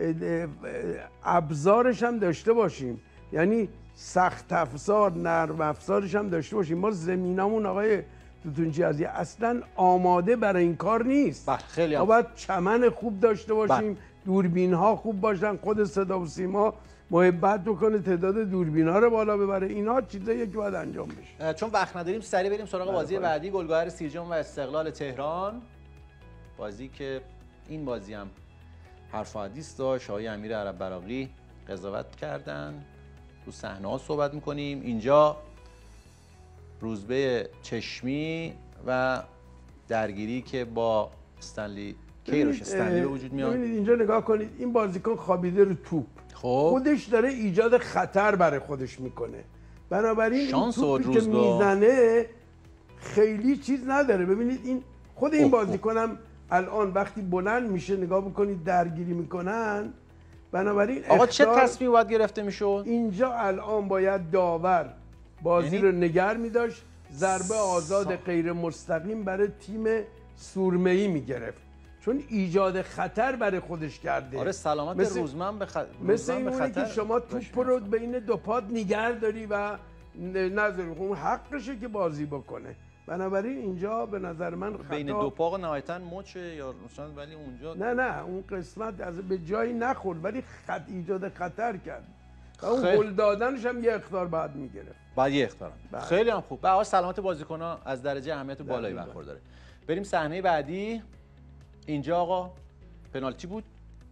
ابزارش هم داشته باشیم، یعنی سخت افزار نرم افزارش هم داشته باشیم. ما زمینمون آقای توتونچی عزیز اصلا آماده برای این کار نیست. خیلی ما باید چمن خوب داشته باشیم، دوربین ها خوب باشن، خود صدا و سیما محبت بکنه تعداد دوربین ها رو بالا ببره، اینا چیزاییه که باید انجام بشه. چون وقت نداریم سریع بریم سراغ بازی بعدی، گلگهر سیرجان و استقلال تهران. بازی که این بازی هم حرف و حدیث داشت، آقای امیر عرب براقی قضاوت کردن، رو صحنه ها صحبت میکنیم. اینجا روزبه چشمی و درگیری که با استنلی کیروش استنلی به وجود میاد. ببینید اینجا نگاه کنید، این بازیکن خوابیده رو توپ، خب خودش داره ایجاد خطر برای خودش میکنه، بنابراین این توپی که میزنه خیلی چیز نداره. ببینید این خود این بازیکنم الان وقتی بلند میشه نگاه بکنید درگیری میکنن، بنابراین آقا چه تصمیمی باید گرفته میشد؟ اینجا الان باید داور بازی رو نگر میداشت، ضربه آزاد غیر مستقیم برای تیم سورمه‌ای میگرفت، چون ایجاد خطر برای خودش کرده. آره سلامت مثل روزمن به خطر، مثل اینه که شما توپ رو بین دو پات نگر داری و نذاری، اون حقشه که بازی بکنه. بنابراین اینجا به نظر من خطا بین دو پا نهایتاً مچه یا مثلا، ولی اونجا نه نه اون قسمت از به جایی نخورد ولی خط ایجاد خطر کرد و اون گل دادنش هم یه اخطار بعد میگرفت. بعد یه اخطار. خیلی هم خوب. به سلامت بازیکن‌ها از درجه اهمیت بالایی برخورداره. بریم صحنه بعدی. اینجا آقا پنالتی بود؟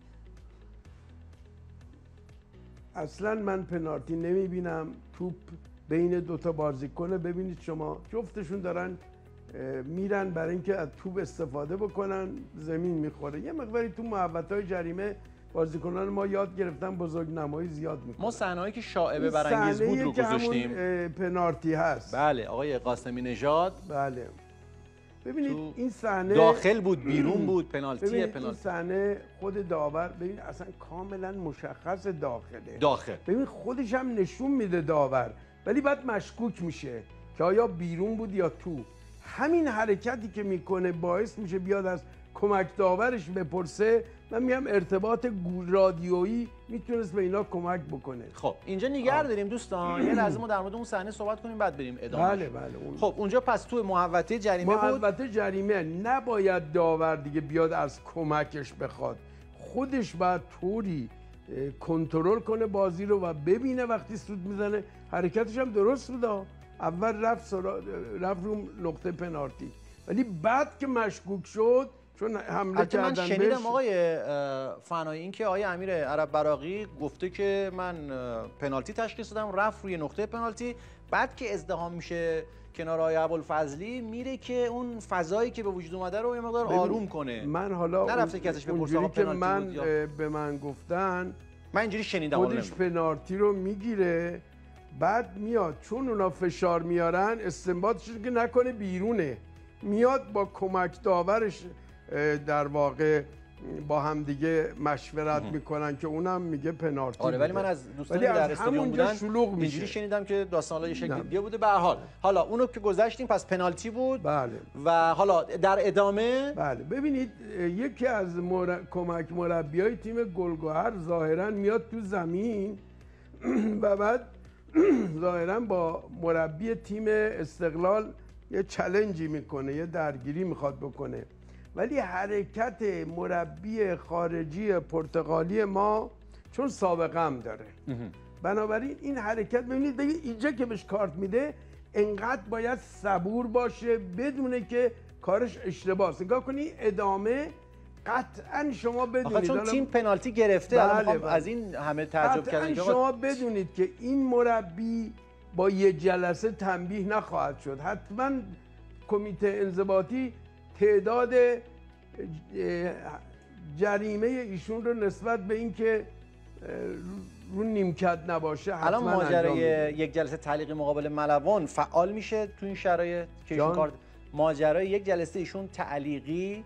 اصلا من پنالتی نمیبینم، توپ بین دوتا بازیکنه. ببینید شما جفتشون دارن میرن برای اینکه از توپ استفاده بکنن، زمین میخوره. یه مقداری تو محوطه‌های جریمه بازیکنان ما یاد گرفتن بزرگنمایی زیاد میکنن. ما صحنه‌ای که شائبه برانگیز بود رو گذاشتیم. پنالتی هست. بله آقای قاسمی نژاد. بله. ببینید این صحنه داخل بود بیرون بود، پنالتی پنالتی. پنالتی. این صحنه خود داور ببین اصلا کاملا مشخص داخله. داخل. ببین خودش هم نشون میده داور، ولی بعد مشکوک میشه که آیا بیرون بود یا تو. همین حرکتی که میکنه باعث میشه بیاد از کمک داورش بپرسه. من میگم ارتباط رادیویی میتونست به اینا کمک بکنه. خب اینجا نگه داریم دوستان، یه لحظه ما در مورد اون صحنه صحبت کنیم بعد بریم ادامه. بله بله. اون... خب اونجا پس تو محوطه جریمه بود. محوطه جریمه نباید داور دیگه بیاد از کمکش بخواد، خودش باید طوری کنترل کنه بازی رو و ببینه وقتی سود میزنه. حرکتش هم درست بود، اول رفت سرا... رفت رو نقطه پنالتی، ولی بعد که مشکوک شد چون حمله کردن من شنیدم بهش... آقای فنایی این که آقای امیر عرب براقی گفته که من پنالتی تشخیص دادم، رفت روی نقطه پنالتی، بعد که ازدحام میشه کنار آقای ابوالفضلی میره که اون فضایی که به وجود اومده رو یه مقدار آروم کنه. من حالا نرفته که ازش بپرسه آقا که پنالتی من بود یا به من گفتن، من اینجوری شنیدم، خودش پنالتی رو میگیره بعد میاد چون اونا فشار میارن استنباطش که نکنه بیرونه، میاد با کمک داورش در واقع با هم دیگه مشورت میکنن که اونم میگه پنالتی. آره ولی من از دوستانی که در استادیوم بودن اینجوری شنیدم که داستان یه شکلی دیگه بوده. به هر حال حالا اونو که گذشتیم پس پنالتی بود. بله. و حالا در ادامه بله ببینید یکی از مر... کمک مربیای تیم گلگهر ظاهرا میاد تو زمین و بعد ظاهرا با مربی تیم استقلال یه چالنجی میکنه، یه درگیری میخواد بکنه، ولی حرکت مربی خارجی پرتغالی ما چون سابقه هم داره بنابراین این حرکت ببینید اینجا که بهش کارت میده انقدر باید صبور باشه بدونه که کارش اشتباهه. نگاه کنی ادامه قطعا شما بدونید چون تیم پنالتی گرفته. بله بله از این همه تعجب کردن شما بدونید که این مربی با یه جلسه تنبیه نخواهد شد. حتما کمیته انضباطی تعداد جریمه ایشون رو نسبت به اینکه رو نیمکت نباشه حتما الان ماجرای یک جلسه تعلیقی مقابل ملوان فعال میشه تو این شرایط که ایشون کار ماجرای یک جلسه ایشون تعلیقی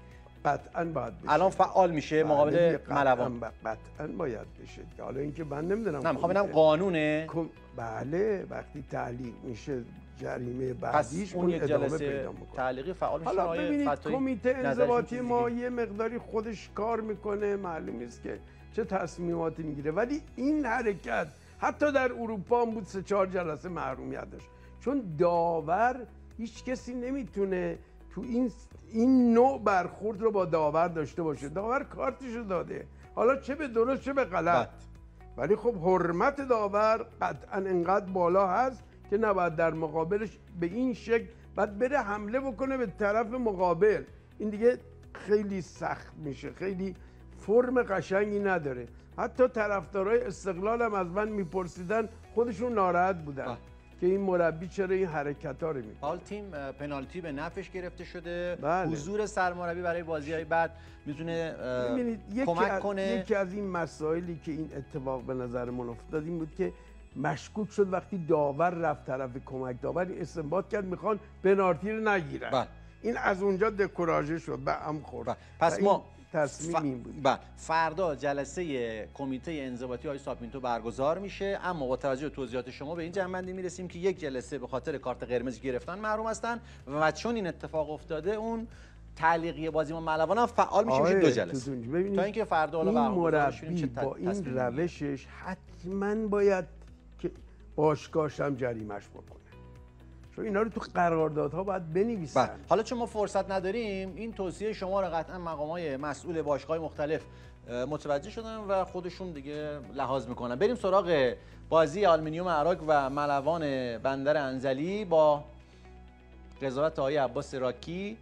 قطعا باید بشه. الان فعال میشه مقابل ملوان. قطعا باید بشه. حالا اینکه من نمیدونم. نه میخوام ببینم قانونه. بله وقتی تعلیق میشه جریمه بعدیش اون ادامه پیدا میکنه. تعلیقی فعال میشه. حالا ببینید کمیته انضباطی ما یه مقداری خودش کار میکنه، معلوم است که چه تصمیماتی میگیره، ولی این حرکت حتی در اروپا هم بود سه چهار جلسه محرومیت داشت، چون داور هیچ کسی نمیتونه تو این این نوع برخورد رو با داور داشته باشه. داور کارتشو داده، حالا چه به درست چه به غلط، ولی خب حرمت داور قطعا انقدر بالا هست که نباید در مقابلش به این شکل بعد بره حمله بکنه به طرف مقابل. این دیگه خیلی سخت میشه، خیلی فرم قشنگی نداره. حتی طرفدارای استقلال هم از من میپرسیدن، خودشون ناراحت بودن آه. که این مربی چرا این حرکت ها رو میکنه. حال تیم پنالتی به نفعش گرفته شده. بله. حضور سرمربی برای بازی‌های بعد میتونه کمک از، کنه. یکی از این مسائلی که این اتفاق به نظر من افتاد این بود که مشکوک شد وقتی داور رفت طرف کمک داور استنباط کرد میخوان پنالتی رو نگیرن. بله. این از اونجا دکوراژه شد، به هم خورد. بله. پس ما تصمیم این بود. بله. فردا جلسه کمیته انضباطی آقای ساپینتو برگزار میشه، اما با توجه به توضیحات شما به این جنبندی میرسیم که یک جلسه به خاطر کارت قرمز گرفتن محروم هستن و چون این اتفاق افتاده اون تعلیقی بازی ما ملوان هم فعال میشه، میشه دو جلسه تا اینکه فردا حالا برگزار بشه. با این روشش حتما باید که باشگاهش هم جریمه‌اش بکنه، چون اینا رو تو قراردادها باید بنویسن. حالا چون ما فرصت نداریم این توصیه شما رو قطعا مقامات مسئول باشگاه‌های مختلف متوجه شدن و خودشون دیگه لحاظ میکنن. بریم سراغ بازی آلومینیوم عراق و ملوان بندر انزلی با قضاوت آقای عباس راکی.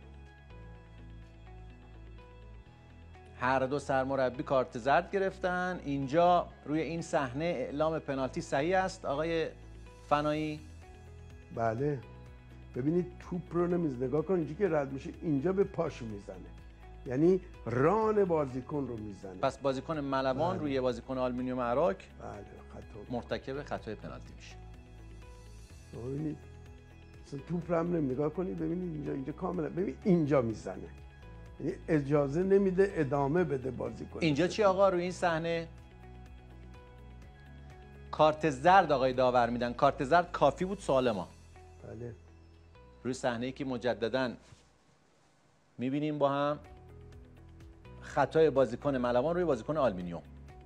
هر دو سرمربی کارت زرد گرفتن. اینجا روی این صحنه اعلام پنالتی صحیح است آقای فنایی؟ بله. ببینید توپ رو نمیز نگاه کن، اینجا که رد میشه اینجا به پاشو میزنه، یعنی ران بازیکن رو میزنه. پس بازیکن ملوان روی بازیکن آلومینیوم عراق بله خطا مرتکب خطای پنالتی میشه. ببینید توپ رو هم نگاه کنید، ببینید اینجا اینجا کاملا ببین اینجا میزنه، یعنی اجازه نمیده ادامه بده بازیکن. اینجا چی آقا روی این صحنه؟ کارت زرد آقای داور میدن. کارت زرد کافی بود سوال ما. بله. روی صحنه‌ای که مجدداً میبینیم با هم خطای بازیکن ملوان روی بازیکن آلومینیوم.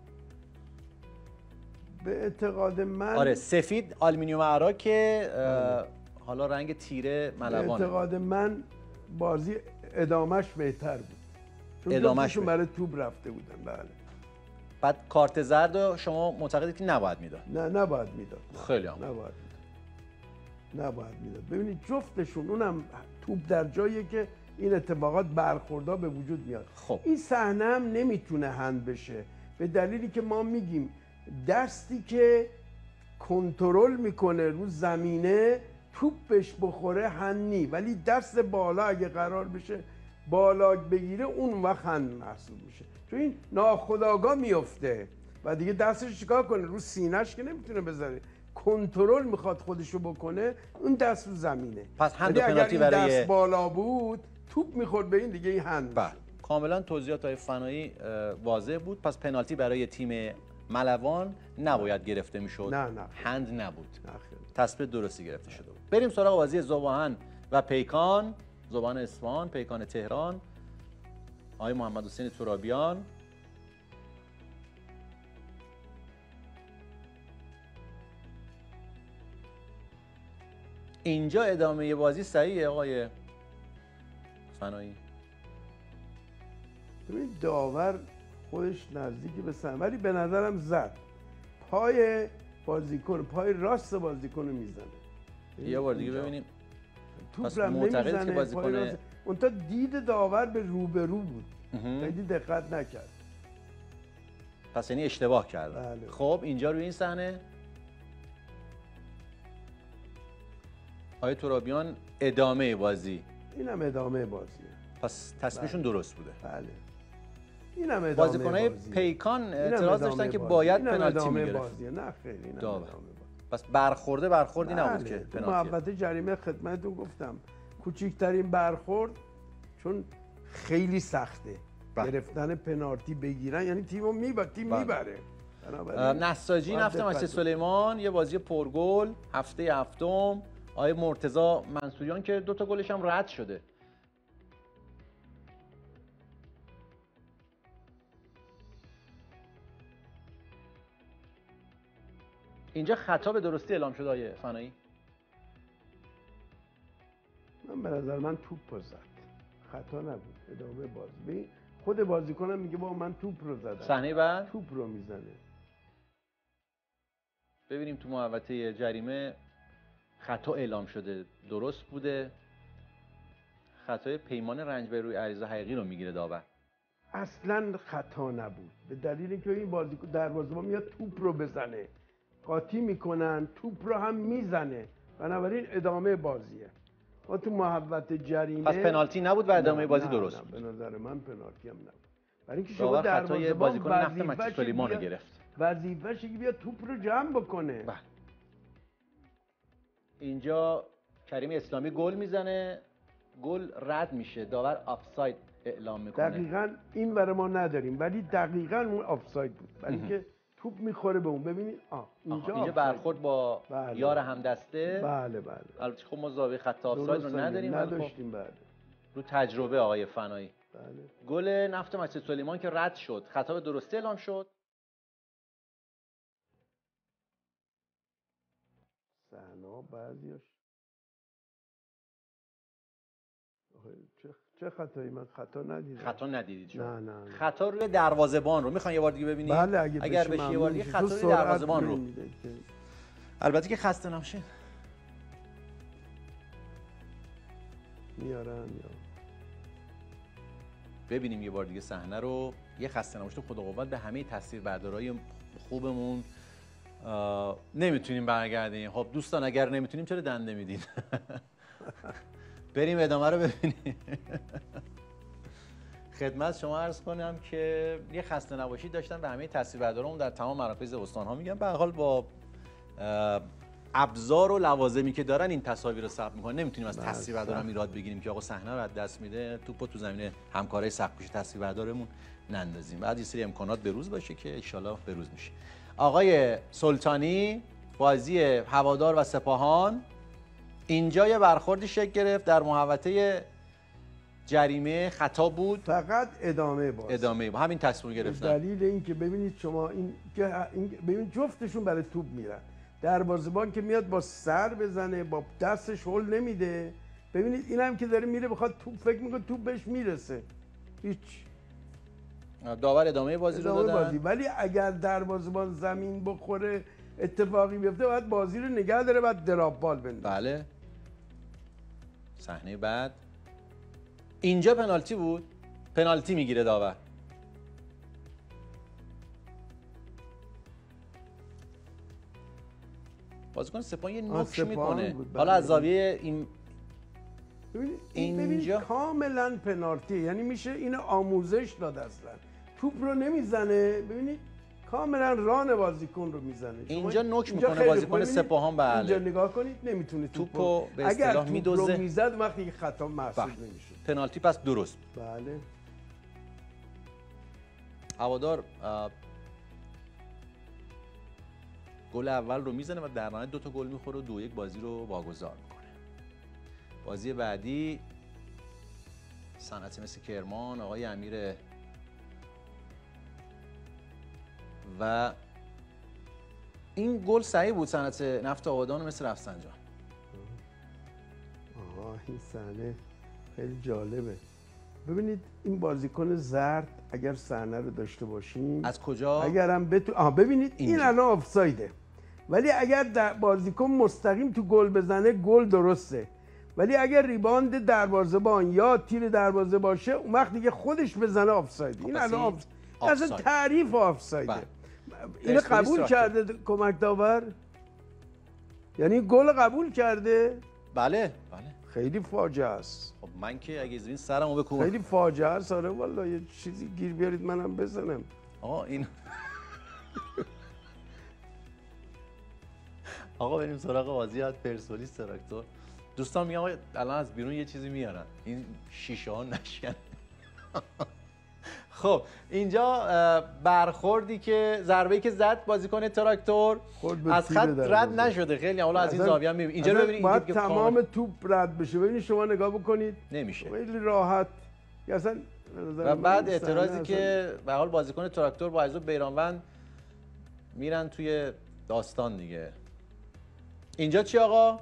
به اعتقاد من آره سفید آلومینیوم عراق که حالا رنگ تیره ملوان. به اعتقاد من بازی ادامهش بهتر بود، چون ادامهش برای توپ رفته بودن. بله. بعد کارت زرد رو شما معتقدید که نباید میداد؟ نه نباید میداد. خیلی هم نباید میداد. نباید میداد. ببینید جفتشون، اونم توپ در جاییه که این اتفاقات برخوردها به وجود میاد. خب این صحنه هم نمیتونه هند بشه به دلیلی که ما میگیم دستی که کنترل میکنه رو زمینه توپ بهش بخوره هنی، ولی دست بالا اگه قرار بشه بالا بگیره اون وقت هند محسوب میشه، چون این ناخودآگاه میفته و دیگه دستش چیکار کنه رو سینه‌اش که نمیتونه بذاره، کنترل میخواد خودشو بکنه، اون دست رو زمینه. پس هند و پنالتی برای دست بالا بود توپ میخورد به این دیگه این هند. بله کاملا توضیحات های فنایی واضح بود. پس پنالتی برای تیم ملوان نباید گرفته میشد. نه نه هند نبود. نه تصمیم درستی گرفته شده بود. بریم سراغ بازی ذوباهن و پیکان. ذوباهن اصفهان، پیکان تهران. آقای محمد حسین ترابیان. اینجا ادامه بازی صحیحه آقای فنایی؟ ببین داور خودش نزدیکی به سن، ولی به نظرم زد پای بازیکن، پای راست بازیکن رو میزنه. یه بار دیگه ببینیم. توپ رو نمیزنه که بازیکن اون تا دید داور به روبرو بود، خیلی دقت نکرد. پس یعنی اشتباه کرد. بله. خب اینجا روی این صحنه آقای ترابیان ادامه بازی. اینم ادامه بازیه. پس تصمیمشون بله. درست بوده. بله. اینم ادامه بازیکن‌های پیکان اعتراض داشتن که باید پنالتی میگرفت. نه خیلی اینم ادامه بازی. پس برخورده برخوردی بله. نبود که محوطه جریمه خدمتتون گفتم کوچکترین برخورد، چون خیلی سخته. بله. گرفتن پنالتی بگیرن یعنی تیمو میبره تیم بله. میبره. نساجی نفت مسجد سلیمان یه بازی پرگل هفته هفتم. آقای مرتضی منصوریان که دو تا گلش هم رد شده. اینجا خطا به درستی اعلام شده آقای فنایی؟ من به نظر من توپ رو زد. خطا نبود. ادامه بازی. خود بازیکنم میگه با من توپ رو زدم. صحنه بعد توپ رو میزنه. ببینیم تو محوطه جریمه خطا اعلام شده. درست بوده. خطای پیمان رنجبری روی عریضه حقیقی رو میگیره داور. اصلا خطا نبود. به دلیل اینکه این بازیکن دروازه‌بان میاد توپ رو بزنه. قاطی میکنن، توپ رو هم میزنه. بنابراین ادامه بازیه. ما تو محوطه جریمه پس پنالتی نبود و ادامه بازی نه درست نه بود. به نظر من پنالتی هم نبود. برای اینکه شما داور خطای بازیکن نفت وظیفه‌ش مسجد سلیمان رو بیاد- گرفت. وظیفه‌ش اینه که بیاد توپ رو جمع بکنه. بله. اینجا کریم اسلامی گل میزنه، گل رد میشه، داور آفساید اعلام میکنه. دقیقاً این برای ما نداریم ولی دقیقاً اون آفساید بود. برای اینکه توپ میخوره به اون. ببینید آه اینجا, اینجا برخورد با بله. یار همدسته. بله بله. البته خب ما زاویه خط آفساید رو نداریم ولی خب نداشتیم بله. رو تجربه آقای فنایی. بله. گل نفت مسجد سلیمان که رد شد، خطا به درستی اعلام شد. صحنه‌ها بعضیاش چه چه خطایی من خطا ندیدم. خطا ندیدید شما؟ نه نه, نه. خطا روی دروازه‌بان رو میخوان یه بار دیگه ببینید؟ بله اگه اگر بشه بشه یه بار دیگه ممنون خطا میشه. روی تو سرعت دروازه‌بان رو. نمیده که- البته که خسته نباشید. میارن یا ببینیم یه بار دیگه صحنه رو. یه خسته نباشید خدا قوت به همه تصویربردارای خوبمون. نمیتونیم برگردیم. خب دوستان اگر نمیتونیم چرا دنده میدین؟ بریم ادامه رو ببینیم. خدمت شما عرض کنم که یه خسته نباشید داشتم به همه تصویربردارامون در تمام مراکز استان‌ها میگم. به هر حال با ابزار و لوازمی که دارن این تصاویر رو ثبت میکنن. نمیتونیم از تصویربردارم ایراد بگیریم که آقا صحنه رو از دست میده، توپو تو زمین همکارای سقف‌پوش تصویربردارمون نندازیم. بعد یه سری امکانات بروز باشه که ان شاءالله بروز میشه. آقای سلطانی بازی هوادار و سپاهان، اینجا یه برخوردی شکل گرفت در محوطه جریمه، خطا بود، فقط ادامه باز ادامه با همین تصمیم گرفتن. دلیل این که ببینید شما این که این ببینید جفتشون برای توپ میرن. دروازه‌بان که میاد با سر بزنه، با دستش هول نمیده. ببینید اینم که داره میره بخواد توپ، فکر میکنه توپ بهش میرسه. هیچ. داور ادامه بازی ادامه رو دادن. بازی. ولی اگر دروازه‌بان زمین بخوره اتفاقی بیفته باید بازی رو نگه داره، بعد دراپ بال بندازه. بله. صحنه بعد اینجا پنالتی بود. پنالتی میگیره داور. بازیکن سپاهان یه نوک میکنه. حالا از زاویه این ببینید این ببینید کاملا پنالتی، یعنی میشه اینو آموزش داد اصلا. توپ رو نمیزنه، ببینید کاملا ران بازیکن رو میزنه. اینجا نوک میکنه بازیکن سپاهان. بله اینجا نگاه کنید نمیتونه توپو به اگر اصطلاح توپ میدوزه رو میزد وقتی که خطا محسوب نمیشه. پنالتی پس درست. بله. هوادار گل اول رو میزنه و در نهایت دو تا گل میخوره و دو یک بازی رو واگذار میکنه. بازی بعدی صنعتی مثل کرمان، آقای امیر و این گل صحیح بود. صنعت نفت آبادان مثل رفسنجان. آها این صحنه خیلی جالبه. ببینید این بازیکن زرد اگر صحنه رو داشته باشیم از کجا؟ اگرم بتو آها ببینید اینجا. این الان آفسایده. ولی اگر در بازیکن مستقیم تو گل بزنه گل درسته. ولی اگر ریباند دروازه‌بان یا تیر دروازه باشه اون وقت دیگه خودش بزنه آفساید. این الان آف... اصلا تعریف آفسایده. اینو قبول کرده کمک داور؟ یعنی گل قبول کرده؟ بله بله. خیلی فاجعه است. خب من که اگه این سرمو بکوبم خیلی فاجعه است. آره والله یه چیزی گیر بیارید منم بزنم. آقا این آقا بریم سراغ بازی از پرسپولیس تراکتور. دوستان میگم الان از بیرون یه چیزی میارن این شیشه ها نشکن. خب اینجا برخوردی که ضربه‌ای که زد بازیکن تراکتور از خط رد نشده، خیلی حالا از این زاویه هم می‌بینید اینجا رو ببینید. باید تمام توپ رد بشه. ببینید شما نگاه بکنید نمیشه، خیلی راحت اصلا. و بعد اعتراضی که به حال بازیکن تراکتور با عزیز بیرانوند میرن توی داستان دیگه. اینجا چی آقا؟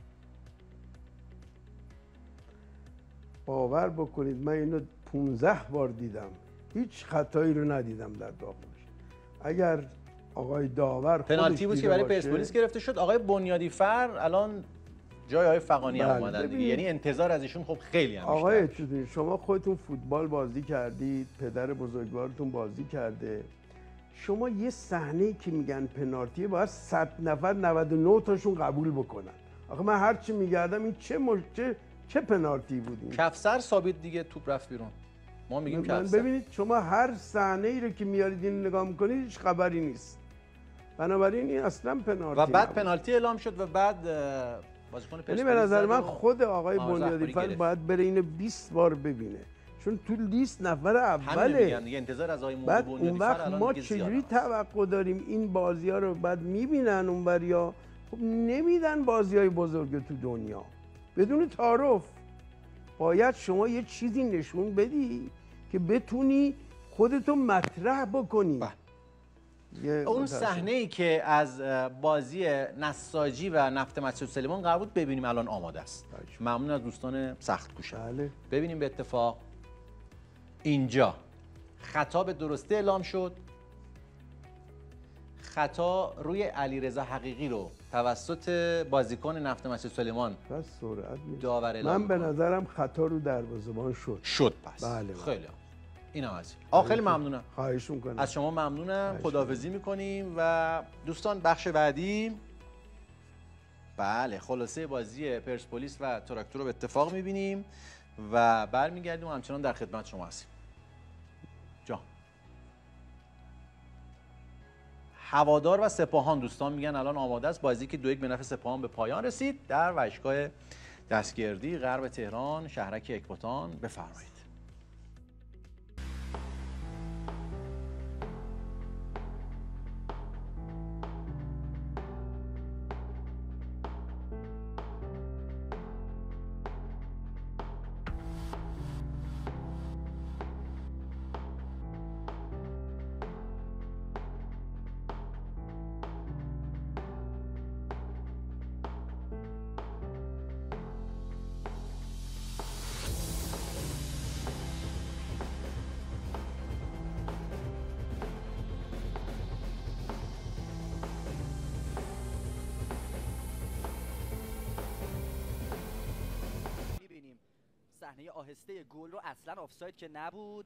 باور بکنید من اینو پونزده بار دیدم، هیچ خطایی رو ندیدم در داخلش. اگر آقای داور پنالتی بود که برای پرسپولیس گرفته شد. آقای بنیادی فر الان جای آقای فغانی هم اومدن دیگه، یعنی انتظار از ایشون خب خیلی هم آقای چیزی شما خودتون فوتبال بازی کردید، پدر بزرگوارتون بازی کرده، شما یه صحنه‌ای که میگن پنالتی باید صد نفر نود و نه تاشون قبول بکنن. آخه من هر چی میگردم این چه مش... چه چه پنالتی بود این؟ کفسر ثابت دیگه، توپ رفت بیرون. ما میگیم کفسر. ببینید شما هر صحنه‌ای رو که میارید این نگاه میکنید هیچ خبری نیست. بنابراین این اصلا پنالتی و بعد پنالتی اعلام شد و بعد بازیکن پرسپولیس یعنی به نظر من خود آقای بنیادی فر باید بره اینو بیست بار ببینه، چون تو لیست نفر اوله. همین انتظار از آقای بعد اون وقت ما چجوری توقع داریم این بازی‌ها رو بعد میبینن اونوریا؟ خب نمیدن بازی‌های بزرگ تو دنیا بدون تعارف. باید شما یه چیزی نشون بدی که بتونی خودتو مطرح بکنی. اون صحنه‌ای که از بازی نساجی و نفت مسجد سلیمان قرار بود ببینیم الان آماده است. ممنون از دوستان سخت کوشن. بله. ببینیم به اتفاق اینجا خطا به درستی اعلام شد. خطا روی علیرضا حقیقی رو توسط بازیکن نفت مسجد سلیمان بس سرعت داور اعلام من به نظرم خطا رو دروازه‌بان شد. شد پس. بله. خیلی اینم از آقا خیلی ممنونم. خواهش می‌کنم. از شما ممنونم. خداحافظی می‌کنیم و دوستان بخش بعدی بله خلاصه بازی پرسپولیس و تراکتور رو به اتفاق می‌بینیم و برمیگردیم و همچنان در خدمت شما هستیم. جان هوادار و سپاهان دوستان میگن الان آماده است بازی که دو یک به نفع سپاهان به پایان رسید در ورزشگاه دستگردی غرب تهران شهرک اکباتان. بفرمایید. صحنه آهسته گل رو اصلا آفساید که نبود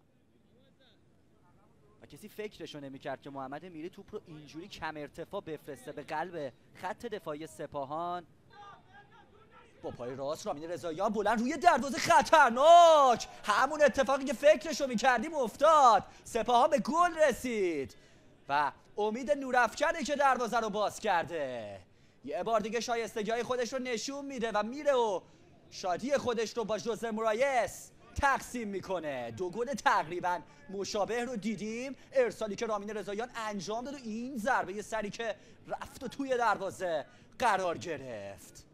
و کسی فکرشو نمی‌کرد که محمد میری توپ رو اینجوری کم ارتفاع بفرسته به قلب خط دفاعی سپاهان. با پای راست رامین رضاییان بلند روی دروازه، خطرناک، همون اتفاقی که فکرشو می‌کردیم افتاد. سپاهان به گل رسید و امید نورافکنه که دروازه رو باز کرده. یه بار دیگه شایستگی‌های خودش رو نشون میده و میره و شادی خودش رو با ژوزه مورایس تقسیم میکنه. دو گل تقریبا مشابه رو دیدیم، ارسالی که رامین رضاییان انجام داد و این ضربه سری که رفت و توی دروازه قرار گرفت.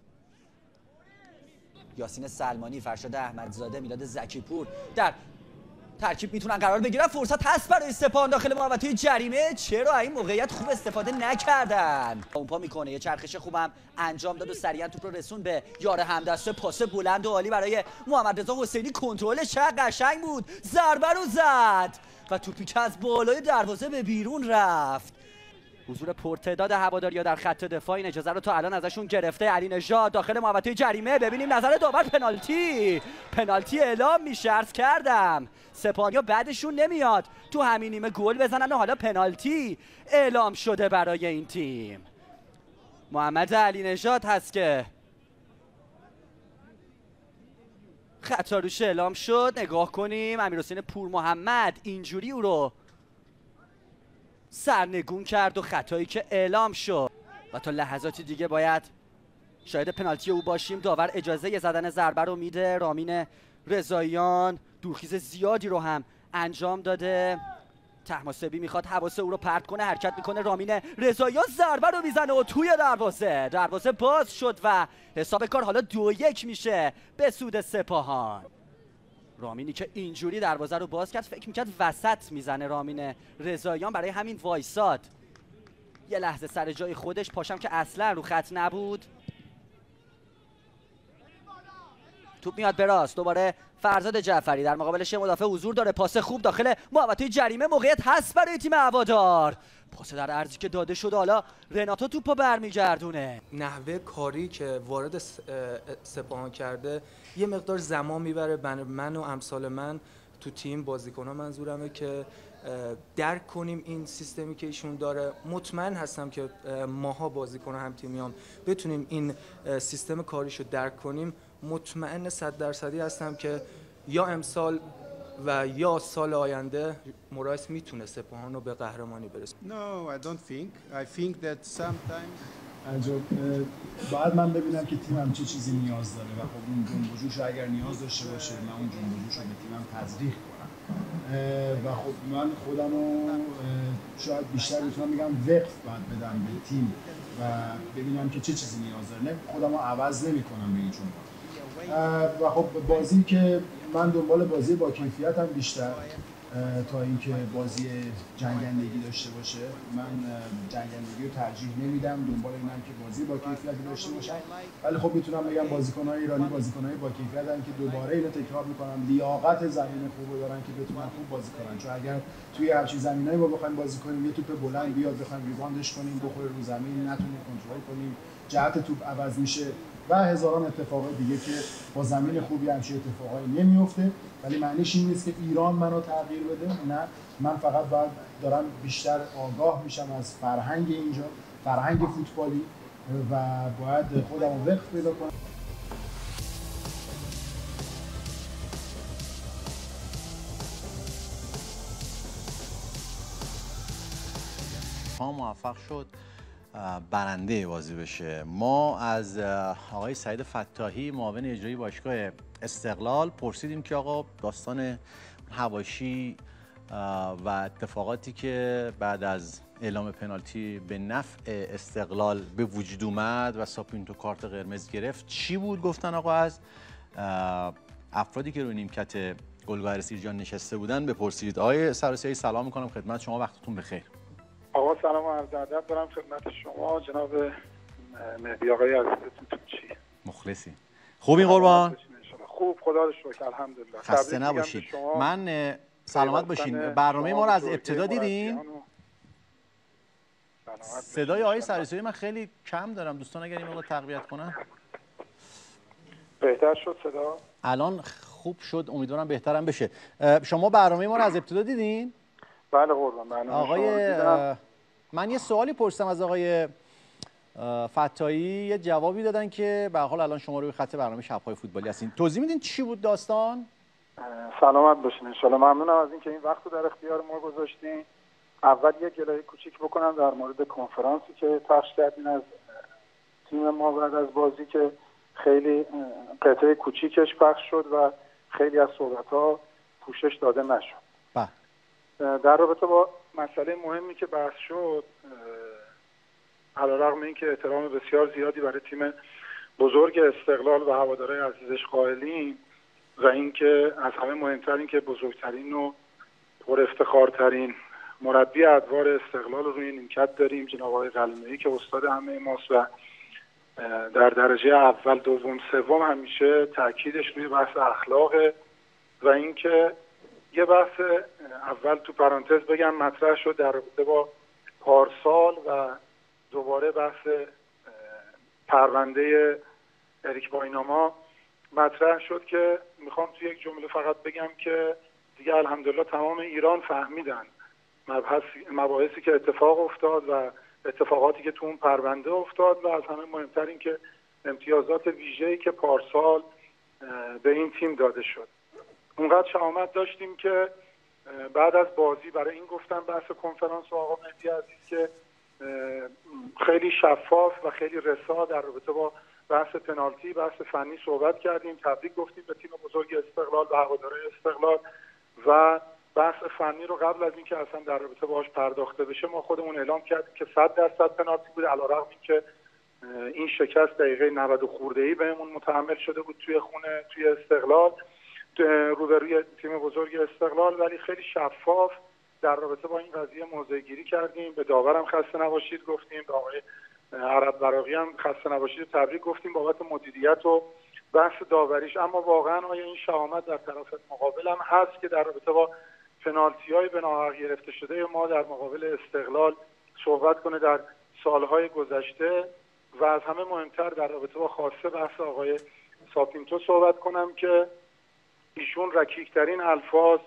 یاسین سلمانی، فرشاد احمدزاده، میلاد زکیپور در ترکیب میتونن قرار بگیرن. فرصت هست برای سپاهان داخل محوطه جریمه. چرا این موقعیت خوب استفاده نکردن؟ اونپا میکنه، یه چرخش خوبم انجام داد و سریعا توپ رو رسون به یار همدسته. پاس بلند و عالی برای محمد رضا حسینی، کنترلش چقدر قشنگ بود، ضربه رو زد و توپی که از بالای دروازه به بیرون رفت. حضور پرتعداد هواداریا در خط دفاع این اجازه رو تا الان ازشون گرفته. علی نژاد داخل محوطه جریمه، ببینیم نظر داور. پنالتی پنالتی اعلام میشه. عرض کردم سپاهانیا بعدشون نمیاد تو همین نیمه گل بزنن و حالا پنالتی اعلام شده برای این تیم. محمد علی نژاد هست که خطا روش اعلام شد. نگاه کنیم امیرحسین پور محمد اینجوری او رو سرنگون کرد و خطایی که اعلام شد و تا لحظاتی دیگه باید شاهد پنالتی او باشیم. داور اجازه زدن ضربه رو میده. رامین رضاییان دورخیز زیادی رو هم انجام داده. طهماسبی میخواد حواس او رو پرت کنه، حرکت میکنه. رامین رضاییان ضربه رو میزنه و توی دروازه دروازه باز شد و حساب کار حالا دو یک میشه به سود سپاهان. رامینی که اینجوری دروازه رو باز کرد، فکر میکرد وسط میزنه رامین رضاییان، برای همین وایساد یه لحظه سر جای خودش. پاشم که اصلا رو خط نبود. توپ میاد به راست، دوباره فرزاد جعفری در مقابلش مدافع حضور داره. پاس خوب داخل محوطه جریمه، موقعیت هست برای تیم هوادار. پاس در عرضی که داده شده، حالا رناتو توپو برمیگردونه. نحوه کاری که وارد سپاهان کرده یه مقدار زمان میبره. من و امثال من تو تیم بازیکن‌ها منظورمه که درک کنیم این سیستمی که ایشون داره. مطمئن هستم که ماها بازیکن‌ها هم تیمیام بتونیم این سیستم کاریشو درک کنیم. مطمئن صد درصدی هستم که یا امسال و یا سال آینده موراس میتونه سپاهان رو به قهرمانی برسونه. No, I don't think. I think that sometimes عجب. بعد من ببینم که تیمم چه چیزی نیاز داره و خب اون جنب و جوش رو اگر نیاز داشته باشه من اون جنب و جوش رو به تیمم تزریق کنم و خب من خودم رو شاید بیشتر میتونم بگم وقف باید بدم به تیم و ببینم که چه چیزی نیاز داره. نه خودم رو عوض نمی کنم به این جنب و خب بازی که من دنبال بازی با کیفیت هم بیشتر تا اینکه بازی جنگندگی داشته باشه. من جنگندگی رو ترجیح نمیدم، دنبال اینم که بازی با کیفیت داشته باشه. ولی خب میتونم بگم بازیکن‌های ایرانی بازیکن‌های با کیفیتن که دوباره اینو تکرار میکنم، لیاقت زمین خوبی دارن که بتونن خوب بازی کنن. چون اگر توی هر چیز زمینایی ما بخوایم بازی کنیم، یه توپ بلند بیاد بخوایم ریباندش کنیم، بخوره رو زمین، نتونیم کنترل کنیم، جهت توپ عوض میشه و هزاران اتفاقات دیگه که با زمین خوبی همچین اتفاقایی نمیفته. ولی معنیش این نیست که ایران منو تغییر بده، نه، من فقط باید دارم بیشتر آگاه میشم از فرهنگ اینجا، فرهنگ فوتبالی و باید خودم رو وقف پیدا کنم. ما موفق شد برنده بازی بشه. ما از آقای سعید فتاحی معاون اجرایی باشگاه استقلال پرسیدیم که آقا داستان حواشی و اتفاقاتی که بعد از اعلام پنالتی به نفع استقلال به وجود اومد و ساپینتو کارت قرمز گرفت چی بود؟ گفتن آقا از افرادی که روی نیمکت گلگهر سیرجان نشسته بودن بپرسید. آقای سراسیایی سلام میکنم خدمت شما، وقتتون بخیر. آقا سلام و عرض ادب دارم خدمت شما جناب مهدی آقای عزیزتون. چی مخلصی؟ خوبی قربان؟ خوب خدا رو شکر الحمدلله. خسته نباشید. من سلامت باشین. برنامه ما رو از ابتدا دیدین؟ صدای آقای سراسیایی من خیلی کم دارم، دوستان اگر این موقع تقویت کنن. بهتر شد صدا؟ الان خوب شد، امیدوارم بهترم بشه. شما برنامه ما رو از ابتدا دیدین؟ بله قربان. برنامه آقای من یه سوالی پرسیدم از آقای فتاحی، یه جوابی دادن که به هر حال الان شما روی خط برنامه شب‌های فوتبالی هستین. توضیح میدین چی بود داستان؟ سلامت باشین ان شاءالله. ممنونم از اینکه این وقت رو در اختیار ما گذاشتین. اول یه گلایه کوچیک بکنم در مورد کنفرانسی که پخش کردین از تیم ما بعد از بازی که خیلی قطعه کوچیکش پخش شد و خیلی از صحبت‌ها پوشش داده نشد. بله. در رابطه با مسئله مهمی که بحث شد، علیرغم اینکه احترام بسیار زیادی برای تیم بزرگ استقلال و هوادارهای عزیزش قائلیم و اینکه از همه مهمتر این که بزرگترین و پر افتخارترین مربی ادوار استقلال رو روی نیمکت داریم، جناب آقای قلمه‌ای که استاد همه ماست و در درجه اول دوم سوم همیشه تاکیدش روی بحث اخلاقه و اینکه یه بحث اول تو پرانتز بگم مطرح شد در رابطه با پارسال و دوباره بحث پرونده اریک بایناما مطرح شد که میخوام تو یک جمله فقط بگم که دیگه الحمدلله تمام ایران فهمیدن مبحث مباحثی که اتفاق افتاد و اتفاقاتی که تو اون پرونده افتاد و از همه مهمتر این که امتیازات ویژه‌ای که پارسال به این تیم داده شد. اونقدر شهامت داشتیم که بعد از بازی برای این گفتم بحث کنفرانس و آقا مهدی عزیز که خیلی شفاف و خیلی رسا در رابطه با بحث پنالتی، بحث فنی صحبت کردیم، تبریک گفتیم به تیم بزرگ استقلال و هوادارهای استقلال و بحث فنی رو قبل از اینکه اصلا در رابطه باهاش پرداخته بشه ما خودمون اعلام کردیم که صد درصد پنالتی بود، علیرغم اینکه این شکست دقیقه نود خورده‌ای بهمون متحمل شده بود توی خونه توی استقلال روبروی تیم بزرگ استقلال، ولی خیلی شفاف در رابطه با این قضیه موضع گیری کردیم. به داورم خسته نباشید گفتیم، به آقای عرب براقی هم خسته نباشید تبریک گفتیم بابت مدیریت و بحث داوریش. اما واقعا آیا این شهامت در طرف مقابل هم هست که در رابطه با پنالتی‌های به ناحق گرفته شده ما در مقابل استقلال صحبت کنه در سالهای گذشته و از همه مهمتر در رابطه با خاصه بحث آقای ساپینتو صحبت کنم که ایشون رکیکترین الفاظ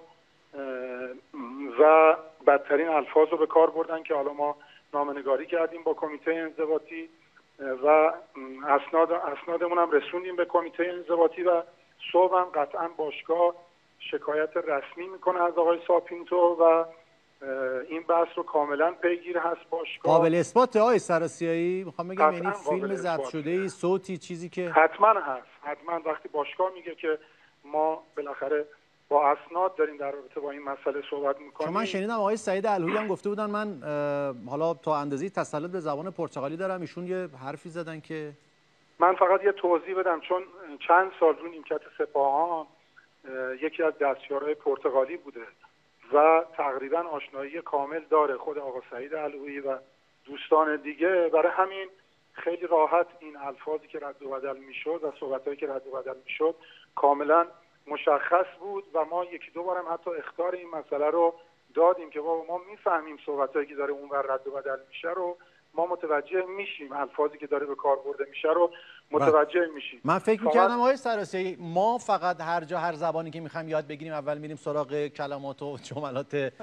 و بدترین الفاظ رو به کار بردن که حالا ما نامه‌نگاری کردیم با کمیته انضباطی و اسناد اسنادمون هم رسوندیم به کمیته انضباطی و صبح هم قطعا باشگاه شکایت رسمی میکنه از آقای ساپینتو و این بحث رو کاملا پیگیر هست باشگاه. قابل اثبات آقای سراسیایی میخوام بگم، یعنی فیلم ضبط شده، صوتی، چیزی که حتما هست. حتما وقتی باشگاه میگه که ما بالاخره با اسناد داریم در رابطه با این مسئله صحبت میکنیم. چون من شنیدم آقای سعید الهویی هم گفته بودن، من حالا تا اندازه‌ای تسلط به زبان پرتغالی دارم، ایشون یه حرفی زدن که من فقط یه توضیح بدم، چون چند سال رو نیمکت سپاهان یکی از دستیارهای پرتغالی بوده و تقریبا آشنایی کامل داره خود آقا سعید الهویی و دوستان دیگه، برای همین خیلی راحت این الفاظی که رد و بدل میشد و صحبتایی که رد و بدل میشد کاملا مشخص بود و ما یکی دو بارم حتی اخطار این مسئله رو دادیم که بابا ما میفهمیم صحبتایی که داره اونور رد و بدل میشه رو ما متوجه میشیم، الفاظی که داره به کار برده میشه رو متوجه میشیم. من فکر میکردم آقای سراسیایی ما فقط هر جا هر زبانی که میخوایم یاد بگیریم اول میریم سراغ کلمات و جملات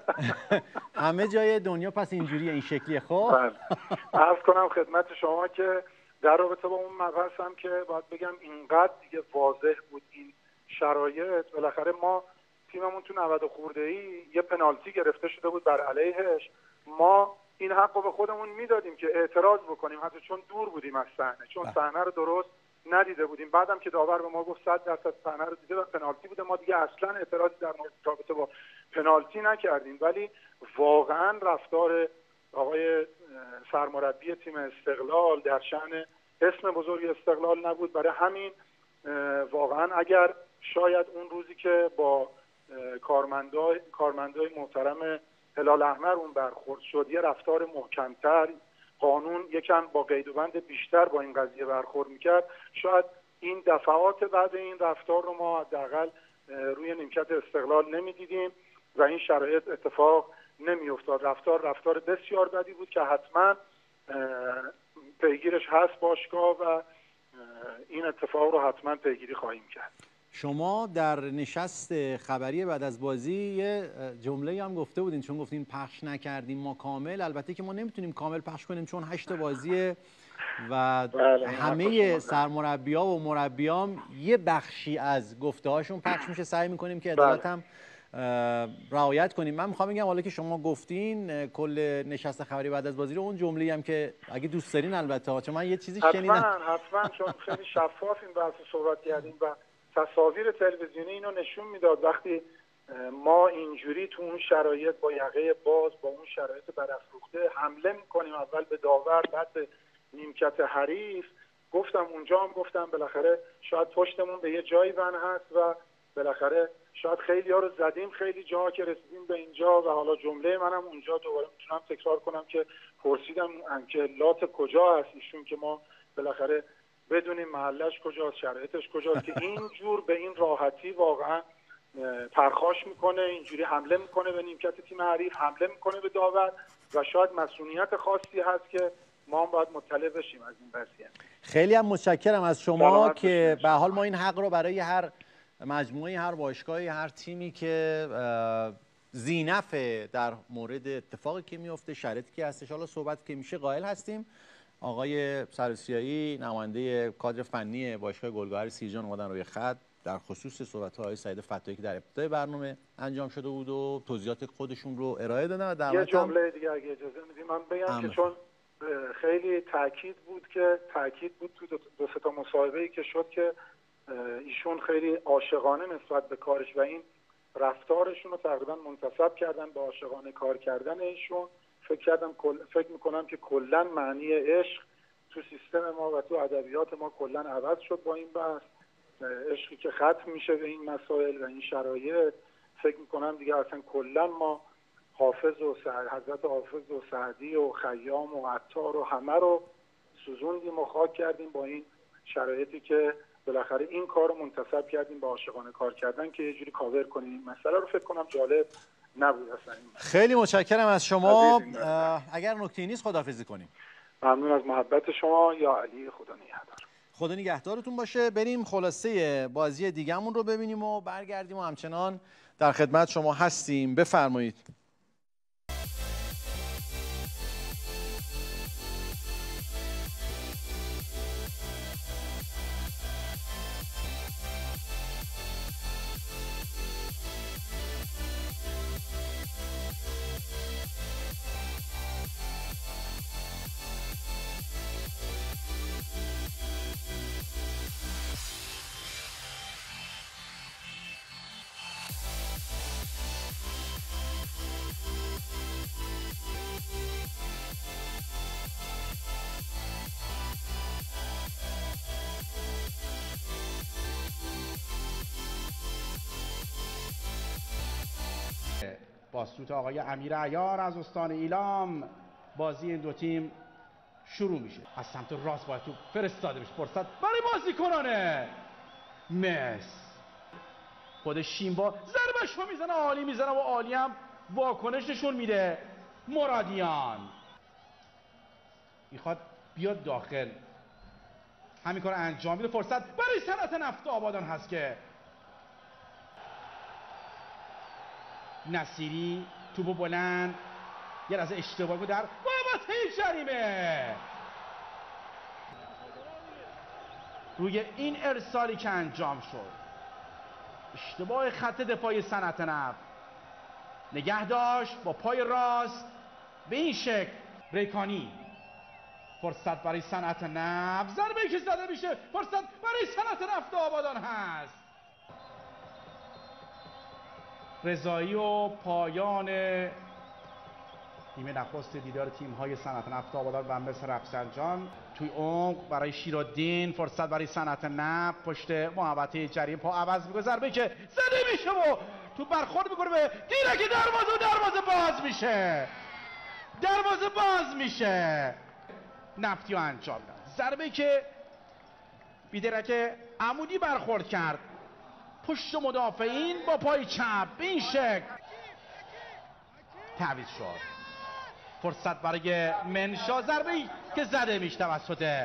همه جای دنیا، پس اینجوریه، این شکلیه. خب عرض کنم خدمت شما که در رابطه با اون مبحث هم که باید بگم اینقدر دیگه واضح بود این شرایط، بالاخره ما تیممون تو نود خورده‌ای یه پنالتی گرفته شده بود بر علیهش، ما این حق رو به خودمون میدادیم که اعتراض بکنیم، حتی چون دور بودیم از صحنه، چون صحنه رو درست ندیده بودیم. بعدم که داور به ما گفت صد درصد صحنه رو دیده و پنالتی بوده، ما دیگه اصلا اعتراضی در مورد رابطه با پنالتی نکردیم. ولی واقعا رفتار آقای سرمربی تیم استقلال در شأن اسم بزرگ استقلال نبود. برای همین واقعا اگر شاید اون روزی که با کارمندای کارمندای محترم هلال احمر اون برخورد شد، یه رفتار محکمتر، قانون یکم با قید و بند بیشتر با این قضیه برخورد میکرد، شاید این دفعات بعد این رفتار رو ما حداقل روی نیمکت استقلال نمیدیدیم و این شرایط اتفاق نمیافتاد. رفتار رفتار بسیار بدی بود که حتما پیگیرش هست باشگاه و این اتفاق رو حتما پیگیری خواهیم کرد. شما در نشست خبری بعد از بازی یه جمله هم گفته بودین، چون گفتین پخش نکردیم ما کامل. البته که ما نمیتونیم کامل پخش کنیم چون هشت بازیه و همه سرمربی‌ها و مربیام یه بخشی از گفته هاشون پخش میشه، سعی میکنیم که عدالت هم رعایت کنیم. من میخوام بگم حالا که شما گفتین کل نشست خبری بعد از بازی رو، اون جمله‌ای هم که اگه دوست دارین البته، چون من یه چیزی شنیدم حتما حتما چون خیلی شفاف این بحث صحبت کردیم و تصاویر تلویزیونی اینو نشون میداد. وقتی ما اینجوری تو اون شرایط با یقه باز با اون شرایط برافروخته حمله میکنیم، اول به داور بعد به نیمکت حریف، گفتم اونجا هم گفتم بالاخره شاید پشتمون به یه جایی بند هست و بالاخره شاید خیلی ها رو زدیم خیلی جاها که رسیدیم به اینجا. و حالا جمله منم اونجا دوباره میتونم تکرار کنم که پرسیدم که لات کجا هست ایشون که ما بالاخره بدونیم محلش کجاست، شرایطش کجاست که اینجور به این راحتی واقعا پرخاش میکنه، اینجوری حمله میکنه به نیمکت تیم حریف، حمله میکنه به داور و شاید مسئولیت خاصی هست که ما هم باید مطلع بشیم از این قضیه. خیلی هم متشکرم از شما که به حال ما این حق رو برای هر مجموعه، هر باشگاهی، هر تیمی که ذی‌نفع در مورد اتفاقی که میفته، شرایطی که هستش، حالا صحبت که میشه قائل هستیم. آقای سراسیایی نماینده کادر فنی باشگاه گلگهر سیرجان اومدن روی خط در خصوص صحبت‌های آقای سعید فتاحی که در ابتدای برنامه انجام شده بود و توضیحات خودشون رو ارائه دادن. یه جمله دیگه اگه اجازه میدید من بگم که چون خیلی تاکید بود که تاکید بود تو دو سه تا مصاحبه‌ای که شد که ایشون خیلی عاشقانه نسبت به کارش و این رفتارشون رو تقریبا منتسب کردن به عاشقانه کار کردن ایشون. فکر کردم فکر میکنم که کلا معنی عشق تو سیستم ما و تو ادبیات ما کلا عوض شد با این بحث. عشقی که ختم میشه به این مسائل و این شرایط، فکر میکنم دیگه اصلا کلا ما حافظ و سعد، حضرت حافظ و سعدی و خیام و عطار و همه رو سوزوندیم و خاک کردیم با این شرایطی که بالاخره این کار رو منتسب کردیم به عاشقانه کار کردن که یه جوری کاور کنیم این مسئله رو. فکر کنم جالب نبود اصلا این. خیلی متشکرم از شما. اگر نکته نیست خداحافظی کنیم. ممنون از محبت شما. یا علی، خدا نگهدار. خدا نگهدارتون باشه. بریم خلاصه بازی دیگه‌مون رو ببینیم و برگردیم و همچنان در خدمت شما هستیم. بفرمایید. با سوت آقای امیر عیار از استان ایلام بازی این دو تیم شروع میشه. از سمت راست باید تو فرستاده بشه. فرصت برای بازیکنانه مس. خود شیمبا ضربش رو میزنه، عالی میزنه و عالی هم واکنش نشون میده. مرادیان میخواد بیاد داخل، همین کار انجام میده. فرصت برای صنعت نفت آبادان هست که نصیری توپو بلند یه لحظه اشتباه بود در محوطه جریمه. روی این ارسالی که انجام شد اشتباه خط دفاعی صنعت نفت، نگه داشت با پای راست به این شکل. ریکانی فرصت برای صنعت نفت، ضربه‌ای که زده میشه. فرصت برای صنعت نفت آبادان هست. رضایی و پایان نیمه نخست دیدار تیم‌های صنعت نفت آبادان و مس رفسنجان. توی عمق برای شیرالدین، فرصت برای صنعت نفت پشت محوطه جریمه، پا عوض می‌کنه، ضربه‌ای که زده میشه و تو برخورد می‌کنه به دیرک دروازه و دروازه باز میشه. دروازه باز میشه. نفتی رو انجام داد. ضربه‌ای که بیدرک عمودی برخورد کرد پشت مدافعین با پای چپ به این شکل تعویض شد. فرصت برای منشا، ضربه‌ای که زده میشه توسط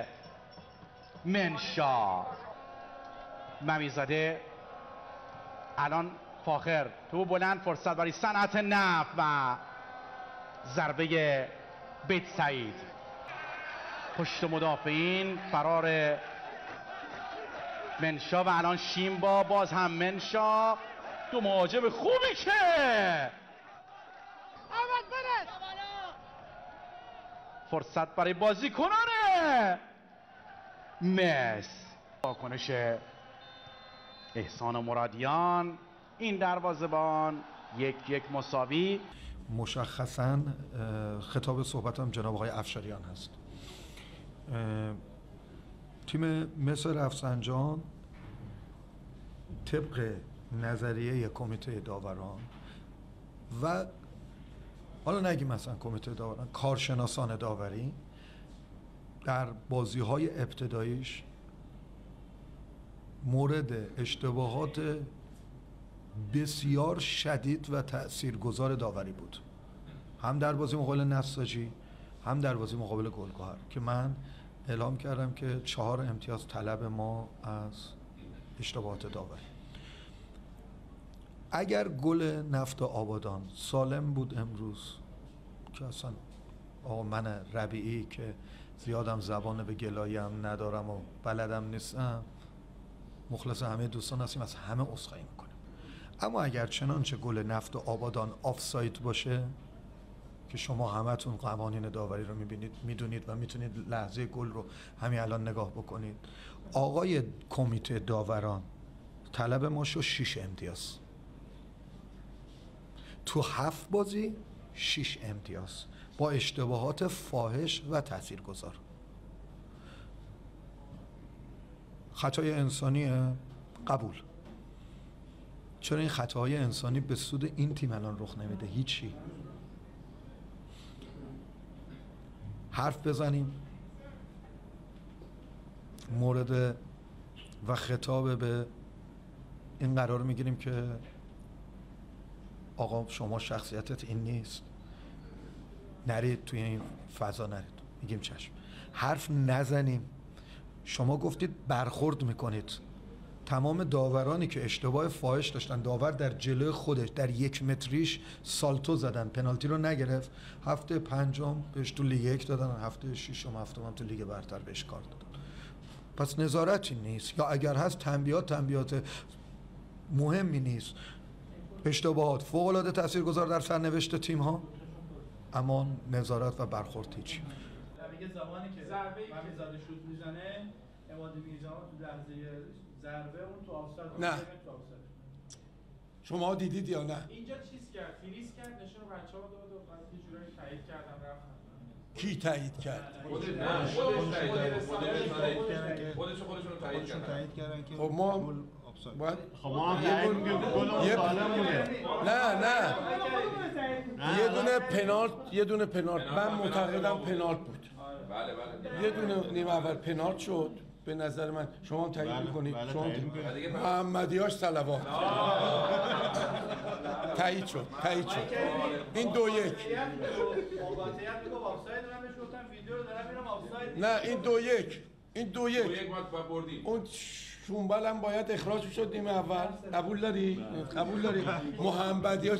منشا. ممیزاده الان فاخر تو بلند، فرصت برای صنعت نفت و ضربه بیت سعید پشت مدافعین. فرار منشا و الان شیمبا، باز هم منشا. دو مهاجم خوبی که فرصت برای بازیکنان مس. واکنش احسان و مرادیان، این دروازه‌بان. یک یک مساوی. مشخصاً خطاب صحبتم جناب آقای افشاریان هست. تیم مس رفسنجان طبق نظریه کمیته داوران و حالا نگیم مثلا کمیته داوران، کارشناسان داوری در بازی‌های ابتداییش مورد اشتباهات بسیار شدید و تأثیرگذار داوری بود، هم در بازی مقابل نساجی هم در بازی مقابل گلگهر که من اعلام کردم که چهار امتیاز طلب ما از اشتباهات داوری. اگر گل نفت آبادان سالم بود امروز که اصلا آقا من ربیعی که زیادم زبان به گلاییم ندارم و بلدم نیستم، مخلص همه دوستان هستیم، از همه عذرخواهی میکنیم. اما اگر چنانچه گل نفت آبادان آفساید باشه که شما همتون قوانین داوری رو میبینید میدونید و میتونید لحظه گل رو همین الان نگاه بکنید. آقای کمیته داوران طلب ما شو شش امتیاز، تو هفت بازی شش امتیاز با اشتباهات فاحش و تاثیرگذار. خطای انسانی قبول. چرا این خطاهای انسانی به سود این تیم الان رخ نمیده؟ هیچی. حرف بزنیم مورد و خطاب به این قرار میگیریم که آقا شما شخصیتت این نیست، نرید توی این فضا، نرید. میگیم چشم. حرف نزنیم. شما گفتید برخورد میکنید. تمام داورانی که اشتباه فاحش داشتن، داور در جلوی خودش در یک متریش سالتو زدن، پنالتی رو نگرفت، هفته پنجم بهش تو لیگ یک دادن، هفته ششم هفتم هم تو لیگ برتر بهش کار دادن. پس نظارتی نیست، یا اگر هست تنبیهات تنبیهات مهمی نیست. اشتباهات فوق العاده تاثیرگذار در سرنوشت تیم ها، اما نظارت و برخورد هیچی. میگه زمانی که ضربه زاده شوت میزنه، اماد میرزا تو لحظه ضربه اون تو آفساید نه. شما دیدید یا نه؟ اینجا چیز کرد، فریز کرد، نشون بچه‌ها داد و بعد یه جورایی تایید کردم رفتن. کی تایید کرد؟ خودش نه خودش خودشون رو تایید کردن که خب ما باید خب ما هم تایید می‌کنیم گل سالم بوده. نه نه یه دونه پنالت یه دونه پنالت من معتقدم پنالت بود. بله بله. یه دونه نیمه اول پنالت شد به نظر من. شما هم تایید می‌کنید؟ شما محمدیاش صلوات تایید شد تایید شد این دو یک نه این دو یک این دو یک اون شنبل هم باید اخراج شد نیمه اول. قبول داری؟ قبول داری؟ محمدیاش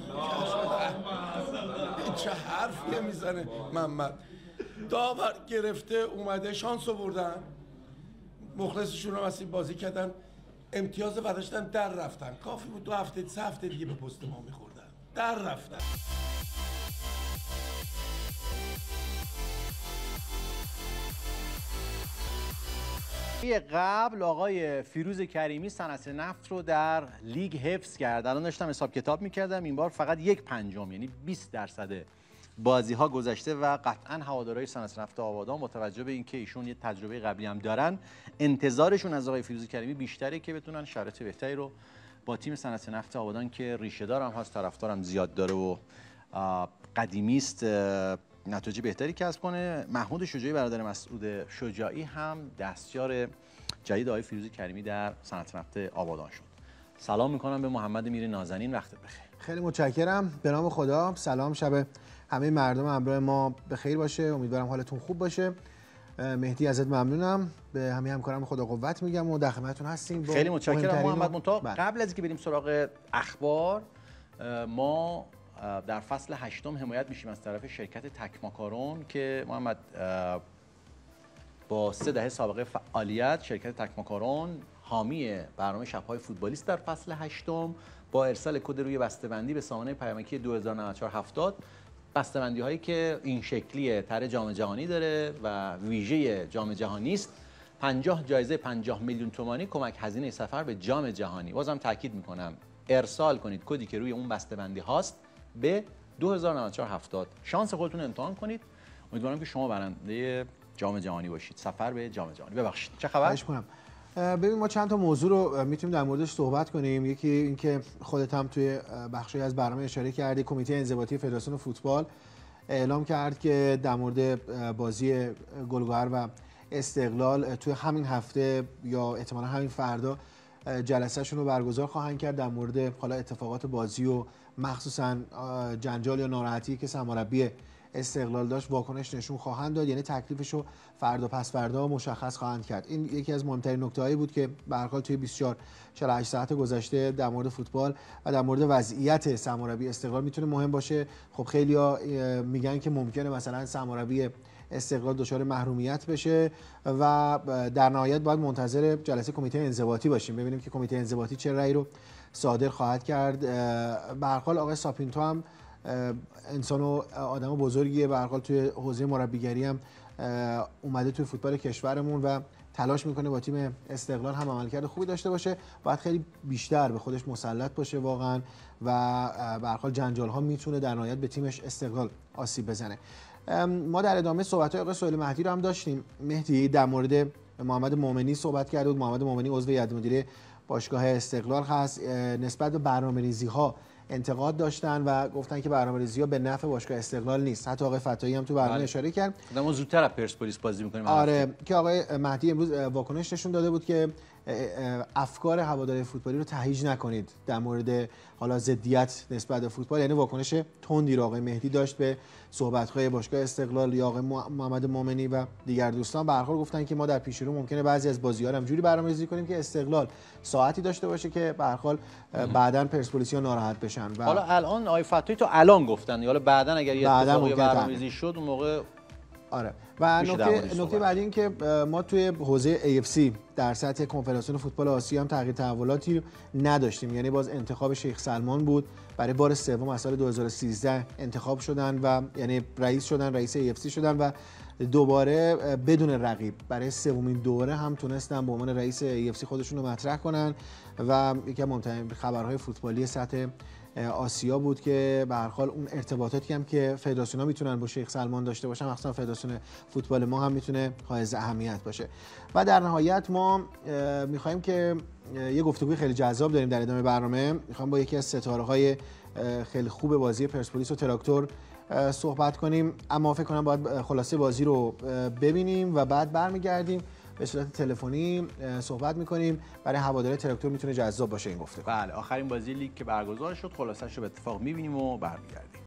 چه حرفیه میزنه محمد. داور گرفته اومده شانس آوردن، مخلصشون رو مسیب بازی کردن، امتیاز برداشتن، در رفتن. کافی بود دو هفته سه هفته دیگه به پست ما میخوردن، در رفتن. قبل آقای فیروز کریمی صنعت نفت رو در لیگ حفظ کرد. الان داشتم حساب کتاب میکردم، این بار فقط یک پنجم یعنی بیست درصد بازی ها گذشته و قطعا هوادارهای صنعت نفت آبادان با توجه به اینکه ایشون یه تجربه قبلی هم دارن، انتظارشون از آقای فیروز کریمی بیشتره که بتونن شرایط بهتری رو با تیم صنعت نفت آبادان که ریشه دار هم هست، طرفدار هم زیاد داره و قدیمی است، نتایج بهتری کسب کنه. محمود شجاعی برادر مسعود شجاعی هم دستیار جدید آقای فیروز کریمی در صنعت نفت آبادان شد. سلام میکنم به محمد میر نازنین، وقت بخیر. خیلی متشکرم. به نام خدا. سلام، شب همه مردم همراه ما به خیر باشه. امیدوارم حالتون خوب باشه. مهدی ازت ممنونم. به همه همکارم خدا قوت میگم و در خدمتتون هستیم. خیلی متشکرم محمد منتها. قبل از اینکه بریم سراغ اخبار، ما در فصل هشتم حمایت میشیم از طرف شرکت تکماکارون که محمد با سه دهه سابقه فعالیت شرکت تکماکارون حامی برنامه شب‌های فوتبالیست در فصل هشتم با ارسال کد روی بسته‌بندی به سامانه پیامکی دو هزار و نود و چهار هفتاد، بسته‌بندی هایی که این شکلی طرح جام جهانی داره و ویژه جام جهانی است، پنجاه جایزه پنجاه میلیون تومانی کمک هزینه سفر به جام جهانی. بازم تاکید میکنم ارسال کنید کدی که روی اون بسته‌بندی هاست به دو هزار و نود و چهار هفتاد. شانس خودتون امتحان کنید. امیدوارم که شما برنده جام جهانی باشید، سفر به جام جهانی. ببخشید چه خبر؟ خواهش کنم. ببین ما چند تا موضوع رو میتونیم در موردش صحبت کنیم. یکی اینکه خودت هم توی بخشی از برنامه اشاره کردی، کمیته انضباطی فدراسیون فوتبال اعلام کرد که در مورد بازی گلگهر و استقلال توی همین هفته یا احتمالاً همین فردا جلسه‌شون رو برگزار خواهند کرد در مورد حالا اتفاقات بازی و مخصوصاً جنجال یا ناراحتی که سرمربی استقلال داشت واکنش نشون خواهند داد، یعنی تکلیفش رو فردا پس فردا مشخص خواهند کرد. این یکی از مهمترین نکته‌هایی بود که به هر حال توی بیست و چهار چهل و هشت ساعت گذشته در مورد فوتبال و در مورد وضعیت سرمربی استقلال میتونه مهم باشه. خب خیلی‌ها میگن که ممکنه مثلا سرمربی استقلال دچار محرومیت بشه و در نهایت باید منتظر جلسه کمیته انضباطی باشیم ببینیم که کمیته انضباطی چه رأی رو صادر خواهد کرد. به هر حال آقای ساپینتو هم انسان و آدم بزرگیه، به هر حال توی حوزه مربیگری هم اومده توی فوتبال کشورمون و تلاش میکنه با تیم استقلال هم عملکرد خوبی داشته باشه. باید خیلی بیشتر به خودش مسلط باشه واقعا و به هر حال جنجال ها میتونه در نهایت به تیمش استقلال آسیب بزنه. ما در ادامه صحبت های آقای سهیل مهدی رو هم داشتیم. مهدی در مورد محمد مومنی صحبت کرده بود. محمد مومنی عضو هیئت مدیره باشگاه استقلال هست. نسبت به برنامه‌ریزی ها انتقاد داشتن و گفتن که برنامه‌ریزی‌ها به نفع باشگاه استقلال نیست. حتی آقای فتایی هم تو برنامه اشاره کرد. ما زودتر از پرسپولیس بازی می‌کنیم. آره که آقای مهدی امروز واکنش نشون داده بود که افکار هواداری فوتبالی رو تهییج نکنید در مورد حالا ضدیت نسبت به فوتبال. یعنی واکنش تندی رو آقای مهدی داشت به صحبت‌های باشگاه استقلال یا آقای محمد مومنی و دیگر دوستان. به هر حال گفتن که ما در پیش رو ممکنه بعضی از بازی‌ها رو همجوری برنامه‌ریزی کنیم که استقلال ساعتی داشته باشه که به هر حال بعداً پرسپولیس‌ها ناراحت بشن. و حالا الان آقای فتایی تو الان گفتن یا بعداً اگر یه اتفاقی برنامه‌ریزی شد اون موقع آره. و نکته نکته بعدی این که ما توی حوزه ای اف سی در سطح کنفدراسیون فوتبال آسیا هم تغییر تحولاتی نداشتیم. یعنی باز انتخاب شیخ سلمان بود، برای بار سوم از سال دو هزار و سیزده انتخاب شدن و یعنی رئیس شدن، رئیس ای اف سی شدن و دوباره بدون رقیب برای سومین دوره هم تونستن به عنوان رئیس ای اف سی خودشون رو مطرح کنن و یکی از مهمترین خبرهای فوتبالی سطح آسیا بود که به هر حال اون ارتباطاتی هم که فدراسیون‌ها میتونن با شیخ سلمان داشته باشن، مخصوصا فدراسیون فوتبال ما هم میتونه حائز اهمیت باشه. و در نهایت ما میخوایم که یه گفتگوی خیلی جذاب داریم در ادامه برنامه. میخوام با یکی از ستاره‌های خیلی خوب بازی پرسپولیس و تراکتور صحبت کنیم، اما فکر کنم باید خلاصه بازی رو ببینیم و بعد برمیگردیم به صورت تلفنی صحبت میکنیم. برای هواداری تراکتور میتونه جذاب باشه این گفتگو. بله، آخرین بازی لیگ که برگزار شد خلاصش رو به اتفاق میبینیم و برمیگردیم.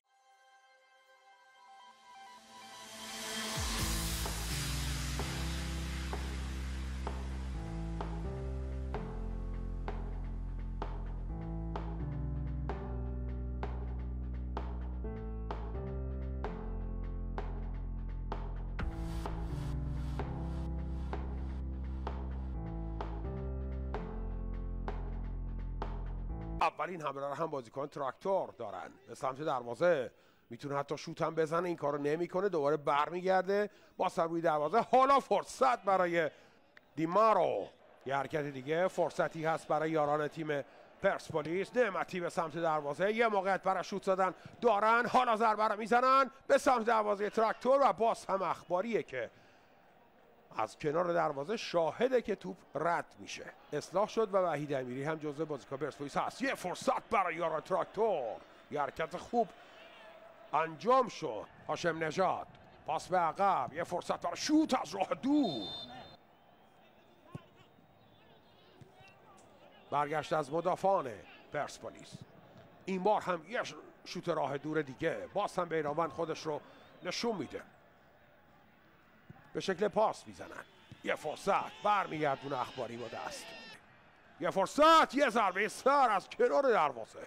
اولین حمله رو هم بازیکن تراکتور دارن به سمت دروازه، میتونه حتی شوت هم بزنه، این کارو نمیکنه، دوباره برمیگرده با سر روی دروازه. حالا فرصت برای دیمارو، یه حرکت دیگه، فرصتی هست برای یاران تیم پرسپولیس. نعمتی به سمت دروازه، یه موقعیت برای شوت زدن دارن، حالا ضربه رو میزنن به سمت دروازه تراکتور و باز هم اخباریه که از کنار دروازه شاهده که توپ رد میشه. اصلاح شد و وحید امیری هم جزو بازیکن پرسپولیس هست. یه فرصت برای یاران تراکتور، یه حرکت خوب انجام شد. هاشم نژاد پاس به عقب، یه فرصت برای شوت از راه دور. برگشت از مدافعان پرسپولیس، این بار هم یه شوت راه دور دیگه. باز هم بیرانوند خودش رو نشون میده، به شکل پاس میزنن. یه فرصت برمیگردون اخباری با دست، یه فرصت، یه ضربه سر از کنار دروازه.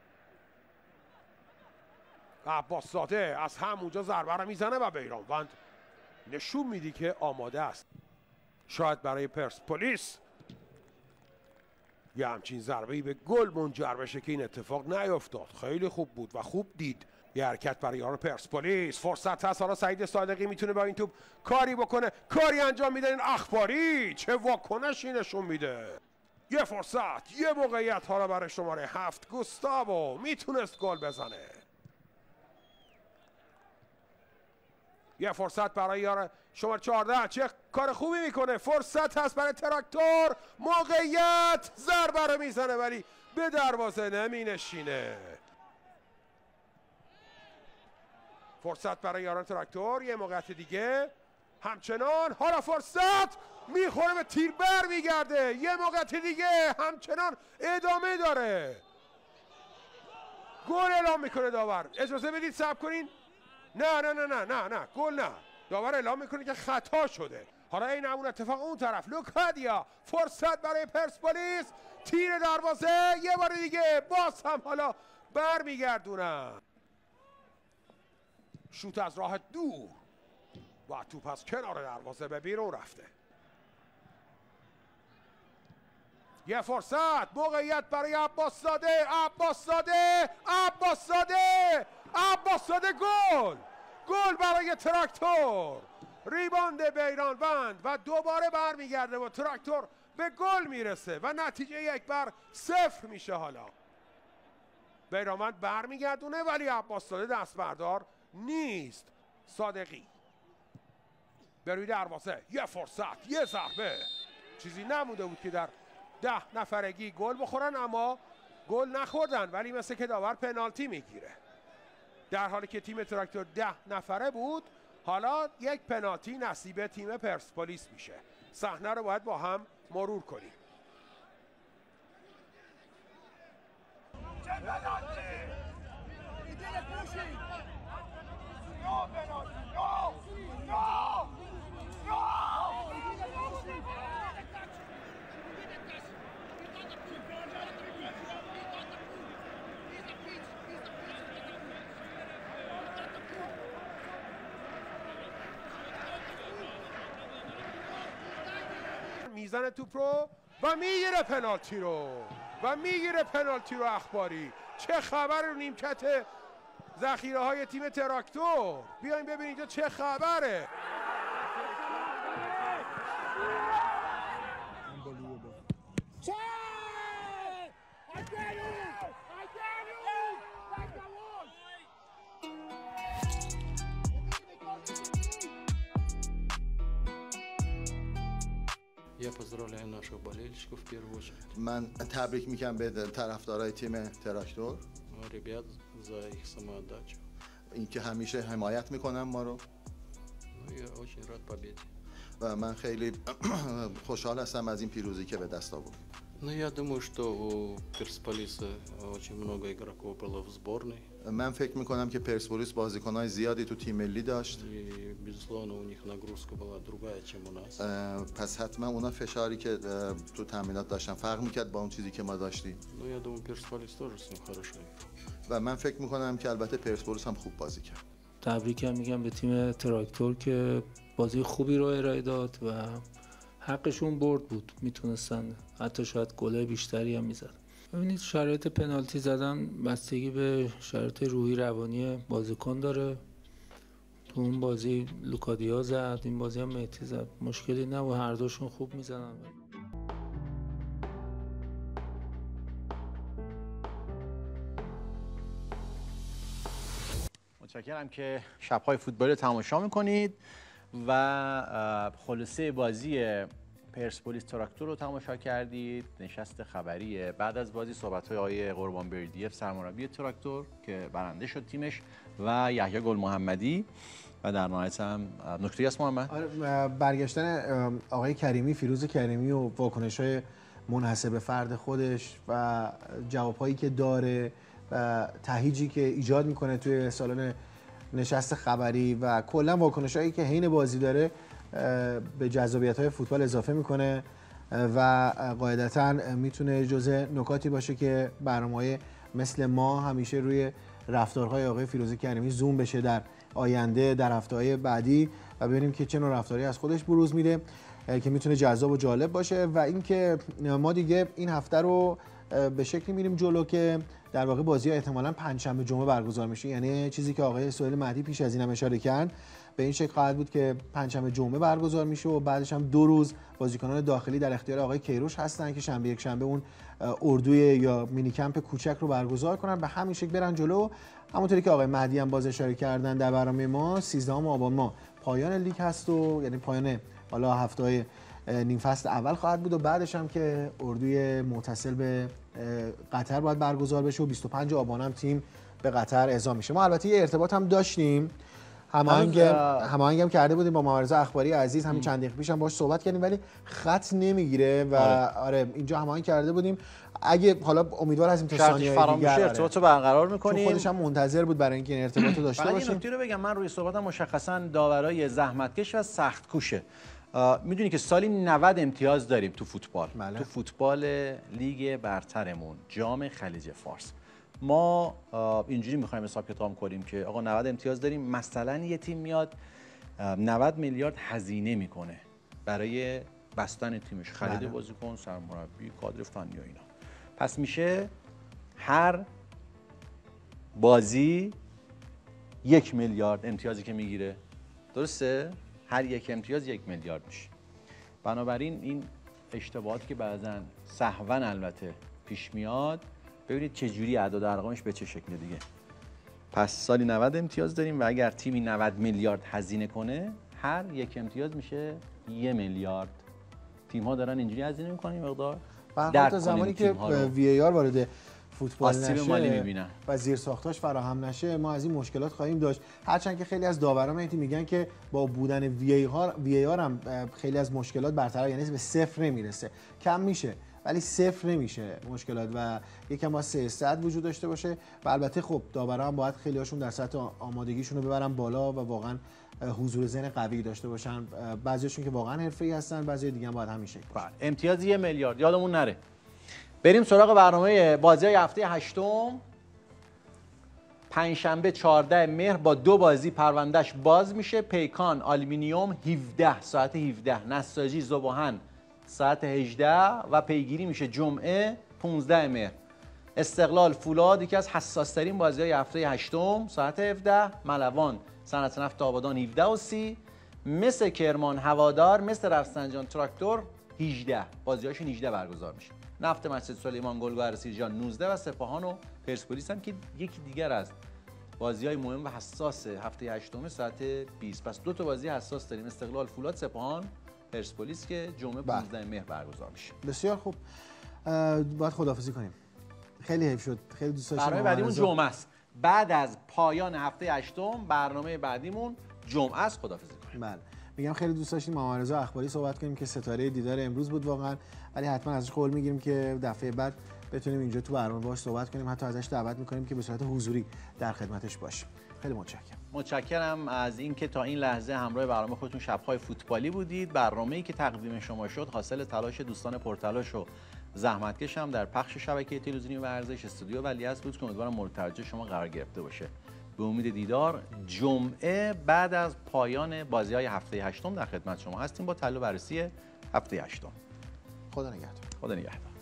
عباس زاده از همونجا ضربه رو میزنه و بیرانوند نشون میدی که آماده است. شاید برای پرسپولیس یه همچین ضربه‌ای به گل منجر بشه که این اتفاق نیفتاد. خیلی خوب بود و خوب دید. یه حرکت برای یاران پرسپولیس، فرصت هست. حالا سعید صادقی میتونه با این توپ کاری بکنه، کاری انجام میده. این اخباری چه واکنشی نشون میده. یه فرصت، یه موقعیت حالا برای شماره هفت گوستاوو میتونست گل بزنه. یه فرصت برای یار شماره چهارده، چه کار خوبی میکنه. فرصت هست برای تراکتور، موقعیت، ضربه رو میزنه ولی به دروازه نمینشینه. فرصت برای یاران تراکتور، یه موقعیت دیگه همچنان. حالا فرصت میخوره به تیر، بر میگرده. یه موقعیت دیگه همچنان ادامه داره. گل اعلام میکنه داور. اجازه بدید صبر کنین. نه نه نه نه نه نه گل نه. داور اعلام میکنه که خطا شده. حالا این همون اتفاق اون طرف. لوکادیا، فرصت برای پرسپولیس، تیر دروازه، یه بار دیگه باز هم حالا بر میگردونن. شوت از راه دور و توپ از کنار دروازه به بیرون رفته. یه فرصت، موقعیت برای عباس زاده. عباس زاده عباس زاده عباس‌زاده گل گل برای تراکتور. ریباند بیرانوند و دوباره برمیگرده و تراکتور به گل میرسه و نتیجه یک بر صفر میشه. حالا بیرانوند برمیگردونه ولی عباس‌زاده دست بردار نیست. صادقی به روی دروازه، یه فرصت، یه ضربه. چیزی نموده بود که در ده نفرگی گل بخورن، اما گل نخوردن ولی مثل که داور پنالتی میگیره. در حالی که تیم تراکتور ده نفره بود، حالا یک پنالتی نصیب تیم پرسپولیس میشه. صحنه رو باید با هم مرور کنیم. میزنه توپ رو و میگیره پنالتی رو و میگیره پنالتی رو. اخباری چه خبر رو نیمکت ذخیره های تیم تراکتور؟ بیاین ببینید چه خبره. Я поздравляю наших болельщиков в первую очередь. من تبریک میگم به طرفدارای تیم تراکتور. Ребят за их самоотдачу. اینکه همیشه حمایت میکنن ما رو. Я очень рад победе. و من خیلی خوشحال هستم از این پیروزی که به دست آوردیم. Ну, я думаю, что у Персполиса очень много игроков было в сборной. من فکر میکنم که پرسپولیس بازیکن‌های زیادی تو تیم ملی داشت. И, безусловно, у них нагрузка была другая, чем у нас. پس حتما اونا فشاری که تو تمرینات داشتن فرق میکرد با اون چیزی که ما داشتیم. Ну, я думаю, Персполис тоже с ним хорошо играл. و من فکر میکنم که البته پرسپولیس هم خوب بازی کرد. تبریکم میگم به تیم تراکتور که بازی خوبی رو ارائه داد و حقشون برد بود. میتونستن حتی شاید گل بیشتری هم میزدن. ببینید شرایط پنالتی زدن بستگی به شرایط روحی روانی بازیکن داره. تو اون بازی لوکادیا زد، این بازی هم مهدی زد. مشکلی نه و هر دوشون خوب میزنن. متشکرم که شب‌های فوتبال رو تماشا میکنید و خلاصه بازی پرسپولیس تراکتور رو تماشا کردید. نشست خبری بعد از بازی صحبت‌های آقای قربان بردیف سرمربی تراکتور که برنده شد تیمش و یحیی گل محمدی و در نهایت هم نکته‌ای است محمد. آره برگشتن آقای کریمی، فیروز کریمی و واکنش‌های منحصر به فرد خودش و جواب‌هایی که داره و تهیجی که ایجاد میکنه توی سالن نشست خبری و کلا واکنش‌هایی که حین بازی داره به جذابیت‌های فوتبال اضافه میکنه و قاعدتاً میتونه جزء نکاتی باشه که برنامه‌های مثل ما همیشه روی رفتارهای آقای فیروز کریمی زوم بشه در آینده در هفته‌های بعدی و ببینیم که چه نوع رفتاری از خودش بروز میده که میتونه جذاب و جالب باشه. و اینکه ما دیگه این هفته رو به شکلی میریم جلو که در واقع بازی‌ها احتمالاً پنجشنبه جمعه برگزار میشه، یعنی چیزی که آقای سهیل مهدی پیش از اینم اشاره کرد به این شکل خواهد بود که پنجشنبه جمعه برگزار میشه و بعدش هم دو روز بازیکنان داخلی در اختیار آقای کیروش هستن که شنبه یک شنبه اون اردوی یا مینی کمپ کوچک رو برگزار کنن. به همین شکل برن جلو. همونطوری که آقای مهدی هم باز اشاره کردن در برنامه ما سیزدهم آبان ما پایان لیگ هست و یعنی پایان حالا هفته‌های نیم فصل اول خواهد بود و بعدش هم که اردوی متصل به قطر باید برگزار بشه و بیست و پنجم آبان هم تیم به قطر اعزام میشه. ما البته یه ارتباط هم داشتیم، هماهنگ هماهنگ هم کرده بودیم با مبارزه اخباری عزیز، همین چند دقیقه پیش هم باهاش صحبت کردیم ولی خط نمیگیره و آره, آره اینجا هماهنگ کرده بودیم. اگه حالا امیدوار هستیم تا ثانیه‌های دیگه ارتباطو برقرار می‌کنیم. خودش هم منتظر بود برای اینکه این ارتباطو داشته باشیم. یه نکته رو بگم، من روی صحبتم مشخصا داورای زحمتکش و سخت کوشه. میدونی که سالی نود امتیاز داریم تو فوتبال. بله. تو فوتبال لیگ برترمون جام خلیج فارس ما اینجوری میخوایم حساب کتاب کنیم که آقا نود امتیاز داریم، مثلا یه تیم میاد نود میلیارد هزینه میکنه برای بستن تیمش، خرید بله. بازیکن، سرمربی، کادر فنی و اینا. پس میشه هر بازی یک میلیارد امتیازی که میگیره، درسته؟ هر یک امتیاز یک میلیارد میشه. بنابراین این اشتباهاتی که بعضا سهوا البته پیش میاد، ببینید چه جوری اعداد ارقامش به چه شکل دیگه. پس سالی نود امتیاز داریم و اگر تیمی نود میلیارد هزینه کنه، هر یک امتیاز میشه یک میلیارد. تیم ها دارن اینجوری هزینه میکنن این مقدار. در تا زمانی که وی ای آر وارد فوتبال نشه و زیر ساختاش فراهم نشه، ما از این مشکلات خواهیم داشت. هرچند که خیلی از داوران ایتی میگن که با بودن وی ای آر هم خیلی از مشکلات برطرف، یعنی به صفر نمیرسه، کم میشه ولی صفر نمیشه مشکلات و یکم با سه صد وجود داشته باشه. و البته خب داورا هم باید خیلی هاشون در سطح آمادگیشون رو ببرن بالا و واقعا حضور ذهن قوی داشته باشن. بعضیاشون که واقعا حرفه‌ای هستن، بعضی دیگه هم باید همین شکل باشن. امتیاز یک میلیارد یادمون نره. بریم سراغ برنامه بازی‌های هفته هشتم. پنجشنبه چهاردهم مهر با دو بازی پروندهش باز میشه. پیکان آلومینیوم هفده ساعت هفده، نساجی ذوب‌آهن ساعت هجده و پیگیری میشه جمعه پانزدهم مهر. استقلال فولاد یکی از حساس‌ترین بازی‌های هفته هشتم ساعت هفده. ملوان صنعت نفت آبادان هفده و سی. مثل کرمان هوادار، مثل رفسنجان تراکتور هجده، بازی‌هاشون هجده برگزار میشه. نفت مسجد سلیمان گلگهر سیرجان نوزده و سپاهان و پرسپولیس هم که یکی دیگر از بازی‌های مهم و حساس هفته هشتم ساعت بیست. پس دو تا بازی حساس داریم، استقلال فولاد، سپاهان پرسپولیس که جمعه پانزدهم مهر برگزار میشه. بسیار خوب. باید خداحافظی کنیم. خیلی حیف شد. خیلی دوست داشتم. برنامه بعدیمون جمعه است. بعد از پایان هفته هشتم برنامه بعدیمون جمعه است. خداحافظی کنیم. بله. میگم خیلی دوست داشتیم محمد رضا اخباری صحبت کنیم که ستاره دیدار امروز بود واقعا، ولی حتما ازش قول میگیریم که دفعه بعد بتونیم اینجا تو برنامه باهاش صحبت کنیم، حتی ازش دعوت میکنیم که به صورت حضوری در خدمتش باشیم. خیلی متشکرم. متشکرم از اینکه تا این لحظه همراه برنامه خودتون شب‌های فوتبالی بودید. برنامه‌ای که تقدیم شما شد حاصل تلاش دوستان پرتلاش و زحمتکش هم در پخش شبکه تلویزیونی ورزش استودیو ولیعصر بود که امیدوارم مورد توجه شما قرار گرفته باشه. به امید دیدار جمعه بعد از پایان بازی‌های هفته هشتم در خدمت شما هستیم با تحلیل و بررسی هفته هشتم. خدا نگهدار. خدا نگهدار.